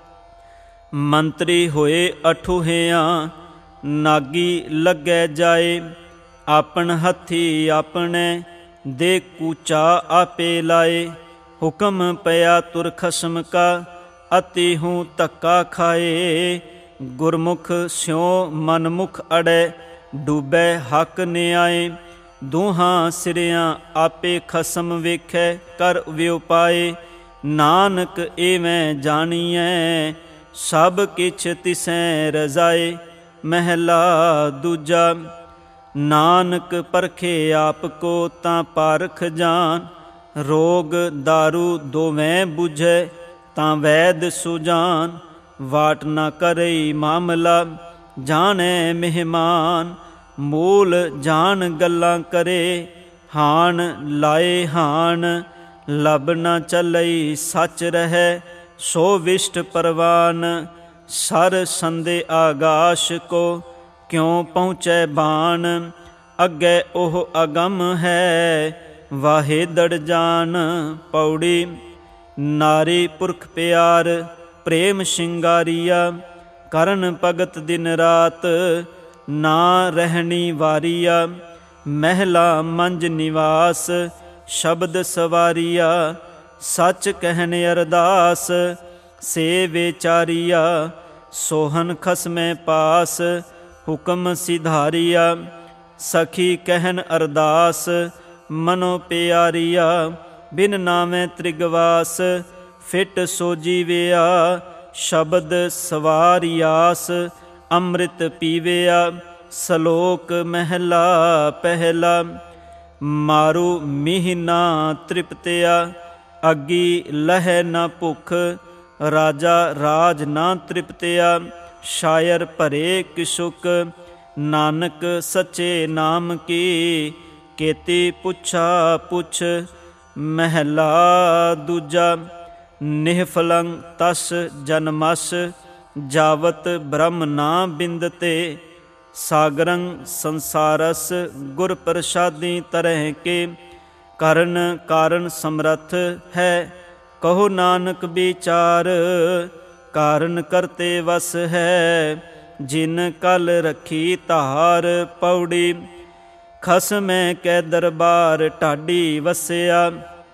Speaker 2: ਮੰਤਰੀ ਹੋਏ ਅਠੂਹਿਆਂ ਨਾਗੀ ਲੱਗੈ ਜਾਏ। ਆਪਣ ਹੱਥੀ ਆਪਣੇ ਦੇ ਕੂਚਾ ਆਪੇ ਲਾਏ। ਹੁਕਮ ਪਿਆ ਤੁਰ ਖਸਮ ਕਾ ਅਤੀ ਹੂੰ ਧੱਕਾ ਖਾਏ। ਗੁਰਮੁਖ ਸਿਉ ਮਨਮੁਖ ਅੜੈ ਡੂਬੈ ਹੱਕ ਨਿਆਏ। ਦੋਹਾਂ ਸਿਰਿਆਂ ਆਪੇ ਖਸਮ ਵੇਖੈ ਕਰ ਵਿਉਪਾਏ। ਨਾਨਕ ਏਵੇਂ ਜਾਣੀਐ ਸਭ ਕਿਛ ਤਿਸੈ ਰਜ਼ਾਏ। ਮਹਿਲਾ ਦੂਜਾ। ਨਾਨਕ ਪਰਖੇ ਆਪ ਕੋ ਤਾਂ ਪਾਰਖ ਜਾਨ। ਰੋਗ ਦਾਰੂ ਦੋਵੇਂ ਬੁਝੈ ਤਾਂ ਵੈਦ ਸੁਜਾਨ। ਵਾਟ ਨਾ ਕਰਈ ਮਾਮਲਾ ਜਾਣੈ ਮਹਿਮਾਨ। ਮੂਲ ਜਾਣ ਗੱਲਾਂ ਕਰੇ ਹਾਣ ਲਾਏ ਹਾਣ। ਲਬ ਨਾ ਚੱਲਈ ਸੱਚ ਰਹੈ ਸੋ ਵਿਸ਼ਟ ਪਰਵਾਨ। ਸਰ ਸੰਦੇ ਆਗਾਸ਼ ਕੋ ਕਿਉ ਪਹੁੰਚੈ ਬਾਣ। ਅੱਗੇ ਉਹ ਅਗੰਮ ਹੈ ਵਾਹੇ ਦੜ ਜਾਨ। ਪੌੜੀ ਨਾਰੀ ਪੁਰਖ ਪਿਆਰ ਪ੍ਰੇਮ ਸ਼ਿੰਗਾਰੀਆ। ਕਰਨ ਭਗਤ ਦਿਨ ਰਾਤ ਨਾ ਰਹਿਣੀ ਵਾਰੀਆ। ਮਹਿਲਾ ਮੰਜ ਨਿਵਾਸ ਸ਼ਬਦ ਸਵਾਰੀਆ। ਸਚ ਕਹਿਨ ਅਰਦਾਸ। ਸੇ ਵਿਚਾਰੀਆ ਸੋਹਨ ਖਸਮੈ ਪਾਸ, ਹੁਕਮ ਸਿਧਾਰੀਆ। ਸਖੀ ਕਹਿਨ ਅਰਦਾਸ ਮਨੋ ਪਿਆਰੀਆ, ਬਿਨ ਨਾਮੈ ਤ੍ਰਿਗਵਾਸ। ਫਿਟ ਸੋ ਜੀਵਿਆ ਸ਼ਬਦ ਸਵਾਰਿਆਸ, ਅੰਮ੍ਰਿਤ ਪੀਵਿਆ। ਸਲੋਕ ਮਹਿਲਾ ਪਹਿਲਾ। ਮਾਰੂ ਮੀਹਨਾ ਤ੍ਰਿਪਤਿਆ, ਅੱਗੀ ਲਹੈ ਨਾ ਭੁਖ। ਰਾਜਾ ਰਾਜ ਨਾ ਤ੍ਰਿਪਤਿਆ, ਸ਼ਾਇਰ ਭਰੇ ਕਿਸ਼ੁਕ। ਨਾਨਕ ਸੱਚੇ ਨਾਮ ਕੀ, ਕੇਤੀ ਪੁੱਛਾ ਪੁੱਛ। ਮਹਿਲਾ ਦੂਜਾ। ਨਿਹਫਲੰ ਤਸ ਜਨਮਸ, ਜਾਵਤ ਬ੍ਰਹਮ ਨਾ ਬਿੰਦਤੇ। ਸਾਗਰੰ ਸੰਸਾਰਸ, ਗੁਰ ਪ੍ਰਸਾਦੀ ਤਰਹਿ ਕੇ। ਕਰਨ ਕਾਰਨ ਸਮਰੱਥ ਹੈ, ਕਹੋ ਨਾਨਕ ਵਿਚਾਰ। ਕਾਰਨ ਕਰਤੇ ਵਸ ਹੈ, ਜਿਨ ਕਲ ਰੱਖੀ ਧਾਰ। ਪੌੜੀ। ਖਸਮੈ ਕੈ ਦਰਬਾਰ ਢਾਡੀ ਵਸਿਆ,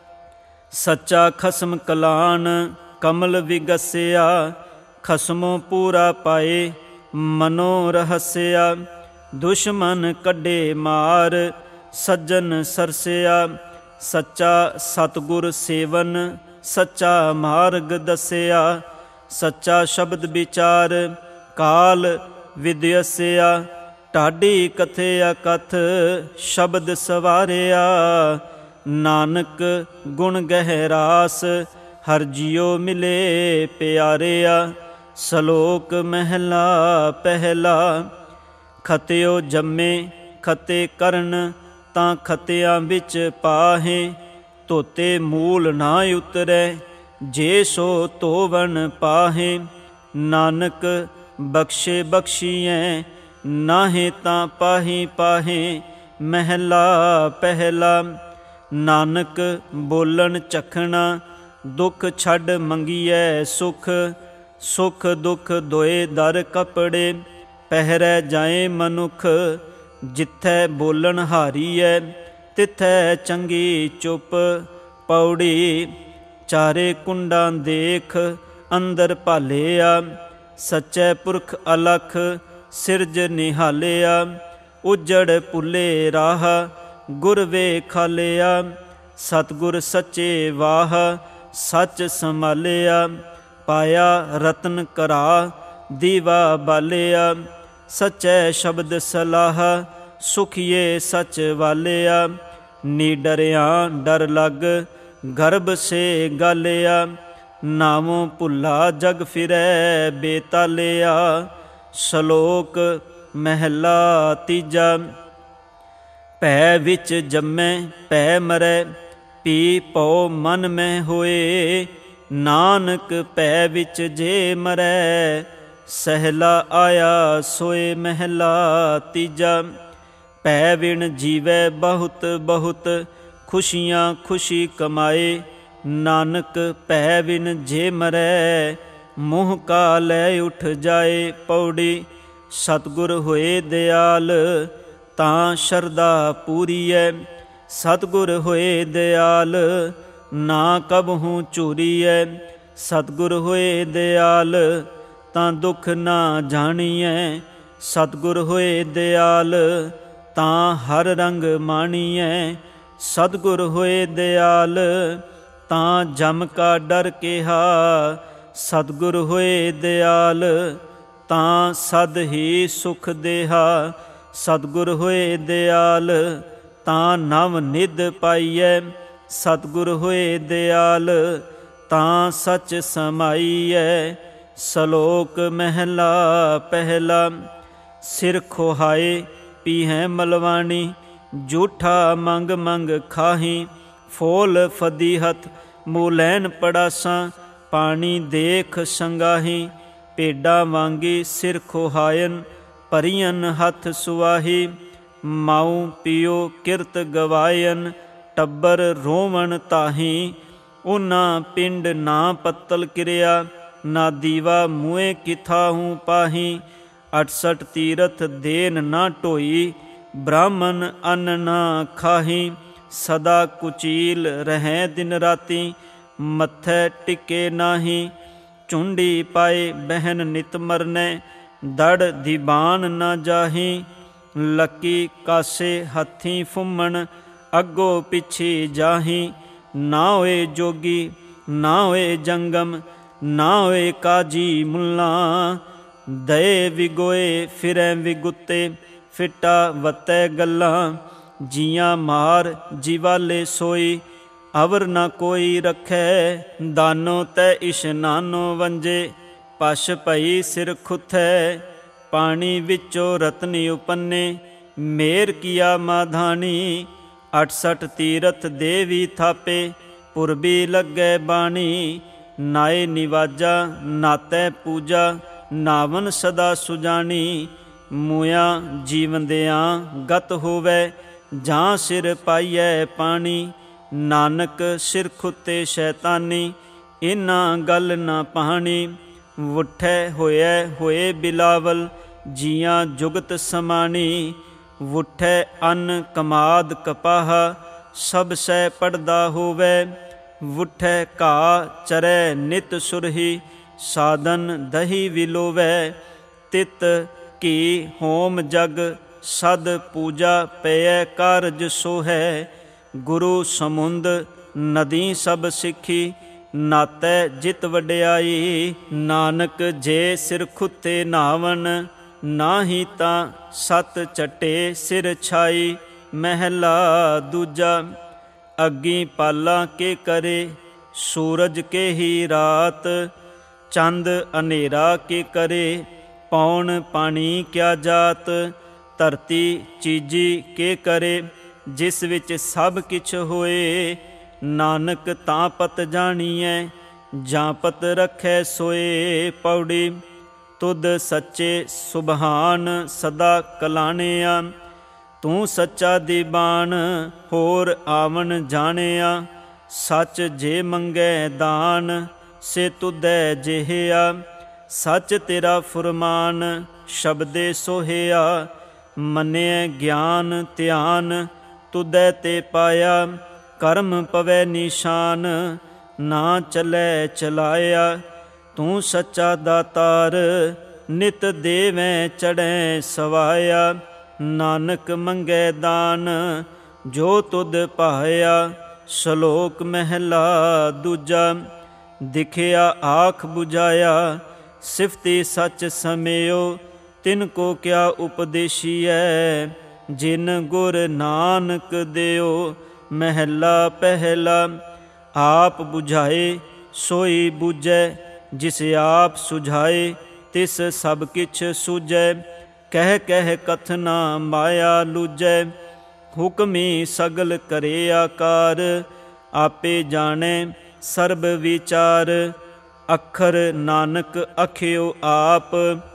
Speaker 2: ਸੱਚਾ ਖਸਮ ਕਲਾਨ ਕਮਲ ਵਿਗਸਿਆ। ਖਸਮੋ ਪੂਰਾ ਪਾਏ ਮਨੋ ਰਹਸਿਆ, ਦੁਸ਼ਮਨ ਕੱਢੇ ਮਾਰ ਸੱਜਣ ਸਰਸਿਆ। ਸੱਚਾ ਸਤਿਗੁਰ ਸੇਵਨ ਸੱਚਾ ਮਾਰਗ ਦੱਸਿਆ। ਸੱਚਾ ਸ਼ਬਦ ਵਿਚਾਰ ਕਾਲ ਵਿਦਿਅਸਿਆ। ਢਾਡੀ ਕਥਿਆ ਕਥ ਸ਼ਬਦ ਸਵਾਰਿਆ। ਨਾਨਕ ਗੁਣ ਗਹਿਰਾਸ, ਹਰ ਜਿਉ ਮਿਲੇ ਪਿਆਰਿਆ। ਸਲੋਕ ਮਹਿਲਾ ਪਹਿਲਾ। ਖਤਿਓ ਜੰਮੇ ਖਤੇ ਕਰਨ, ਤਾਂ ਖਤਿਆਂ ਵਿੱਚ ਪਾਹੇ। ਧੋਤੇ ਮੂਲ ਨਾ ਉਤਰੈ, ਜੇ ਸੋ ਧੋਵਨ ਪਾਹੇ। ਨਾਨਕ ਬਖਸ਼ੇ ਬਖਸ਼ੀਐ, ਨਾਹੇ ਤਾਂ ਪਾਹੀ ਪਾਹੇ। ਮਹਿਲਾ ਪਹਿਲਾ। ਨਾਨਕ ਬੋਲਣ ਚਖਣਾ, ਦੁੱਖ ਛੱਡ ਮੰਗੀਐ ਸੁਖ। ਸੁਖ ਦੁੱਖ ਦੋਏ ਦਰ ਕਪੜੇ, ਪਹਿਰੈ ਜਾਏ ਮਨੁੱਖ। ਜਿੱਥੈ ਬੋਲਣ ਹਾਰੀਐ, ਤਿੱਥੈ ਚੰਗੀ ਚੁੱਪ। ਪੌੜੀ। ਚਾਰੇ ਕੁੰਡਾਂ ਦੇਖ ਅੰਦਰ ਭਾਲਿਆ, ਸੱਚੇ ਪੁਰਖ ਅਲਖ ਸਿਰਜ ਨਿਹਾਲਿਆ। ਉਜੜ ਭੁੱਲੇ ਰਾਹ ਗੁਰ ਵੇਖਾਲਿਆ, ਸਤਿਗੁਰ ਸੱਚੇ ਵਾਹ ਸੱਚ ਸੰਭਾਲਿਆ। ਪਾਇਆ ਰਤਨ ਕਰਾ ਦੀਵਾ ਬਾਲਿਆ, ਸੱਚੇ ਸ਼ਬਦ ਸਲਾਹ ਸੁਖੀਏ ਸੱਚ ਵਾਲਿਆ। ਨੀਡਰਿਆ ਡਰ ਲੱਗ ਗਰਭ ਸੇ ਗਾਲਿਆ, ਨਾਮੋਂ ਭੁੱਲਾ ਜਗ ਫਿਰੈ ਬੇਤਾਲਿਆ। ਸ਼ਲੋਕ ਮਹਿਲਾ ਤੀਜਾ। ਭੈ ਵਿੱਚ ਜੰਮੈ ਭੈ ਮਰੈ, ਪੀ ਪਉ ਮਨ ਮੈਂ ਹੋਏ। ਨਾਨਕ ਭੈ ਵਿੱਚ ਜੇ ਮਰੈ, ਸਹਿਲਾ ਆਇਆ ਸੋਏ। ਮਹਿਲਾ ਤੀਜਾ। ਭੈ ਵਿਣ ਜੀਵੈ ਬਹੁਤ ਬਹੁਤ, ਖੁਸ਼ੀਆਂ ਖੁਸ਼ੀ ਕਮਾਏ। ਨਾਨਕ ਭੈ ਵਿਣ ਜੇ ਮਰੈ, ਮੋਹ ਕਾ ਲੈ ਉਠ ਜਾਏ। ਪੌੜੀ। ਸਤਿਗੁਰ ਹੋਏ ਦਿਆਲ, ਤਾਂ ਸ਼ਰਧਾ ਪੂਰੀਐ। ਸਤਿਗੁਰ ਹੋਏ ਦਿਆਲ, ਨਾ ਕਬਹੂ ਝੂਰੀਐ। ਸਤਿਗੁਰ ਹੋਏ ਦਿਆਲ, ਤਾਂ ਦੁੱਖ ਨਾ ਜਾਣੀਐ। ਸਤਿਗੁਰ ਹੋਏ ਦਿਆਲ, ਤਾਂ ਹਰ ਰੰਗ ਮਾਣੀਐ। ਸਤਿਗੁਰ ਹੋਏ ਦਿਆਲ, ਤਾਂ ਜਮ ਕਾ ਡਰ ਕਿਹਾ। ਸਤਿਗੁਰ ਹੋਏ ਦਿਆਲ, ਤਾਂ ਸਦ ਹੀ ਸੁਖ ਦੇਹਾ। ਸਤਿਗੁਰ ਹੋਏ ਦਿਆਲ, ਤਾਂ ਨਵ ਨਿਧ ਪਾਈਐ। ਸਤਿਗੁਰ ਹੋਏ ਦਿਆਲ, ਤਾਂ ਸੱਚ ਸਮਾਈਐ। ਸ਼ਲੋਕ ਮਹਿਲਾ ਪਹਿਲਾ। ਸਿਰ ਖੋਹਾਏ ਪੀਹੈ ਮਲਵਾਣੀ, ਝੂਠਾ ਮੰਗ ਮੰਗ ਖਾਹੀ। ਫੋਲ ਫਦੀਹਤ ਮੂਲੈਨ ਪੜਾਸਾਂ, ਪਾਣੀ ਦੇਖ ਸੰਗਾਹੀ। ਭੇਡਾਂ ਵਾਂਗੀ ਸਿਰ ਖੋਹਾਇਨ, ਭਰੀਅਨ ਹੱਥ ਸੁਆਹੀ। ਮਾਉ ਪਿਓ ਕਿਰਤ ਗਵਾਇਨ, ਟੱਬਰ ਰੋਵਣ ਤਾਹੀ। ਉਹਨਾਂ ਪਿੰਡ ਨਾ ਪੱਤਲ ਕਿਰਿਆ, ਨਾ ਦੀਵਾ ਮੂੰਹੇ ਕਿਥਾਹੂ ਪਾਹੀ। 68 ਤੀਰਥ ਦੇਨ ਨਾ ਢੋਈ, ਬ੍ਰਾਹਮਣ ਅੰਨ ਨਾ ਖਾਹੀ। ਸਦਾ ਕੁਚੀਲ ਰਹੈ ਦਿਨ ਰਾਤੀ, ਮੱਥੇ ਟਿਕੇ ਨਾਹੀ। ਚੁੰਡੀ ਪਾਏ ਬਹਿਨ ਨਿਤ ਮਰਨੈ, ਦੜ ਦੀਬਾਨ ਨਾ ਜਾਹੀ। ਲੱਕੀ ਕਾਸੇ ਹੱਥੀਂ ਫੁੰਮਣ, ਅੱਗੋ ਪਿੱਛੇ ਜਾਹੀ। ਨਾ ਹੋਏ ਜੋਗੀ ਨਾ ਹੋਏ ਜੰਗਮ, ਨਾ ਹੋਏ ਕਾਜੀ ਮੁੱਲਾ। ਦਏ ਵਿਗੋਏ ਫਿਰੈ ਵਿਗੁੱਤੇ, ਫਿੱਟਾ ਵੱਤੈ ਗੱਲਾਂ। ਜੀਆਂ ਮਾਰ ਜੀਵਾਲੇ ਸੋਈ, ਅਵਰ ਨਾ ਕੋਈ ਰੱਖੈ। ਦਾਨੋ ਤੈ ਇਸ਼ਨਾਨੋ ਵੰਜੇ, ਪਸ਼ ਭਈ ਸਿਰ ਖੁਥੈ। ਪਾਣੀ ਵਿੱਚੋਂ ਰਤਨੀ ਉਪੰਨੇ, ਮੇਰ ਕੀਆ ਮਾਧਾਣੀ। 68 ਤੀਰਥ ਦੇਵੀ ਥਾਪੇ, ਪੁਰਬੀ ਲੱਗੈ ਬਾਣੀ। ਨਾਏ ਨਿਵਾਜਾ ਨਾਤੈ ਪੂਜਾ, ਨਾਵਨ ਸਦਾ ਸੁਜਾਨੀ। ਮੂਆਂ ਜੀਵੰਦਿਆਂ ਗਤ ਹੋਵੈ, ਜਾਂ ਸਿਰ ਪਾਈਐ ਪਾਣੀ। ਨਾਨਕ ਸਿਰ ਖੁੱਤੇ ਸ਼ੈਤਾਨੀ, ਇਨਾਂ ਗੱਲ ਨਾ ਪਾਣੀ। ਵੁੱਠੈ ਹੋਇਐ ਹੋਏ ਬਿਲਾਵਲ, ਜੀਆਂ ਜੁਗਤ ਸਮਾਣੀ। ਵੁੱਠੈ ਅੰਨ ਕਮਾਦ ਕਪਾਹ, ਸਭ ਸਹਿ ਪੜਦਾ ਹੋਵੈ। ਵੁੱਠੈ ਘਾਹ ਚਰੈ ਨਿਤ ਸੁਰਹੀ, ਸਾਧਨ ਦਹੀ ਵਿਲੋਵੈ। ਤਿਤ ਘੀ ਹੋਮ ਜਗ ਸਦ ਪੂਜਾ, ਪਇਐ ਕਾਰਜ ਸੋਹੈ। ਗੁਰੂ ਸਮੁੰਦ ਨਦੀ ਸਭ ਸਿੱਖੀ, ਨਾਤੈ ਜਿਤ ਵਡਿਆਈ। ਨਾਨਕ ਜੇ ਸਿਰ ਖੁੱਤੇ ਨਾਵਨ, ਨਾਹੀ ਤਾਂ ਸਤ ਚੱਟੇ ਸਿਰ ਛਾਈ। ਮਹਿਲਾ ਦੂਜਾ। ਅੱਗੀ ਪਾਲਾ ਕੇ ਕਰੇ, ਸੂਰਜ ਕੇ ਹੀ ਰਾਤ। ਚੰਦ ਹਨੇਰਾ ਕੇ ਕਰੇ, ਪੌਣ ਪਾਣੀ ਕਿਆ ਜਾਤ। ਧਰਤੀ ਚੀਜੀ ਕੇ ਕਰੇ, ਜਿਸ ਵਿੱਚ ਸਭ ਕਿਛ ਹੋਏ। ਨਾਨਕ ਤਾਂ ਪਤ ਜਾਣੀਐ, ਜਾਂ ਪਤ ਰੱਖੈ ਸੋਏ। ਪੌੜੀ। ਤੁਧ ਸੱਚੇ ਸੁਭਾਨ ਸਦਾ ਕਲਾਣਿਆ, ਤੂੰ ਸੱਚਾ ਦੀਬਾਨ ਹੋਰ ਆਵਣ ਜਾਣਿਆ। ਸੱਚ ਜੇ ਮੰਗੈ ਦਾਨ, ਸੇ ਤੁਧੈ ਜਿਹਿਆ। ਸੱਚ ਤੇਰਾ ਫੁਰਮਾਨ, ਸ਼ਬਦੇ ਸੋਹਿਆ। ਮੰਨਿਐ ਗਿਆਨ ਧਿਆਨ, ਤੁਧੈ ਤੇ ਪਾਇਆ। ਕਰਮ ਪਵੈ ਨਿਸ਼ਾਨ, ਨਾ ਚਲੈ ਚਲਾਇਆ। ਤੂੰ ਸੱਚਾ ਦਾਤਾਰ, ਨਿਤ ਦੇਵੈ ਚੜ੍ਹੈ ਸਵਾਇਆ। ਨਾਨਕ ਮੰਗੈ ਦਾਨ, ਜੋ ਤੁਧ ਭਾਇਆ। ਸ਼ਲੋਕ ਮਹਿਲਾ ਦੂਜਾ। ਦਿਖਿਆ ਆਖ ਬੁਝਾਇਆ, ਸਿਫਤੀ ਸੱਚ ਸਮਿਓ। ਤਿਨ ਕੋ ਕਿਆ ਉਪਦੇਸ਼ੀਐ, ਜਿਨ ਗੁਰ ਨਾਨਕ ਦਿਓ। ਮਹਿਲਾ ਪਹਿਲਾ। ਆਪ ਬੁਝਾਏ ਸੋਈ ਬੁਝੈ, ਜਿਸ ਆਪ ਸੁਝਾਏ ਤਿਸ ਸਭ ਕਿਛ ਸੂਝੈ। ਕਹਿ ਕਹਿ ਕਥਨਾ ਮਾਇਆ ਲੂਝੈ, ਹੁਕਮੀ ਸਗਲ ਕਰੇ ਆਕਾਰ। ਆਪੇ ਜਾਣੈ ਸਰਬ ਵਿਚਾਰ, ਅੱਖਰ ਨਾਨਕ ਅਖਿਓ ਆਪ।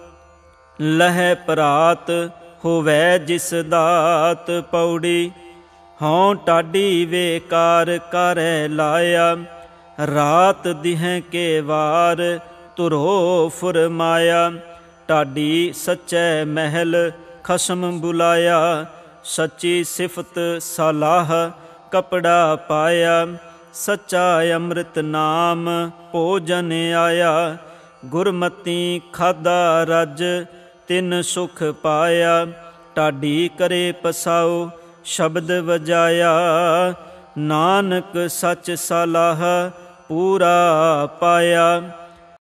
Speaker 2: ਲਹੈ ਪਰਾਤ ਹੋਵੈ ਜਿਸ ਦਾਤ। ਪੌੜੀ। ਹਉ ਟਾਢੀ ਵੇਕਾਰ ਕਰੈ ਲਾਇਆ, ਰਾਤ ਦਿਹੈ ਕੇ ਵਾਰ ਧੁਰੋ ਫੁਰਮਾਇਆ। ਢਾਡੀ ਸੱਚੈ ਮਹਿਲ ਖਸਮ ਬੁਲਾਇਆ, ਸੱਚੀ ਸਿਫਤ ਸਲਾਹ ਕਪੜਾ ਪਾਇਆ। ਸੱਚਾ ਅੰਮ੍ਰਿਤ ਨਾਮ ਭੋਜਨ ਆਇਆ, ਗੁਰਮਤੀ ਖਾਧਾ ਰਜ ਤਿਨ ਸੁਖ ਪਾਇਆ। ਢਾਡੀ ਕਰੇ ਪਸਾਉ ਸ਼ਬਦ ਵਜਾਇਆ, ਨਾਨਕ ਸੱਚ ਸਲਾਹ ਪੂਰਾ ਪਾਇਆ।